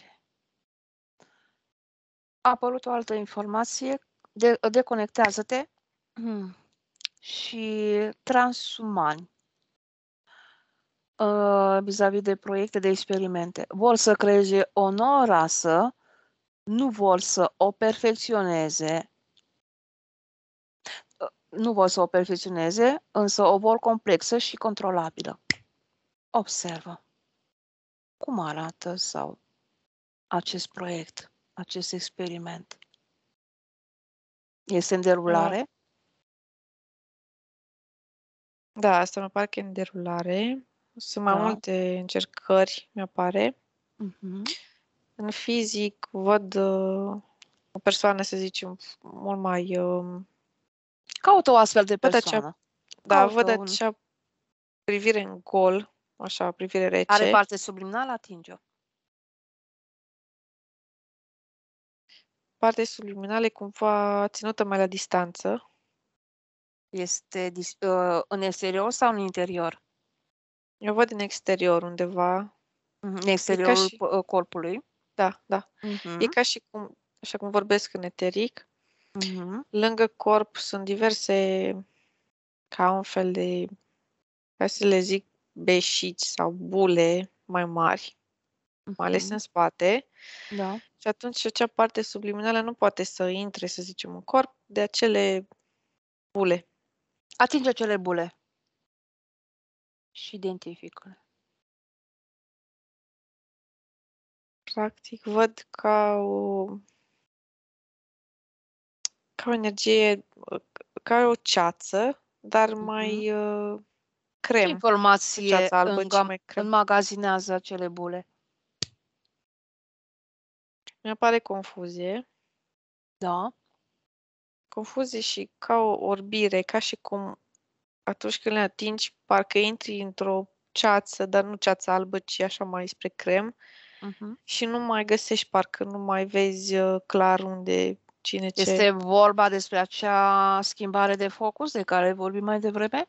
[SPEAKER 1] A apărut o altă informație. Deconectează-te și transumani vis-a-vis de proiecte de experimente. Vor să creeze o nouă rasă, nu vor să o perfecționeze, însă o vor complexă și controlabilă. Observă. Cum arată sau acest proiect, acest experiment? Este în derulare?
[SPEAKER 2] Da, asta mi pare că e în derulare. Sunt mai multe încercări, mi-apare. În fizic văd o persoană, să zicem, mult mai...
[SPEAKER 1] Caută o astfel de persoană.
[SPEAKER 2] Văd acea privire în gol, așa, privire rece.
[SPEAKER 1] Are parte subliminală? Atinge-o.
[SPEAKER 2] Partea subliminală e cumva ținută mai la distanță.
[SPEAKER 1] Este în exterior sau în interior?
[SPEAKER 2] Eu văd în exterior undeva.
[SPEAKER 1] În exteriorul corpului?
[SPEAKER 2] Da. E ca și cum, așa cum vorbesc în eteric, lângă corp sunt diverse, ca un fel de, hai să le zic, beșici sau bule mai mari, mai ales în spate.
[SPEAKER 1] Da.
[SPEAKER 2] Și atunci acea parte subliminală nu poate să intre, să zicem, în corp de acele bule.
[SPEAKER 1] Atinge acele bule și identifică-le.
[SPEAKER 2] Practic, văd ca o energie, ca o ceață, dar mai crem.
[SPEAKER 1] Ce informație
[SPEAKER 2] ceața albă, mai crem.
[SPEAKER 1] înmagazinează acele bule?
[SPEAKER 2] Mi-apare confuzie.
[SPEAKER 1] Da.
[SPEAKER 2] Confuzie și ca o orbire, ca și cum atunci când le atingi, parcă intri într-o ceață, dar nu ceață albă, ci așa mai spre crem. Și nu mai găsești, parcă nu mai vezi clar unde, cine ce.
[SPEAKER 1] Este vorba despre acea schimbare de focus de care vorbim mai devreme?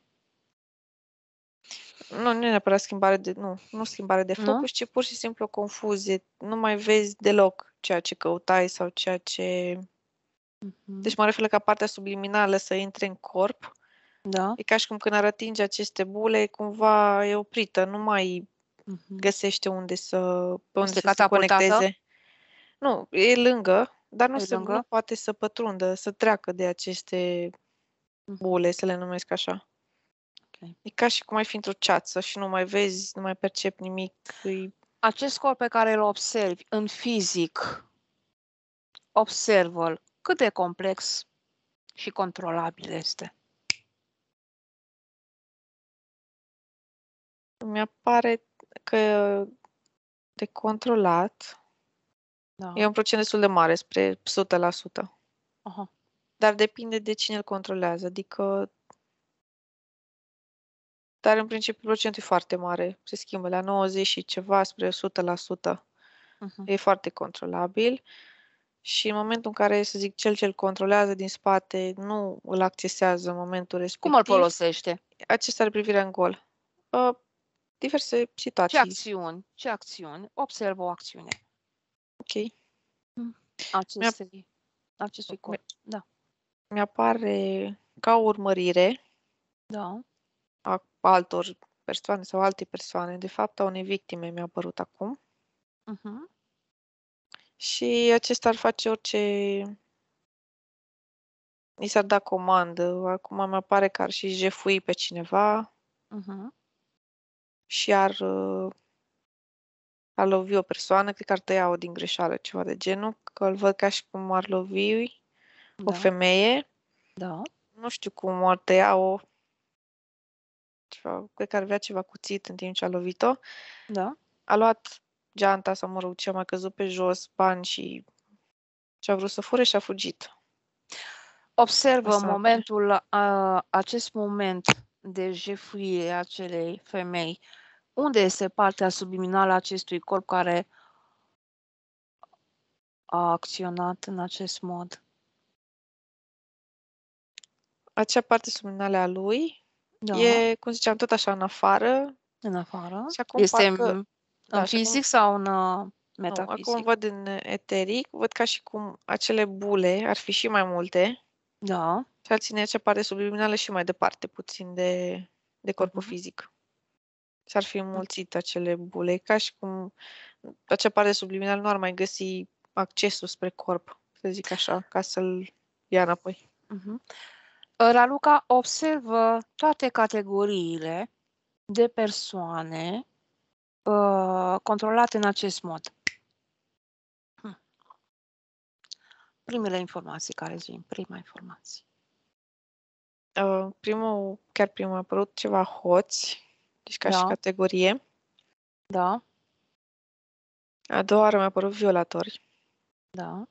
[SPEAKER 2] Nu e neapărat schimbare de focus, ci pur și simplu o confuzie. Nu mai vezi deloc ceea ce căutai sau ceea ce... Deci mă refer ca partea subliminală să intre în corp.
[SPEAKER 1] Da.
[SPEAKER 2] E ca și cum când ar atinge aceste bule, cumva e oprită, nu mai găsește unde să se conecteze. Nu, e lângă, dar nu poate să pătrundă, să treacă de aceste bule, să le numesc așa.
[SPEAKER 1] Okay.
[SPEAKER 2] E ca și cum ai fi într-o ceață și nu mai vezi, nu mai percepi nimic.
[SPEAKER 1] Acest corp pe care îl observi în fizic, observă-l. Cât de complex și controlabil este?
[SPEAKER 2] Mi-apare că de controlat. Da. E un procent destul de mare, spre 100%.
[SPEAKER 1] Aha.
[SPEAKER 2] Dar depinde de cine îl controlează. Adică, dar în principiu procentul e foarte mare. Se schimbă la 90 și ceva spre 100%. E foarte controlabil. Și în momentul în care, să zic, cel ce îl controlează din spate nu îl accesează în momentul respectiv.
[SPEAKER 1] Cum îl folosește?
[SPEAKER 2] Acesta are privirea în gol. Diverse situații.
[SPEAKER 1] Ce acțiuni? Observă o acțiune.
[SPEAKER 2] Ok.
[SPEAKER 1] Acestui corp. Da.
[SPEAKER 2] Mi-apare ca o urmărire.
[SPEAKER 1] Da.
[SPEAKER 2] A altor persoane sau alte persoane. De fapt, a unei victime mi-a apărut acum. Și acesta ar face orice... I s-ar da comandă. Acum mi-apare că ar și jefui pe cineva. Și ar lovi o persoană. Cred că ar tăia-o din greșeală, ceva de genul. Că îl văd ca și cum ar lovi o femeie.
[SPEAKER 1] Da.
[SPEAKER 2] Nu știu cum ar tăia-o. Cred că ar avea ceva cuțit în timp ce a lovit-o.
[SPEAKER 1] Da.
[SPEAKER 2] A luat geanta sau, mă rog, ce a mai căzut pe jos, bani și a vrut să fure și a fugit.
[SPEAKER 1] Observă acest moment de jefuire a acelei femei. Unde este partea subliminală a acestui corp care a acționat în acest mod?
[SPEAKER 2] acea parte subliminală a lui
[SPEAKER 1] Da,
[SPEAKER 2] e, cum ziceam, tot așa în afară.
[SPEAKER 1] în afară.
[SPEAKER 2] Și acum
[SPEAKER 1] Este
[SPEAKER 2] parcă, da,
[SPEAKER 1] în
[SPEAKER 2] și acum,
[SPEAKER 1] fizic sau în
[SPEAKER 2] nu, acum
[SPEAKER 1] metafizic?
[SPEAKER 2] văd în eteric, văd ca și cum acele bule ar fi și mai multe
[SPEAKER 1] Da.
[SPEAKER 2] și ar ține acea parte subliminală și mai departe puțin de corpul
[SPEAKER 1] Mhm.
[SPEAKER 2] fizic. Și ar fi înmulțit acele bule, ca și cum acea parte subliminală nu ar mai găsi accesul spre corp, să zic așa, ca să-l ia înapoi.
[SPEAKER 1] Mhm. Raluca observă toate categoriile de persoane controlate în acest mod. Primele informații care zi, prima informație.
[SPEAKER 2] Chiar primul a apărut ceva hoți, deci ca și
[SPEAKER 1] Da,
[SPEAKER 2] categorie.
[SPEAKER 1] da,
[SPEAKER 2] A doua oară mi-a apărut violatori
[SPEAKER 1] da.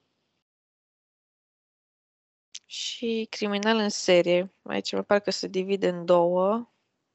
[SPEAKER 2] și criminal în serie. Aici mi pare că se divide în două,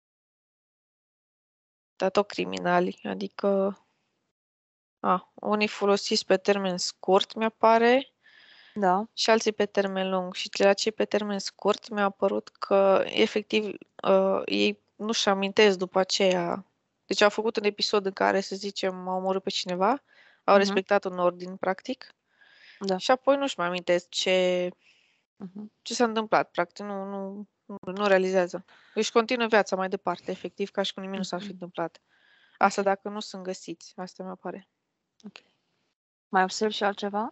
[SPEAKER 2] dar tot criminali, adică unii folosiți pe termen scurt, mi-apare,
[SPEAKER 1] Da.
[SPEAKER 2] și alții pe termen lung. Și de la cei pe termen scurt mi-a apărut că, efectiv, ei nu-și amintesc după aceea. Deci au făcut un episod în care, să zicem, au omorât pe cineva, au
[SPEAKER 1] Mhm.
[SPEAKER 2] respectat un ordin, practic,
[SPEAKER 1] Da.
[SPEAKER 2] și apoi nu-și mai amintesc
[SPEAKER 1] Mhm.
[SPEAKER 2] ce s-a întâmplat, practic, nu realizează. Își continuă viața mai departe, efectiv, ca și cum nimic nu s-ar fi
[SPEAKER 1] Mhm.
[SPEAKER 2] întâmplat. Asta
[SPEAKER 1] Ok.
[SPEAKER 2] dacă nu sunt găsiți, asta mi apare.
[SPEAKER 1] Ok. Mai observ și altceva?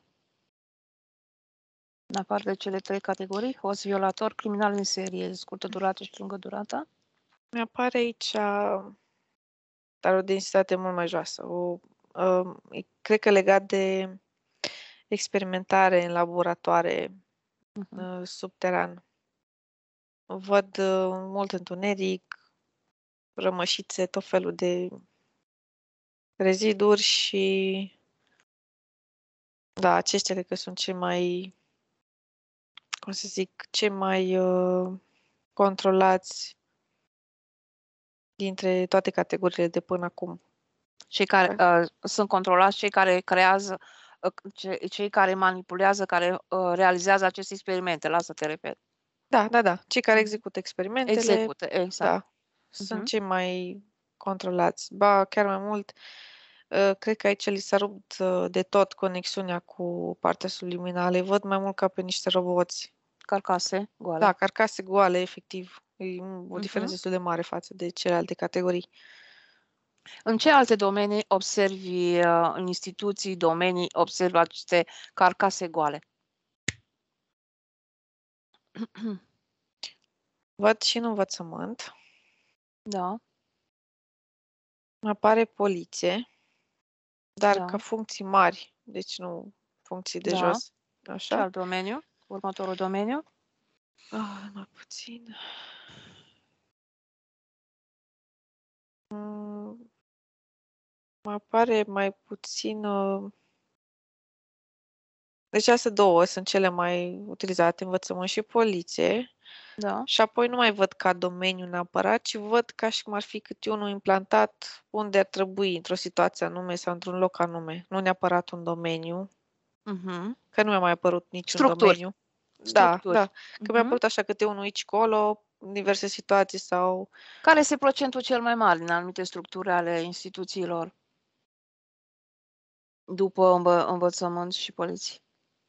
[SPEAKER 1] În afară de cele trei categorii, host, violator, criminal în serie, scurtă durată și lungă durată.
[SPEAKER 2] Mi apare aici, dar o densitate mult mai joasă. Cred că legat de experimentare în laboratoare
[SPEAKER 1] Mhm.
[SPEAKER 2] subteran. Văd mult întuneric, rămășițe, tot felul de reziduri și da, aceștia cred că sunt cei mai, cum să zic, cei mai controlați dintre toate categoriile de până acum.
[SPEAKER 1] Cei care sunt controlați, cei care creează, cei care manipulează, care realizează aceste experimente. La asta te referi.
[SPEAKER 2] Da. Cei care
[SPEAKER 1] Mhm.
[SPEAKER 2] execută experimentele,
[SPEAKER 1] Execută, exact.
[SPEAKER 2] da, sunt
[SPEAKER 1] Mhm.
[SPEAKER 2] cei mai controlați. Ba, chiar mai mult, cred că aici li s-a rupt de tot conexiunea cu partea subliminală. Îi văd mai mult ca pe niște roboți.
[SPEAKER 1] Carcase goale.
[SPEAKER 2] Da, carcase goale, efectiv. E o diferență
[SPEAKER 1] Mhm.
[SPEAKER 2] destul de mare față de celelalte categorii.
[SPEAKER 1] În ce alte domenii observi, în instituții, domenii, observi aceste carcase goale?
[SPEAKER 2] Văd și în învățământ.
[SPEAKER 1] Da,
[SPEAKER 2] Apare poliție, dar ca
[SPEAKER 1] da,
[SPEAKER 2] funcții mari, deci nu funcții de
[SPEAKER 1] da.
[SPEAKER 2] jos.
[SPEAKER 1] Ce
[SPEAKER 2] Așa.
[SPEAKER 1] alt domeniu? Următorul domeniu?
[SPEAKER 2] Mai puțin. Mai apare mai puțin. Deci astea două sunt cele mai utilizate, învățământ și poliție.
[SPEAKER 1] Da.
[SPEAKER 2] Și apoi nu mai văd ca domeniu neapărat, ci văd ca și cum ar fi câte unul implantat unde ar trebui, într-o situație anume sau într-un loc anume. Nu neapărat un domeniu,
[SPEAKER 1] Mhm.
[SPEAKER 2] că nu mi-a mai apărut niciun
[SPEAKER 1] Structuri.
[SPEAKER 2] domeniu. Da.
[SPEAKER 1] Structuri.
[SPEAKER 2] Că mi-a
[SPEAKER 1] Mhm.
[SPEAKER 2] apărut așa câte unul aici, colo, în diverse situații sau...
[SPEAKER 1] Care este procentul cel mai mare în anumite structuri ale instituțiilor după învățământ și poliție?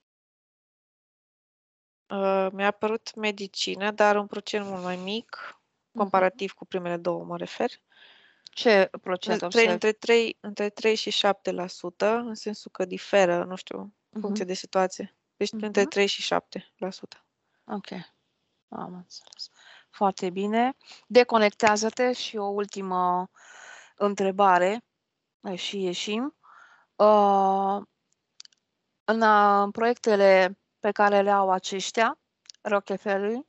[SPEAKER 2] Mi-a apărut medicină, dar un procent mult mai mic,
[SPEAKER 1] Mhm.
[SPEAKER 2] comparativ cu primele două, mă refer.
[SPEAKER 1] Ce procent observi?
[SPEAKER 2] Între 3 și 7%, în sensul că diferă, nu știu, în funcție
[SPEAKER 1] Mhm.
[SPEAKER 2] de situație. Deci între
[SPEAKER 1] Mhm.
[SPEAKER 2] 3 și 7%.
[SPEAKER 1] Ok, am înțeles. Foarte bine. Deconectează-te și o ultimă întrebare și ieșim. În proiectele pe care le au aceștia, Rockefeller,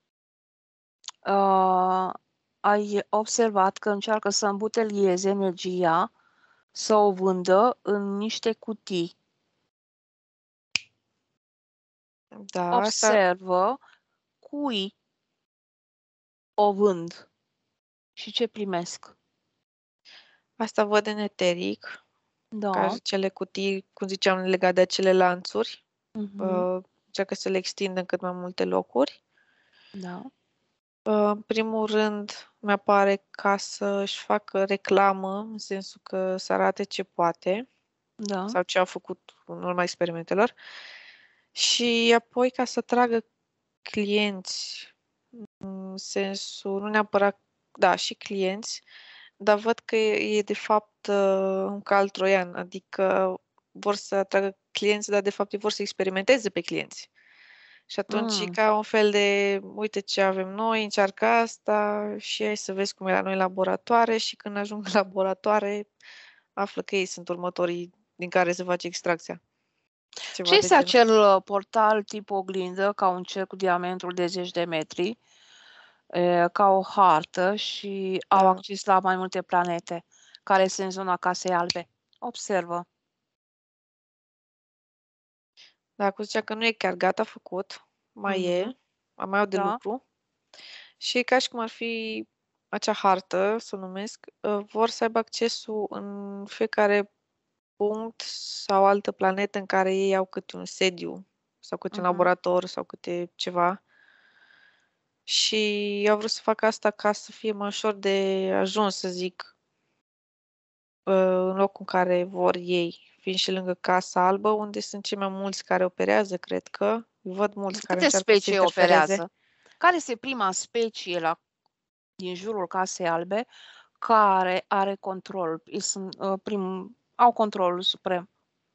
[SPEAKER 1] ai observat că încearcă să îmbutelieze energia, să o vândă în niște cutii.
[SPEAKER 2] Da,
[SPEAKER 1] Observă cui o vând și ce primesc.
[SPEAKER 2] asta văd în eteric, ca
[SPEAKER 1] Da.
[SPEAKER 2] cele cutii, cum ziceam, legate de acele lanțuri.
[SPEAKER 1] Mhm.
[SPEAKER 2] Încearcă să le extindă în cât mai multe locuri.
[SPEAKER 1] Da.
[SPEAKER 2] În primul rând, mi-apare ca să-și facă reclamă, în sensul că să arate ce poate
[SPEAKER 1] Da.
[SPEAKER 2] sau ce a făcut în urma experimentelor. Și apoi ca să tragă clienți, în sensul, nu neapărat, da, și clienți, dar văd că e de fapt un cal troian, adică vor să atragă clienți, dar de fapt ei vor să experimenteze pe clienți. Și atunci e
[SPEAKER 1] Mm.
[SPEAKER 2] ca un fel de, uite ce avem noi, încearcă asta și hai să vezi cum e la noi în laboratoare și când ajung în laboratoare află că ei sunt următorii din care se face extracția.
[SPEAKER 1] Ce
[SPEAKER 2] Ceva de
[SPEAKER 1] este
[SPEAKER 2] genul.
[SPEAKER 1] acel portal tip oglindă, ca un cerc cu diametrul de 10 de metri, ca o hartă și au
[SPEAKER 2] Da.
[SPEAKER 1] acces la mai multe planete, care sunt în zona Casei Albe? Observă.
[SPEAKER 2] Dar acum zicea că nu e chiar gata făcut, mai e, mai au de
[SPEAKER 1] Da.
[SPEAKER 2] lucru. Și e ca și cum ar fi acea hartă, să o numesc, vor să aibă accesul în fiecare punct sau altă planetă în care ei au câte un sediu sau câte un laborator sau câte ceva. Și eu au vrut să fac asta ca să fie mai ușor de ajuns, să zic, în locul în care vor ei, fiind și lângă Casa Albă, unde sunt cei mai mulți care operează, cred că. Văd mulți care
[SPEAKER 1] Câte
[SPEAKER 2] încearcă să
[SPEAKER 1] specii
[SPEAKER 2] interfereze.
[SPEAKER 1] operează? Care este prima specie din jurul Casei Albe care are control? Ei sunt, au controlul suprem.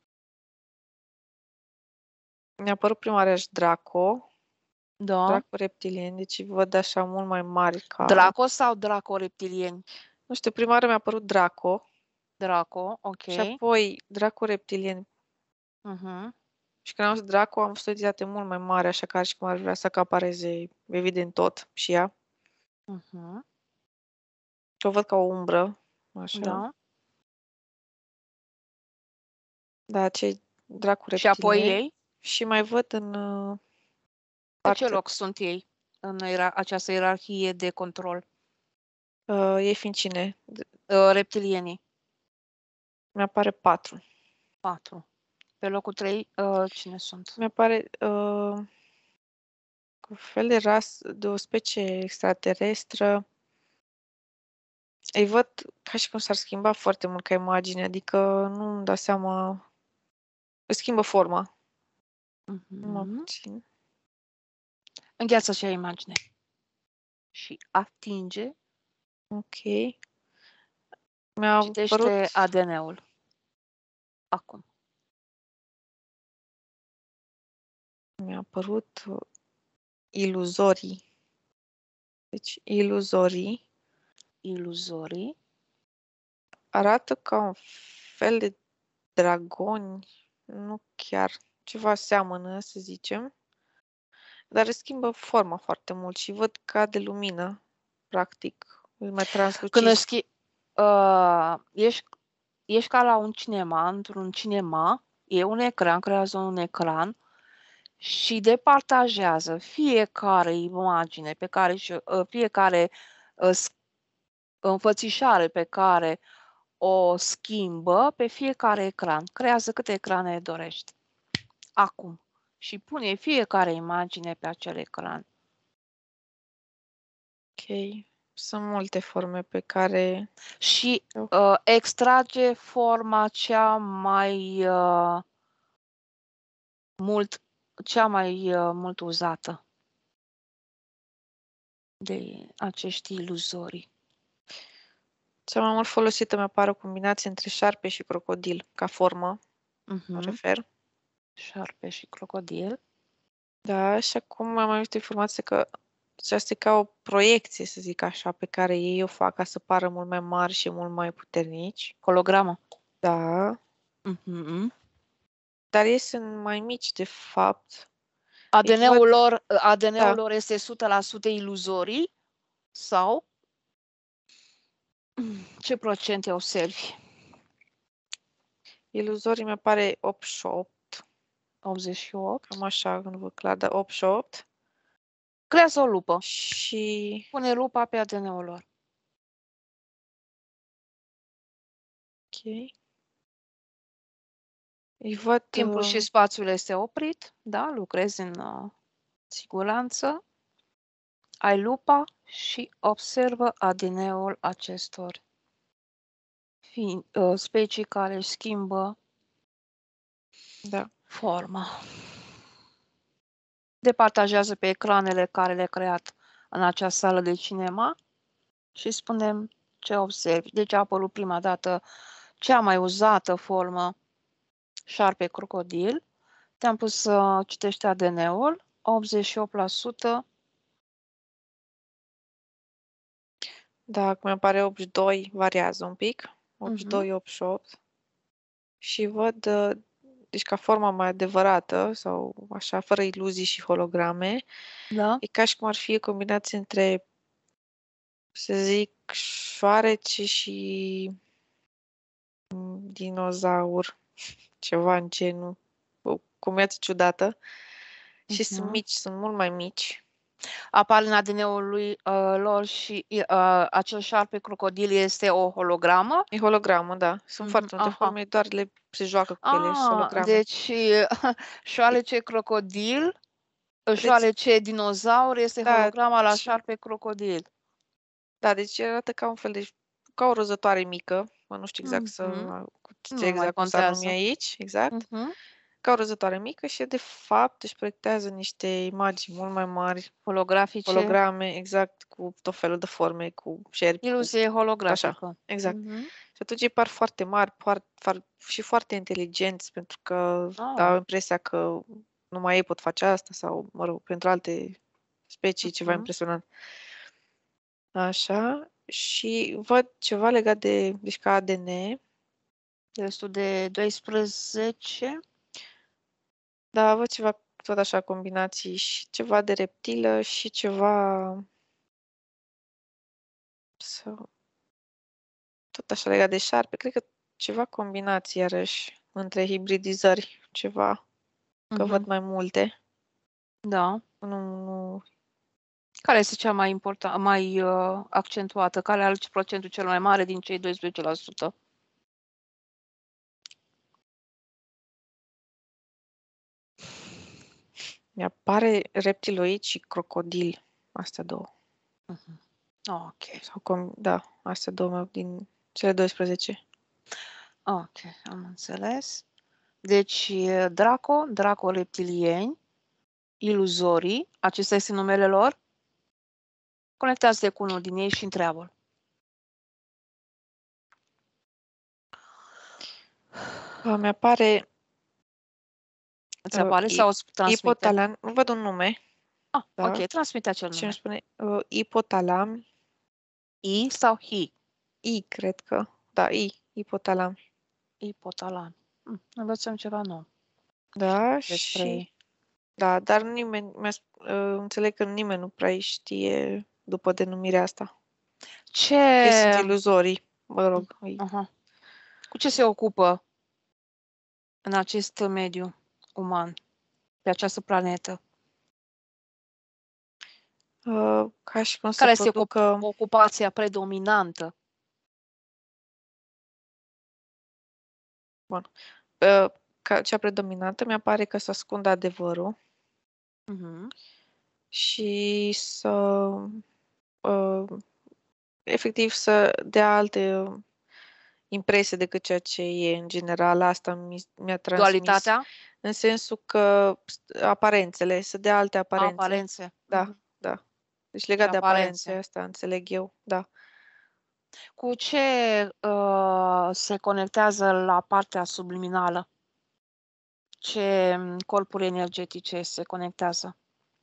[SPEAKER 2] Mi-a părut prima oară Draco,
[SPEAKER 1] Da.
[SPEAKER 2] Draco reptilien, deci văd așa mult mai mari ca...
[SPEAKER 1] Draco sau Draco reptilieni?
[SPEAKER 2] Nu știu, prima oară mi-a părut Draco
[SPEAKER 1] Draco, ok.
[SPEAKER 2] și apoi Draco reptilien.
[SPEAKER 1] Mhm.
[SPEAKER 2] Și când am văzut Draco, am văzut o entitate mult mai mare, așa ca și cum ar vrea să acapareze, evident, tot și ea.
[SPEAKER 1] Mhm.
[SPEAKER 2] Și o văd ca o umbră, așa.
[SPEAKER 1] Da.
[SPEAKER 2] Da, cei Draco
[SPEAKER 1] Și apoi
[SPEAKER 2] reptilien.
[SPEAKER 1] ei?
[SPEAKER 2] Și mai văd în
[SPEAKER 1] Pe ce
[SPEAKER 2] partea...
[SPEAKER 1] loc sunt ei în această ierarhie de control?
[SPEAKER 2] ei fiind cine?
[SPEAKER 1] Reptilienii.
[SPEAKER 2] Mi-apare 4.
[SPEAKER 1] 4. Pe locul 3, cine sunt?
[SPEAKER 2] Mi-apare un fel de rasă, de o specie extraterestră. Îi văd ca și cum s-ar schimba foarte mult ca imagine, adică nu îmi dau seama... Își schimbă forma. Numai
[SPEAKER 1] Mhm.
[SPEAKER 2] puțin.
[SPEAKER 1] Îngheață acea imagine. Și atinge,
[SPEAKER 2] Ok. Mi-a
[SPEAKER 1] citește
[SPEAKER 2] părut...
[SPEAKER 1] ADN-ul. Acum.
[SPEAKER 2] Mi-a părut iluzorii. Deci, iluzorii
[SPEAKER 1] Iluzorii.
[SPEAKER 2] arată ca un fel de dragoni, nu chiar, ceva seamănă, să zicem, dar își schimbă forma foarte mult și văd ca de lumină, practic, mai
[SPEAKER 1] Când
[SPEAKER 2] translucizi.
[SPEAKER 1] ești ca la un cinema, într-un cinema, e un ecran, creează un ecran și departajează fiecare imagine pe care fiecare înfățișare pe care o schimbă pe fiecare ecran. Creează câte ecrane dorești. Acum. Și pune fiecare imagine pe acel ecran.
[SPEAKER 2] Ok. Sunt multe forme pe care...
[SPEAKER 1] Și extrage forma cea mai mult uzată de acești iluzorii.
[SPEAKER 2] Cea mai mult folosită mi apare o combinație între șarpe și crocodil, ca formă, mă refer.
[SPEAKER 1] Șarpe și crocodil.
[SPEAKER 2] Da, și acum am mai avut informație că aceasta e ca o proiecție, să zic așa, pe care ei o fac ca să pară mult mai mari și mult mai puternici.
[SPEAKER 1] Hologramă.
[SPEAKER 2] Da, dar ei sunt mai mici, de fapt.
[SPEAKER 1] ADN-ul
[SPEAKER 2] Da,
[SPEAKER 1] lor este 100% iluzorii sau ce procente observi?
[SPEAKER 2] iluzorii mi apare 88,
[SPEAKER 1] 88.
[SPEAKER 2] cam așa, nu văd clar, dar 88.
[SPEAKER 1] Creează o lupă.
[SPEAKER 2] Și...
[SPEAKER 1] Pune lupa pe ADN-ul lor.
[SPEAKER 2] Ok. Îi văd...
[SPEAKER 1] Timpul și spațiul este oprit, da? Lucrezi în siguranță. Ai lupa și observă ADN-ul acestor specii care își schimbă forma. Departajează pe ecranele care le-ai creat în acea sală de cinema și spunem ce observi. Deci a apărut prima dată cea mai uzată formă, șarpe crocodil. Te-am pus să citești ADN-ul, 88%.
[SPEAKER 2] Da, acum apare 82, variază un pic. 82, 88. Și văd, deci ca forma mai adevărată sau așa, fără iluzii și holograme,
[SPEAKER 1] Da.
[SPEAKER 2] e ca și cum ar fi o combinație între, să zic, șoarece și dinozaur, ceva în genul, o combinație ciudată. Și sunt mici, sunt mult mai mici.
[SPEAKER 1] Apar în ADN-ul lor și acel șarpe crocodil este o hologramă?
[SPEAKER 2] E hologramă, da. Sunt foarte multe forme, doar se joacă cu ele, sunt holograme.
[SPEAKER 1] Deci șoarece crocodil, șoarece dinozaur este holograma la șarpe crocodil.
[SPEAKER 2] Da, deci arată ca un fel de, ca o rozătoare mică, nu știu exact cum s-ar numi aici, exact. Ca o rozătoare mică și de fapt își proiectează niște imagini mult mai mari,
[SPEAKER 1] holografice,
[SPEAKER 2] holograme, exact, cu tot felul de forme, cu șerpi.
[SPEAKER 1] Iluzie holografică.
[SPEAKER 2] Așa, exact. Și atunci ei par foarte mari, și foarte inteligenți, pentru că au impresia că numai ei pot face asta sau, mă rog, pentru alte specii ceva impresionant. Așa, și văd ceva legat de, deci ca ADN.
[SPEAKER 1] Destul de 12.
[SPEAKER 2] Da, văd ceva, tot așa, combinații și ceva de reptilă și ceva tot așa legat de șarpe. Cred că ceva combinații, iarăși, între hibridizări, ceva, că văd mai multe.
[SPEAKER 1] Da.
[SPEAKER 2] Nu.
[SPEAKER 1] Care este cea mai importantă, mai accentuată? Care are procentul cel mai mare din cei 12%?
[SPEAKER 2] Mi-apare reptiloid și crocodil. Astea două.
[SPEAKER 1] Ok.
[SPEAKER 2] Da, astea două din cele 12.
[SPEAKER 1] Ok, am înțeles. Deci, Draco reptilieni, iluzorii, acesta este numele lor? Conectați-te cu unul din ei și întreabă-l.
[SPEAKER 2] Mi-apare...
[SPEAKER 1] Îți apare sau îți transmite?
[SPEAKER 2] Ipotalam, văd un nume.
[SPEAKER 1] Da. Ok, transmite acel nume.
[SPEAKER 2] Ce îmi spune? Ipotalam.
[SPEAKER 1] I sau hi?
[SPEAKER 2] I, cred că. Da, ipotalam.
[SPEAKER 1] Ipotalam. Învățăm ceva nou.
[SPEAKER 2] Da, și... Da, dar nimeni, înțeleg că nimeni nu prea știe după denumirea asta. Că sunt iluzorii, mă rog.
[SPEAKER 1] Cu ce se ocupă în acest mediu uman, pe această planetă?
[SPEAKER 2] Ca și cum
[SPEAKER 1] care
[SPEAKER 2] să producă...
[SPEAKER 1] este ocupația predominantă?
[SPEAKER 2] Bun. Ca cea predominantă mi-apare că să ascundă adevărul și să efectiv să dea alte impresie decât ceea ce e în general. Asta mi-a transmis.
[SPEAKER 1] Dualitatea?
[SPEAKER 2] În sensul că aparențele, să dea alte aparențe.
[SPEAKER 1] Aparențe.
[SPEAKER 2] Da. Deci legat de aparențe, asta înțeleg eu, da.
[SPEAKER 1] Cu ce se conectează la partea subliminală? Ce corpuri energetice se conectează?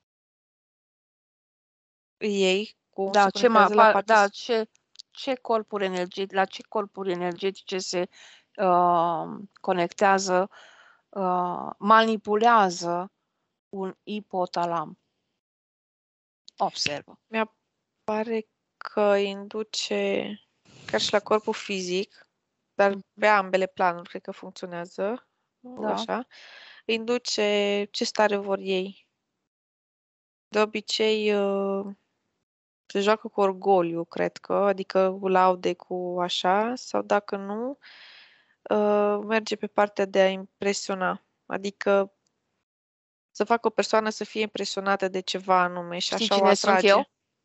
[SPEAKER 2] Ei? Cum se conectează la partea...
[SPEAKER 1] Ce corpuri energetice, la ce corpuri energetice se conectează, manipulează un ipotalam? Observă.
[SPEAKER 2] Mi-apare că induce ca și la corpul fizic, dar pe ambele planuri cred că funcționează. Așa. Induce ce stare vor ei. De obicei se joacă cu orgoliu, cred că, adică cu laude, cu așa, sau dacă nu, merge pe partea de a impresiona. Adică să facă o persoană să fie impresionată de ceva anume și așa o atrage.
[SPEAKER 1] Sunt eu?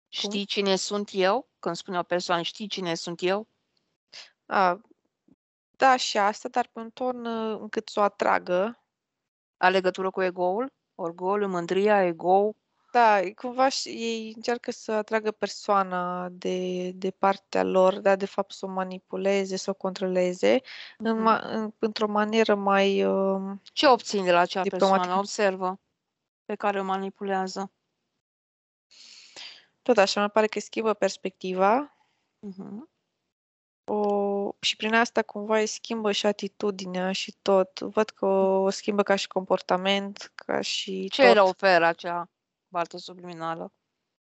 [SPEAKER 2] Cum?
[SPEAKER 1] Știi cine sunt eu? Când spune o persoană, știi cine sunt eu?
[SPEAKER 2] A, da, și asta, dar pe un ton încât să o atragă.
[SPEAKER 1] Are legătură cu ego-ul? Orgoliu, mândria, ego.
[SPEAKER 2] Da, cumva și ei încearcă să atragă persoana de partea lor, dar de fapt să o manipuleze, să o controleze într-o manieră mai
[SPEAKER 1] Ce obțin de la acea persoană?
[SPEAKER 2] diplomatică.
[SPEAKER 1] Observă pe care o manipulează.
[SPEAKER 2] Tot așa, mi pare că schimbă perspectiva
[SPEAKER 1] Mhm.
[SPEAKER 2] și prin asta cumva îi schimbă și atitudinea și tot. Văd că o schimbă ca și comportament, ca și
[SPEAKER 1] Ce le
[SPEAKER 2] tot.
[SPEAKER 1] oferă acea baltă subliminală?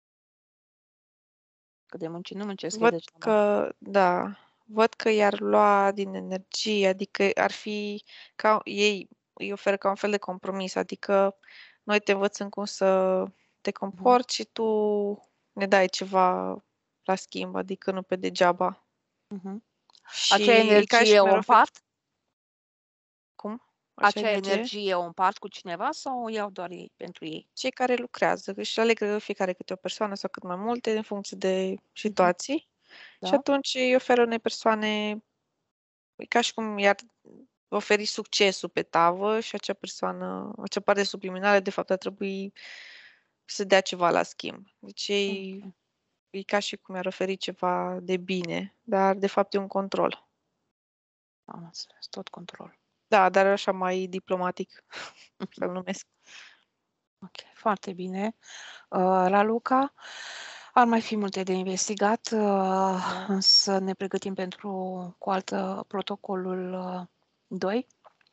[SPEAKER 1] Că de muncit nu muncesc ei
[SPEAKER 2] Văd
[SPEAKER 1] degeaba.
[SPEAKER 2] că, da, văd că i-ar lua din energie, adică ar fi ca ei îi oferă ca un fel de compromis, adică noi te învățăm cum să te comporți și tu ne dai ceva la schimb, adică nu pe degeaba.
[SPEAKER 1] Mhm. Acea
[SPEAKER 2] Și e ca și
[SPEAKER 1] energie o
[SPEAKER 2] mi-ar oferi
[SPEAKER 1] împart?
[SPEAKER 2] cum? Așa
[SPEAKER 1] Acea
[SPEAKER 2] energie?
[SPEAKER 1] energie o împart cu cineva sau o iau doar ei pentru ei?
[SPEAKER 2] Cei care lucrează, își aleg fiecare câte o persoană sau cât mai multe, în funcție de
[SPEAKER 1] Mhm.
[SPEAKER 2] situații. Și
[SPEAKER 1] Da?
[SPEAKER 2] atunci îi oferă unei persoane, e ca și cum i-ar oferi succesul pe tavă și acea persoană, acea parte subliminală, de fapt, ar trebui să dea ceva la schimb. Deci
[SPEAKER 1] Ok.
[SPEAKER 2] e ca și cum i-ar oferi ceva de bine, dar de fapt e un control.
[SPEAKER 1] Am înțeles. Tot control.
[SPEAKER 2] Da, dar așa mai diplomatic, să-l numesc.
[SPEAKER 1] Ok, foarte bine. Raluca, ar mai fi multe de investigat, însă ne pregătim pentru cu altă protocolul 2.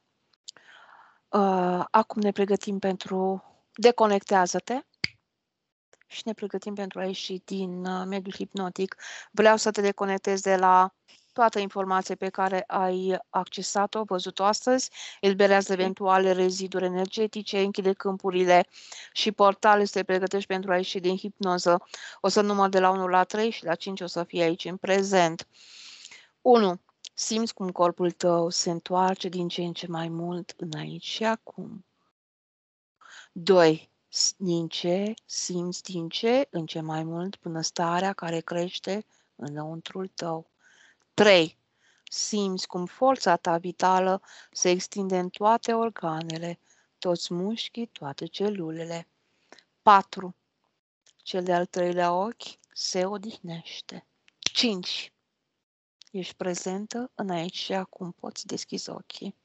[SPEAKER 1] Acum ne pregătim pentru deconectează-te și ne pregătim pentru a ieși din mediul hipnotic. Vreau să te deconectezi de la toată informația pe care ai accesat-o, văzut-o astăzi, eliberează eventuale reziduri energetice, închide câmpurile și portale, să te pregătești pentru a ieși din hipnoză. O să număr de la 1 la 3 și la 5 o să fie aici în prezent. 1. Simți cum corpul tău se întoarce din ce în ce mai mult în aici și acum. 2. Simți din ce în ce mai mult bunăstarea care crește înăuntrul tău. 3. Simți cum forța ta vitală se extinde în toate organele, toți mușchii, toate celulele. 4. Cel de-al treilea ochi se odihnește. 5. Ești prezentă în aici și acum, poți deschizi ochii.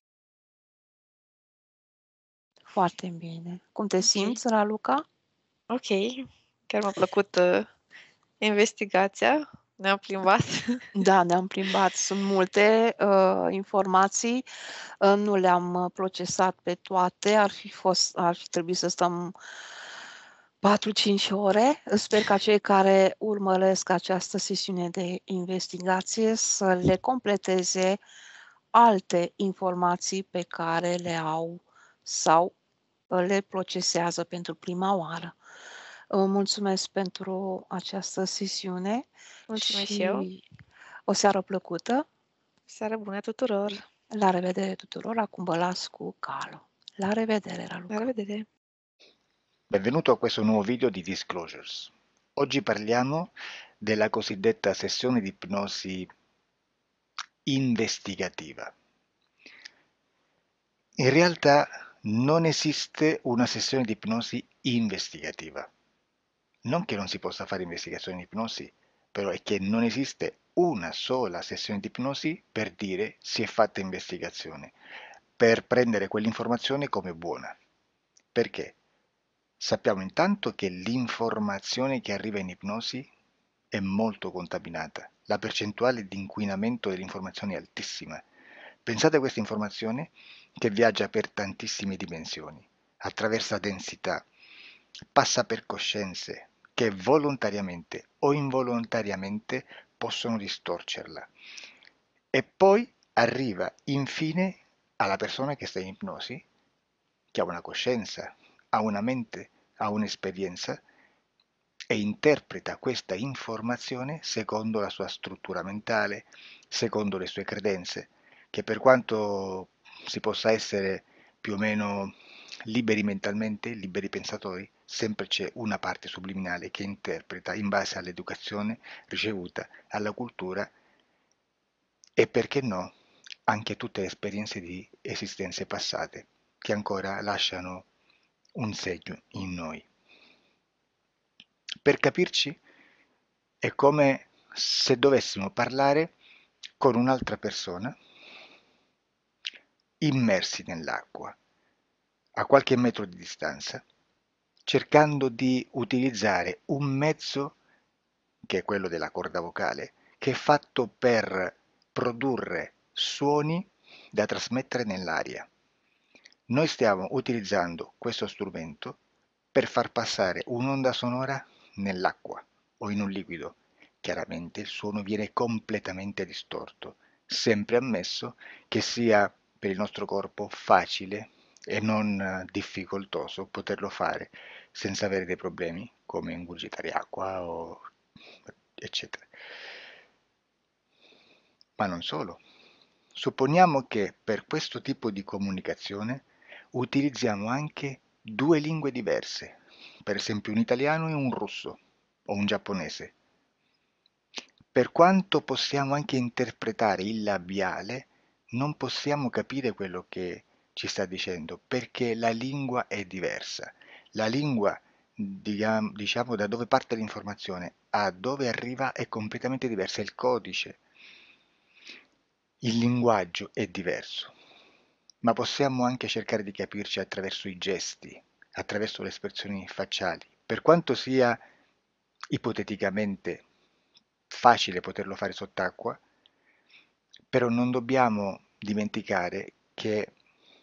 [SPEAKER 1] Foarte bine. Cum te simți, Raluca?
[SPEAKER 2] Ok, chiar mi-a plăcut investigația. Ne-am plimbat.
[SPEAKER 1] Da, ne-am plimbat. Sunt multe informații. Nu le-am procesat pe toate. Ar fi trebuit să stăm 4-5 ore. Sper ca cei care urmăresc această sesiune de investigație să le completeze alte informații pe care le au sau le procesează pentru prima oară. Mulțumesc pentru această sesiune
[SPEAKER 2] Mulțumesc și eu.
[SPEAKER 1] și o seară plăcută.
[SPEAKER 2] Seară bună tuturor.
[SPEAKER 1] La revedere tuturor. Acum vă las cu Calo. La revedere,
[SPEAKER 2] La
[SPEAKER 1] Raluca.
[SPEAKER 2] revedere.
[SPEAKER 3] Benvenuto a questo nuovo video di Disclosures. Oggi parliamo della cosiddetta sessione di ipnosi investigativa. In realtà non esiste una sessione di ipnosi investigativa. Non che non si possa fare investigazione di ipnosi, però è che non esiste una sola sessione di ipnosi per dire si è fatta investigazione, per prendere quell'informazione come buona. Perché? Sappiamo intanto che l'informazione che arriva in ipnosi è molto contaminata, la percentuale di inquinamento dell'informazione è altissima. Pensate a questa informazione che viaggia per tantissime dimensioni, attraversa densità, passa per coscienze che volontariamente o involontariamente possono distorcerla e poi arriva infine alla persona che sta in ipnosi, che ha una coscienza, ha una mente, ha un'esperienza e interpreta questa informazione secondo la sua struttura mentale, secondo le sue credenze, che per quanto si possa essere più o meno liberi mentalmente, liberi pensatori, sempre c'è una parte subliminale che interpreta in base all'educazione ricevuta, alla cultura e, perché no, anche tutte le esperienze di esistenze passate che ancora lasciano un segno in noi. Per capirci, è come se dovessimo parlare con un'altra persona immersi nell'acqua, a qualche metro di distanza, cercando di utilizzare un mezzo, che è quello della corda vocale, che è fatto per produrre suoni da trasmettere nell'aria. Noi stiamo utilizzando questo strumento per far passare un'onda sonora nell'acqua o in un liquido. Chiaramente il suono viene completamente distorto, sempre ammesso che sia per il nostro corpo facile e non difficoltoso poterlo fare senza avere dei problemi come ingurgitare acqua o eccetera. Ma non solo. Supponiamo che per questo tipo di comunicazione utilizziamo anche due lingue diverse, per esempio un italiano e un russo o un giapponese. Per quanto possiamo anche interpretare il labiale, non possiamo capire quello che ci sta dicendo, perché la lingua è diversa. La lingua, diciamo, da dove parte l'informazione a dove arriva è completamente diversa, il codice, il linguaggio è diverso, ma possiamo anche cercare di capirci attraverso i gesti, attraverso le espressioni facciali. Per quanto sia ipoteticamente facile poterlo fare sott'acqua, però non dobbiamo dimenticare che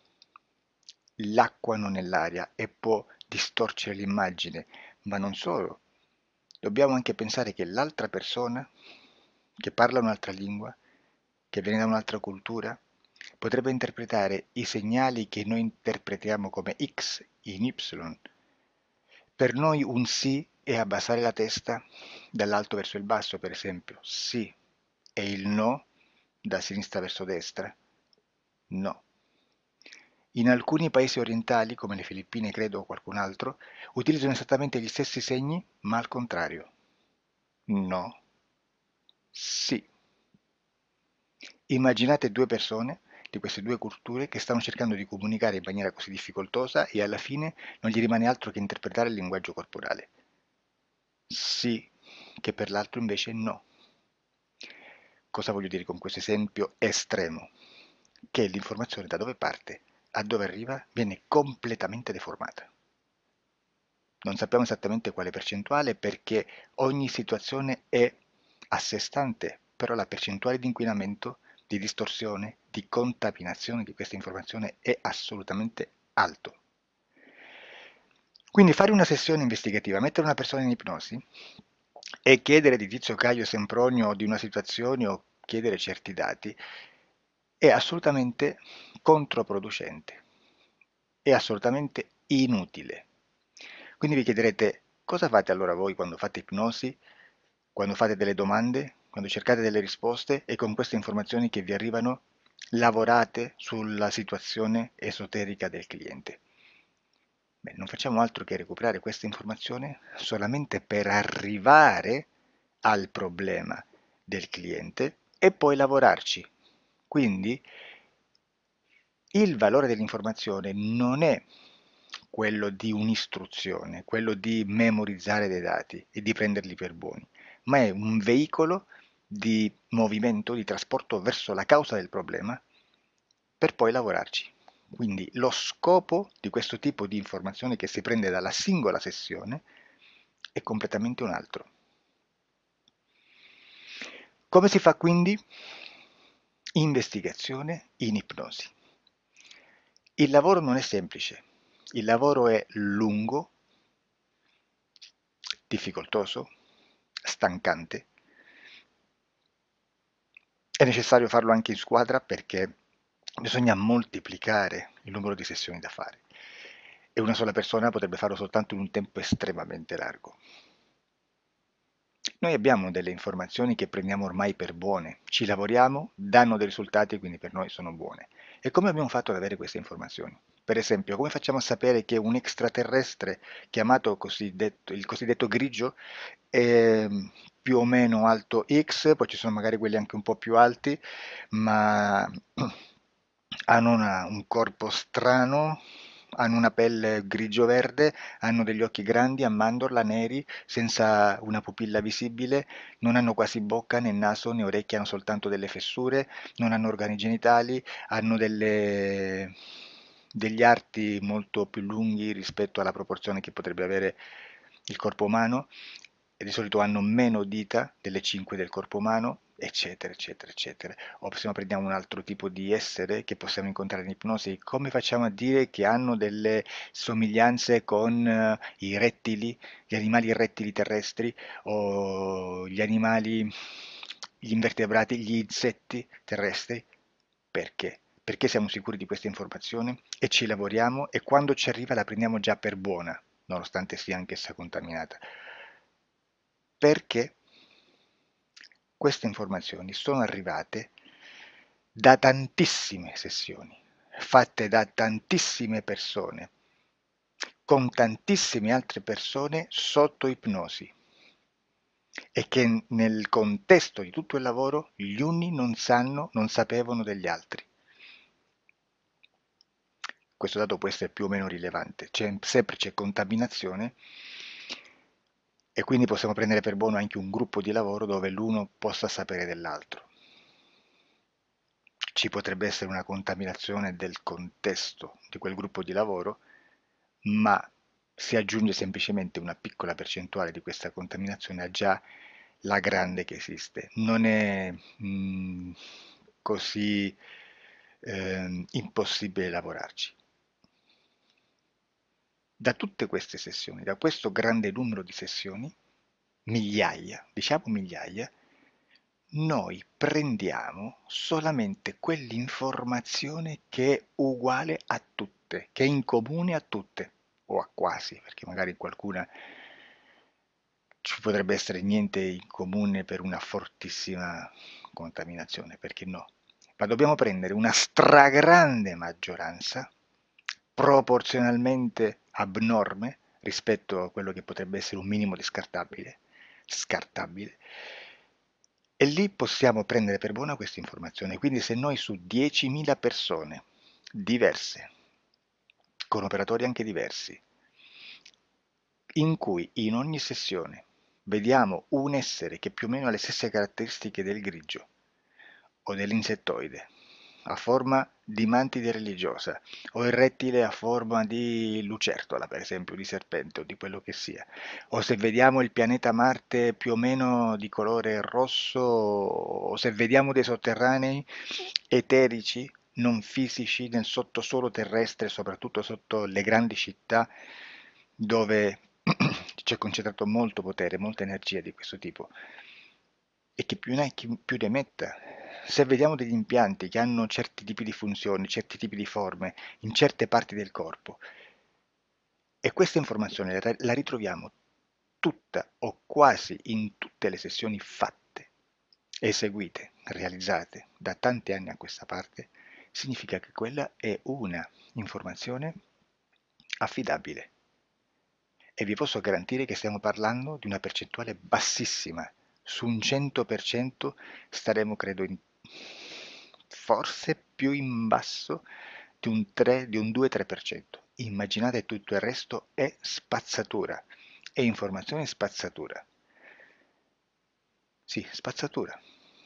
[SPEAKER 3] l'acqua non è l'aria e può distorcere l'immagine, ma non solo. Dobbiamo anche pensare che l'altra persona, che parla un'altra lingua, che viene da un'altra cultura, potrebbe interpretare i segnali che noi interpretiamo come X in Y. Per noi un sì è abbassare la testa dall'alto verso il basso, per esempio, sì, e il no da sinistra verso destra, no. In alcuni paesi orientali, come le Filippine credo o qualcun altro, utilizzano esattamente gli stessi segni, ma al contrario. No, sì. Immaginate due persone di queste due culture che stanno cercando di comunicare in maniera così difficoltosa e alla fine non gli rimane altro che interpretare il linguaggio corporale. Sì, che per l'altro invece no. Cosa voglio dire con questo esempio estremo? Che l'informazione da dove parte a dove arriva viene completamente deformata. Non sappiamo esattamente quale percentuale perché ogni situazione è a sé stante, però la percentuale di inquinamento, di distorsione, di contaminazione di questa informazione è assolutamente alto. Quindi fare una sessione investigativa, mettere una persona in ipnosi e chiedere di Tizio Caio Sempronio di una situazione o chiedere certi dati è assolutamente controproducente, è assolutamente inutile. Quindi vi chiederete cosa fate allora voi quando fate ipnosi, quando fate delle domande, quando cercate delle risposte e con queste informazioni che vi arrivano lavorate sulla situazione esoterica del cliente. Beh, non facciamo altro che recuperare questa informazione solamente per arrivare al problema del cliente e poi lavorarci. Quindi il valore dell'informazione non è quello di un'istruzione, quello di memorizzare dei dati e di prenderli per buoni, ma è un veicolo di movimento, di trasporto verso la causa del problema per poi lavorarci. Quindi lo scopo di questo tipo di informazione che si prende dalla singola sessione è completamente un altro. Come si fa quindi? Investigazione in ipnosi. Il lavoro non è semplice, il lavoro è lungo, difficoltoso, stancante. È necessario farlo anche in squadra perché bisogna moltiplicare il numero di sessioni da fare e una sola persona potrebbe farlo soltanto in un tempo estremamente largo. Noi abbiamo delle informazioni che prendiamo ormai per buone, ci lavoriamo, danno dei risultati e quindi per noi sono buone. E come abbiamo fatto ad avere queste informazioni? Per esempio, come facciamo a sapere che un extraterrestre chiamato il cosiddetto grigio è più o meno alto X, poi ci sono magari quelli anche un po' più alti, ma hanno un corpo strano, hanno una pelle grigio-verde, hanno degli occhi grandi a mandorla, neri, senza una pupilla visibile, non hanno quasi bocca né naso né orecchie, hanno soltanto delle fessure, non hanno organi genitali, hanno degli arti molto più lunghi rispetto alla proporzione che potrebbe avere il corpo umano, e di solito hanno meno dita delle 5 del corpo umano, eccetera, eccetera, eccetera. O se no prendiamo un altro tipo di essere che possiamo incontrare in ipnosi, come facciamo a dire che hanno delle somiglianze con i rettili, gli animali rettili terrestri o gli invertebrati, gli insetti terrestri? Perché? Perché siamo sicuri di questa informazione e ci lavoriamo e quando ci arriva la prendiamo già per buona, nonostante sia anch'essa contaminata. Perché queste informazioni sono arrivate da tantissime sessioni, fatte da tantissime persone, con tantissime altre persone sotto ipnosi, e che nel contesto di tutto il lavoro gli uni non sapevano degli altri. Questo dato può essere più o meno rilevante, sempre c'è contaminazione e quindi possiamo prendere per buono anche un gruppo di lavoro dove l'uno possa sapere dell'altro. Ci potrebbe essere una contaminazione del contesto di quel gruppo di lavoro, ma si aggiunge semplicemente una piccola percentuale di questa contaminazione a già la grande che esiste. Non è così impossibile lavorarci. Da tutte queste sessioni, da questo grande numero di sessioni, migliaia, diciamo migliaia, noi prendiamo solamente quell'informazione che è uguale a tutte, che è in comune a tutte, o a quasi, perché magari in qualcuna ci potrebbe essere niente in comune per una fortissima contaminazione, perché no? Ma dobbiamo prendere una stragrande maggioranza, proporzionalmente abnorme rispetto a quello che potrebbe essere un minimo di scartabile, e lì possiamo prendere per buona questa informazione. Quindi se noi su 10.000 persone diverse, con operatori anche diversi, in cui in ogni sessione vediamo un essere che più o meno ha le stesse caratteristiche del grigio o dell'insettoide, a forma di mantide religiosa, o il rettile a forma di lucertola, per esempio, di serpente o di quello che sia, o se vediamo il pianeta Marte più o meno di colore rosso, o se vediamo dei sotterranei eterici, non fisici, nel sottosuolo terrestre, soprattutto sotto le grandi città, dove c'è concentrato molto potere, molta energia di questo tipo, e che più ne hai più ne metta. Se vediamo degli impianti che hanno certi tipi di funzioni, certi tipi di forme in certe parti del corpo, e questa informazione la ritroviamo tutta o quasi in tutte le sessioni fatte, eseguite, realizzate da tanti anni a questa parte, significa che quella è una informazione affidabile. E vi posso garantire che stiamo parlando di una percentuale bassissima. Su un 100% staremo, credo, forse più in basso di un 3, di un 2-3%. Immaginate, tutto il resto è spazzatura, è informazione spazzatura. Sì, spazzatura.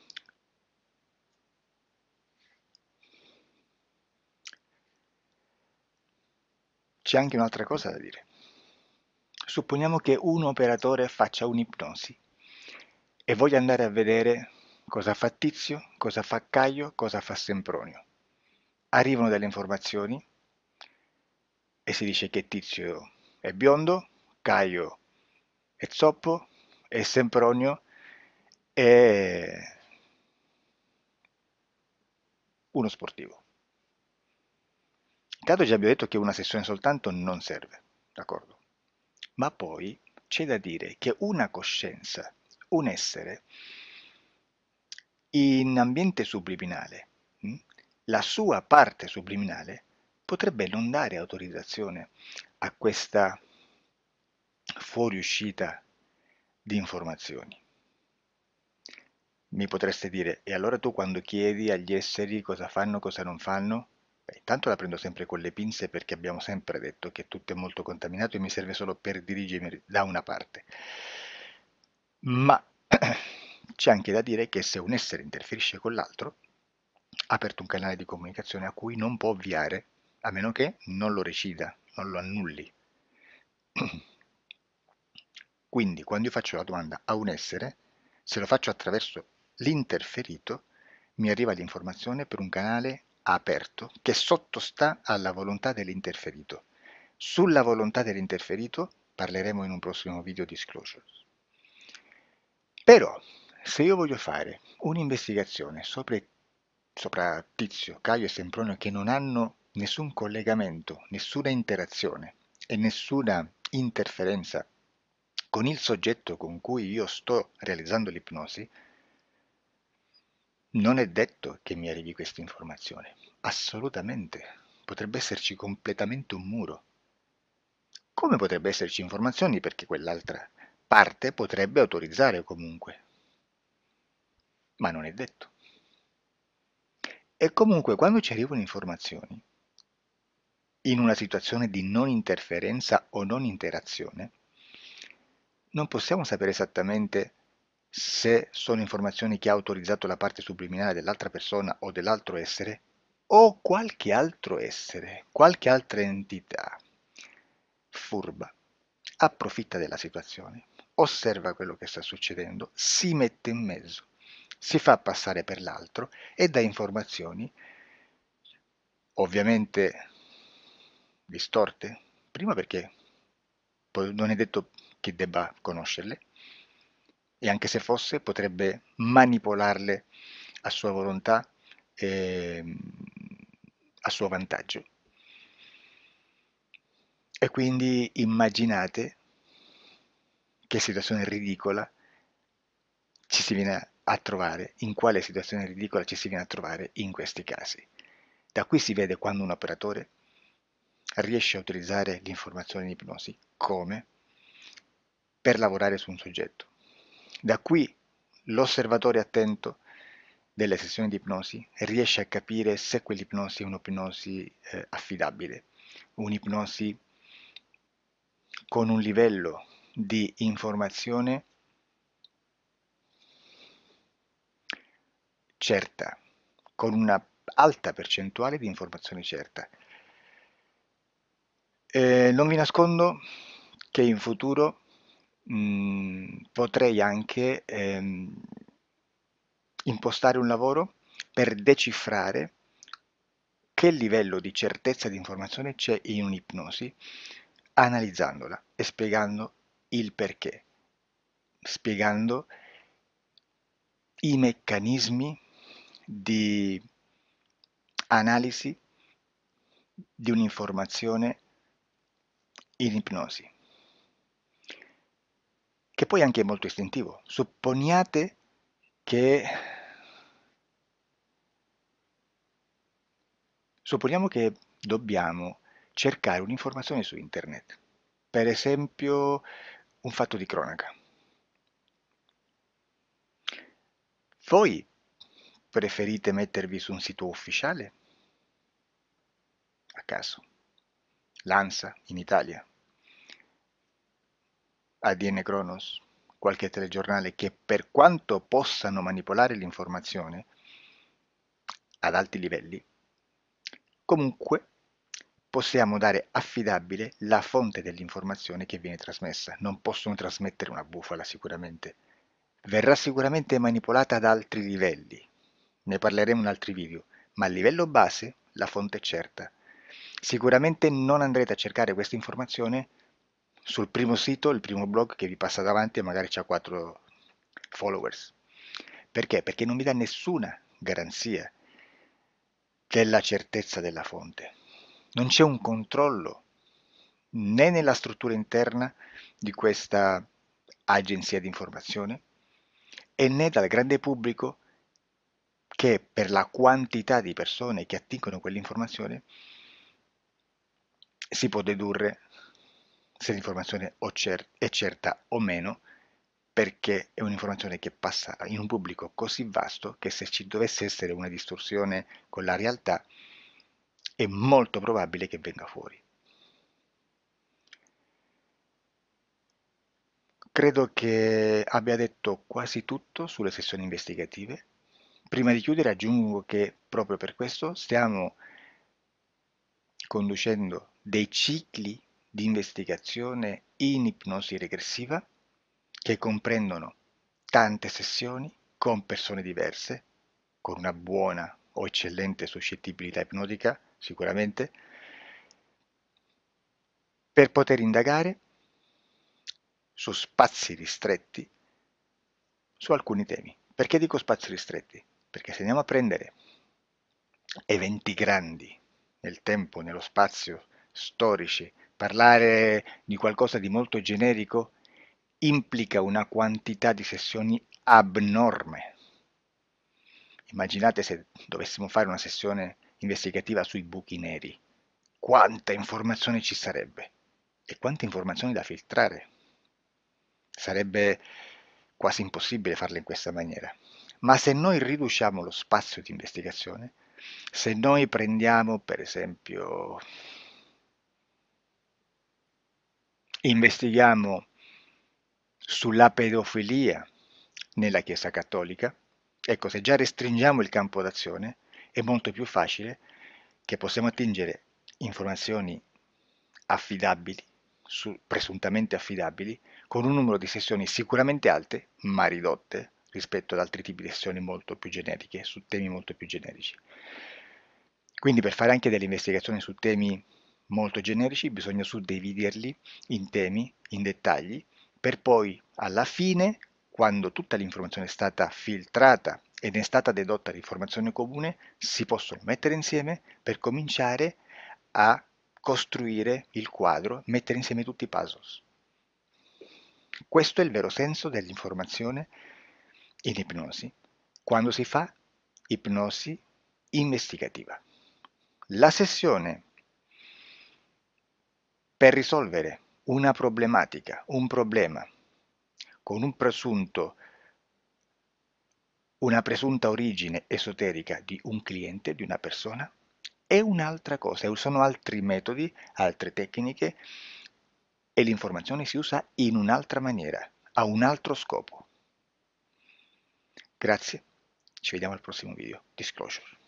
[SPEAKER 3] C'è anche un'altra cosa da dire. Supponiamo che un operatore faccia un'ipnosi e voglia andare a vedere cosa fa Tizio, cosa fa Caio, cosa fa Sempronio. Arrivano delle informazioni e si dice che Tizio è biondo, Caio è zoppo e Sempronio è uno sportivo. Intanto già abbiamo detto che una sessione soltanto non serve, d'accordo? Ma poi c'è da dire che una coscienza, un essere, in ambiente subliminale, la sua parte subliminale potrebbe non dare autorizzazione a questa fuoriuscita di informazioni. Mi potreste dire, e allora tu quando chiedi agli esseri cosa fanno, cosa non fanno? Beh, intanto la prendo sempre con le pinze perché abbiamo sempre detto che tutto è molto contaminato e mi serve solo per dirigermi da una parte. Ma c'è anche da dire che se un essere interferisce con l'altro, ha aperto un canale di comunicazione a cui non può ovviare, a meno che non lo recida, non lo annulli. Quindi quando io faccio la domanda a un essere, se lo faccio attraverso l'interferito, mi arriva l'informazione per un canale aperto che sottostà alla volontà dell'interferito. Sulla volontà dell'interferito parleremo in un prossimo video disclosures. Però, se io voglio fare un'investigazione sopra Tizio, Caio e Sempronio che non hanno nessun collegamento, nessuna interazione e nessuna interferenza con il soggetto con cui io sto realizzando l'ipnosi, non è detto che mi arrivi questa informazione. Assolutamente. Potrebbe esserci completamente un muro. Come potrebbe esserci informazioni perché quell'altra parte potrebbe autorizzare comunque. Ma non è detto. E comunque quando ci arrivano informazioni, in una situazione di non interferenza o non interazione, non possiamo sapere esattamente se sono informazioni che ha autorizzato la parte subliminale dell'altra persona o dell'altro essere, o qualche altro essere, qualche altra entità furba, approfitta della situazione, osserva quello che sta succedendo, si mette in mezzo, si fa passare per l'altro e dà informazioni ovviamente distorte, prima perché poi non è detto che debba conoscerle, e anche se fosse potrebbe manipolarle a sua volontà e a suo vantaggio. E quindi immaginate che situazione ridicola ci si viene a trovare, in quale situazione ridicola ci si viene a trovare in questi casi. Da qui si vede quando un operatore riesce a utilizzare l'informazione in ipnosi come per lavorare su un soggetto. Da qui l'osservatore attento delle sessioni di ipnosi riesce a capire se quell'ipnosi è un'ipnosi affidabile, un'ipnosi con un livello di informazione certa, con una alta percentuale di informazione certa. Non vi nascondo che in futuro potrei anche impostare un lavoro per decifrare che livello di certezza di informazione c'è in un'ipnosi, analizzandola e spiegando il perché, spiegando i meccanismi di analisi di un'informazione in ipnosi, che poi anche è molto istintivo. Supponiamo che dobbiamo cercare un'informazione su internet, per esempio un fatto di cronaca. Voi preferite mettervi su un sito ufficiale? A caso. L'ANSA in Italia, ADN Kronos, qualche telegiornale che per quanto possano manipolare l'informazione ad alti livelli, comunque possiamo dare affidabile la fonte dell'informazione che viene trasmessa. Non possono trasmettere una bufala sicuramente. Verrà sicuramente manipolata ad altri livelli. Ne parleremo in altri video, ma a livello base la fonte è certa. Sicuramente non andrete a cercare questa informazione sul primo sito, il primo blog che vi passa davanti e magari ha 4 followers. Perché? Perché non vi dà nessuna garanzia della certezza della fonte. Non c'è un controllo né nella struttura interna di questa agenzia di informazione e né dal grande pubblico che per la quantità di persone che attingono quell'informazione si può dedurre se l'informazione è certa o meno, perché è un'informazione che passa in un pubblico così vasto che se ci dovesse essere una distorsione con la realtà è molto probabile che venga fuori. Credo che abbia detto quasi tutto sulle sessioni investigative. Prima di chiudere aggiungo che proprio per questo stiamo conducendo dei cicli di investigazione in ipnosi regressiva che comprendono tante sessioni con persone diverse, con una buona o eccellente suscettibilità ipnotica, sicuramente, per poter indagare su spazi ristretti su alcuni temi. Perché dico spazi ristretti? Perché se andiamo a prendere eventi grandi nel tempo, nello spazio, storici, parlare di qualcosa di molto generico implica una quantità di sessioni abnorme. Immaginate se dovessimo fare una sessione investigativa sui buchi neri. Quanta informazione ci sarebbe e quante informazioni da filtrare. Sarebbe quasi impossibile farlo in questa maniera. Ma se noi riduciamo lo spazio di investigazione, se noi prendiamo per esempio, investighiamo sulla pedofilia nella Chiesa Cattolica, ecco, se già restringiamo il campo d'azione, è molto più facile che possiamo attingere informazioni affidabili, presuntamente affidabili, con un numero di sessioni sicuramente alte, ma ridotte rispetto ad altri tipi di sessioni molto più generiche, su temi molto più generici. Quindi per fare anche delle investigazioni su temi molto generici bisogna suddividerli in temi, in dettagli, per poi alla fine, quando tutta l'informazione è stata filtrata ed è stata dedotta l'informazione comune, si possono mettere insieme per cominciare a costruire il quadro, mettere insieme tutti i puzzles. Questo è il vero senso dell'informazione in ipnosi, quando si fa ipnosi investigativa. La sessione per risolvere una problematica, un problema, con una presunta origine esoterica di un cliente, di una persona, è un'altra cosa, sono altri metodi, altre tecniche e l'informazione si usa in un'altra maniera, ha un altro scopo. Grazie, ci vediamo al prossimo video. Disclosure.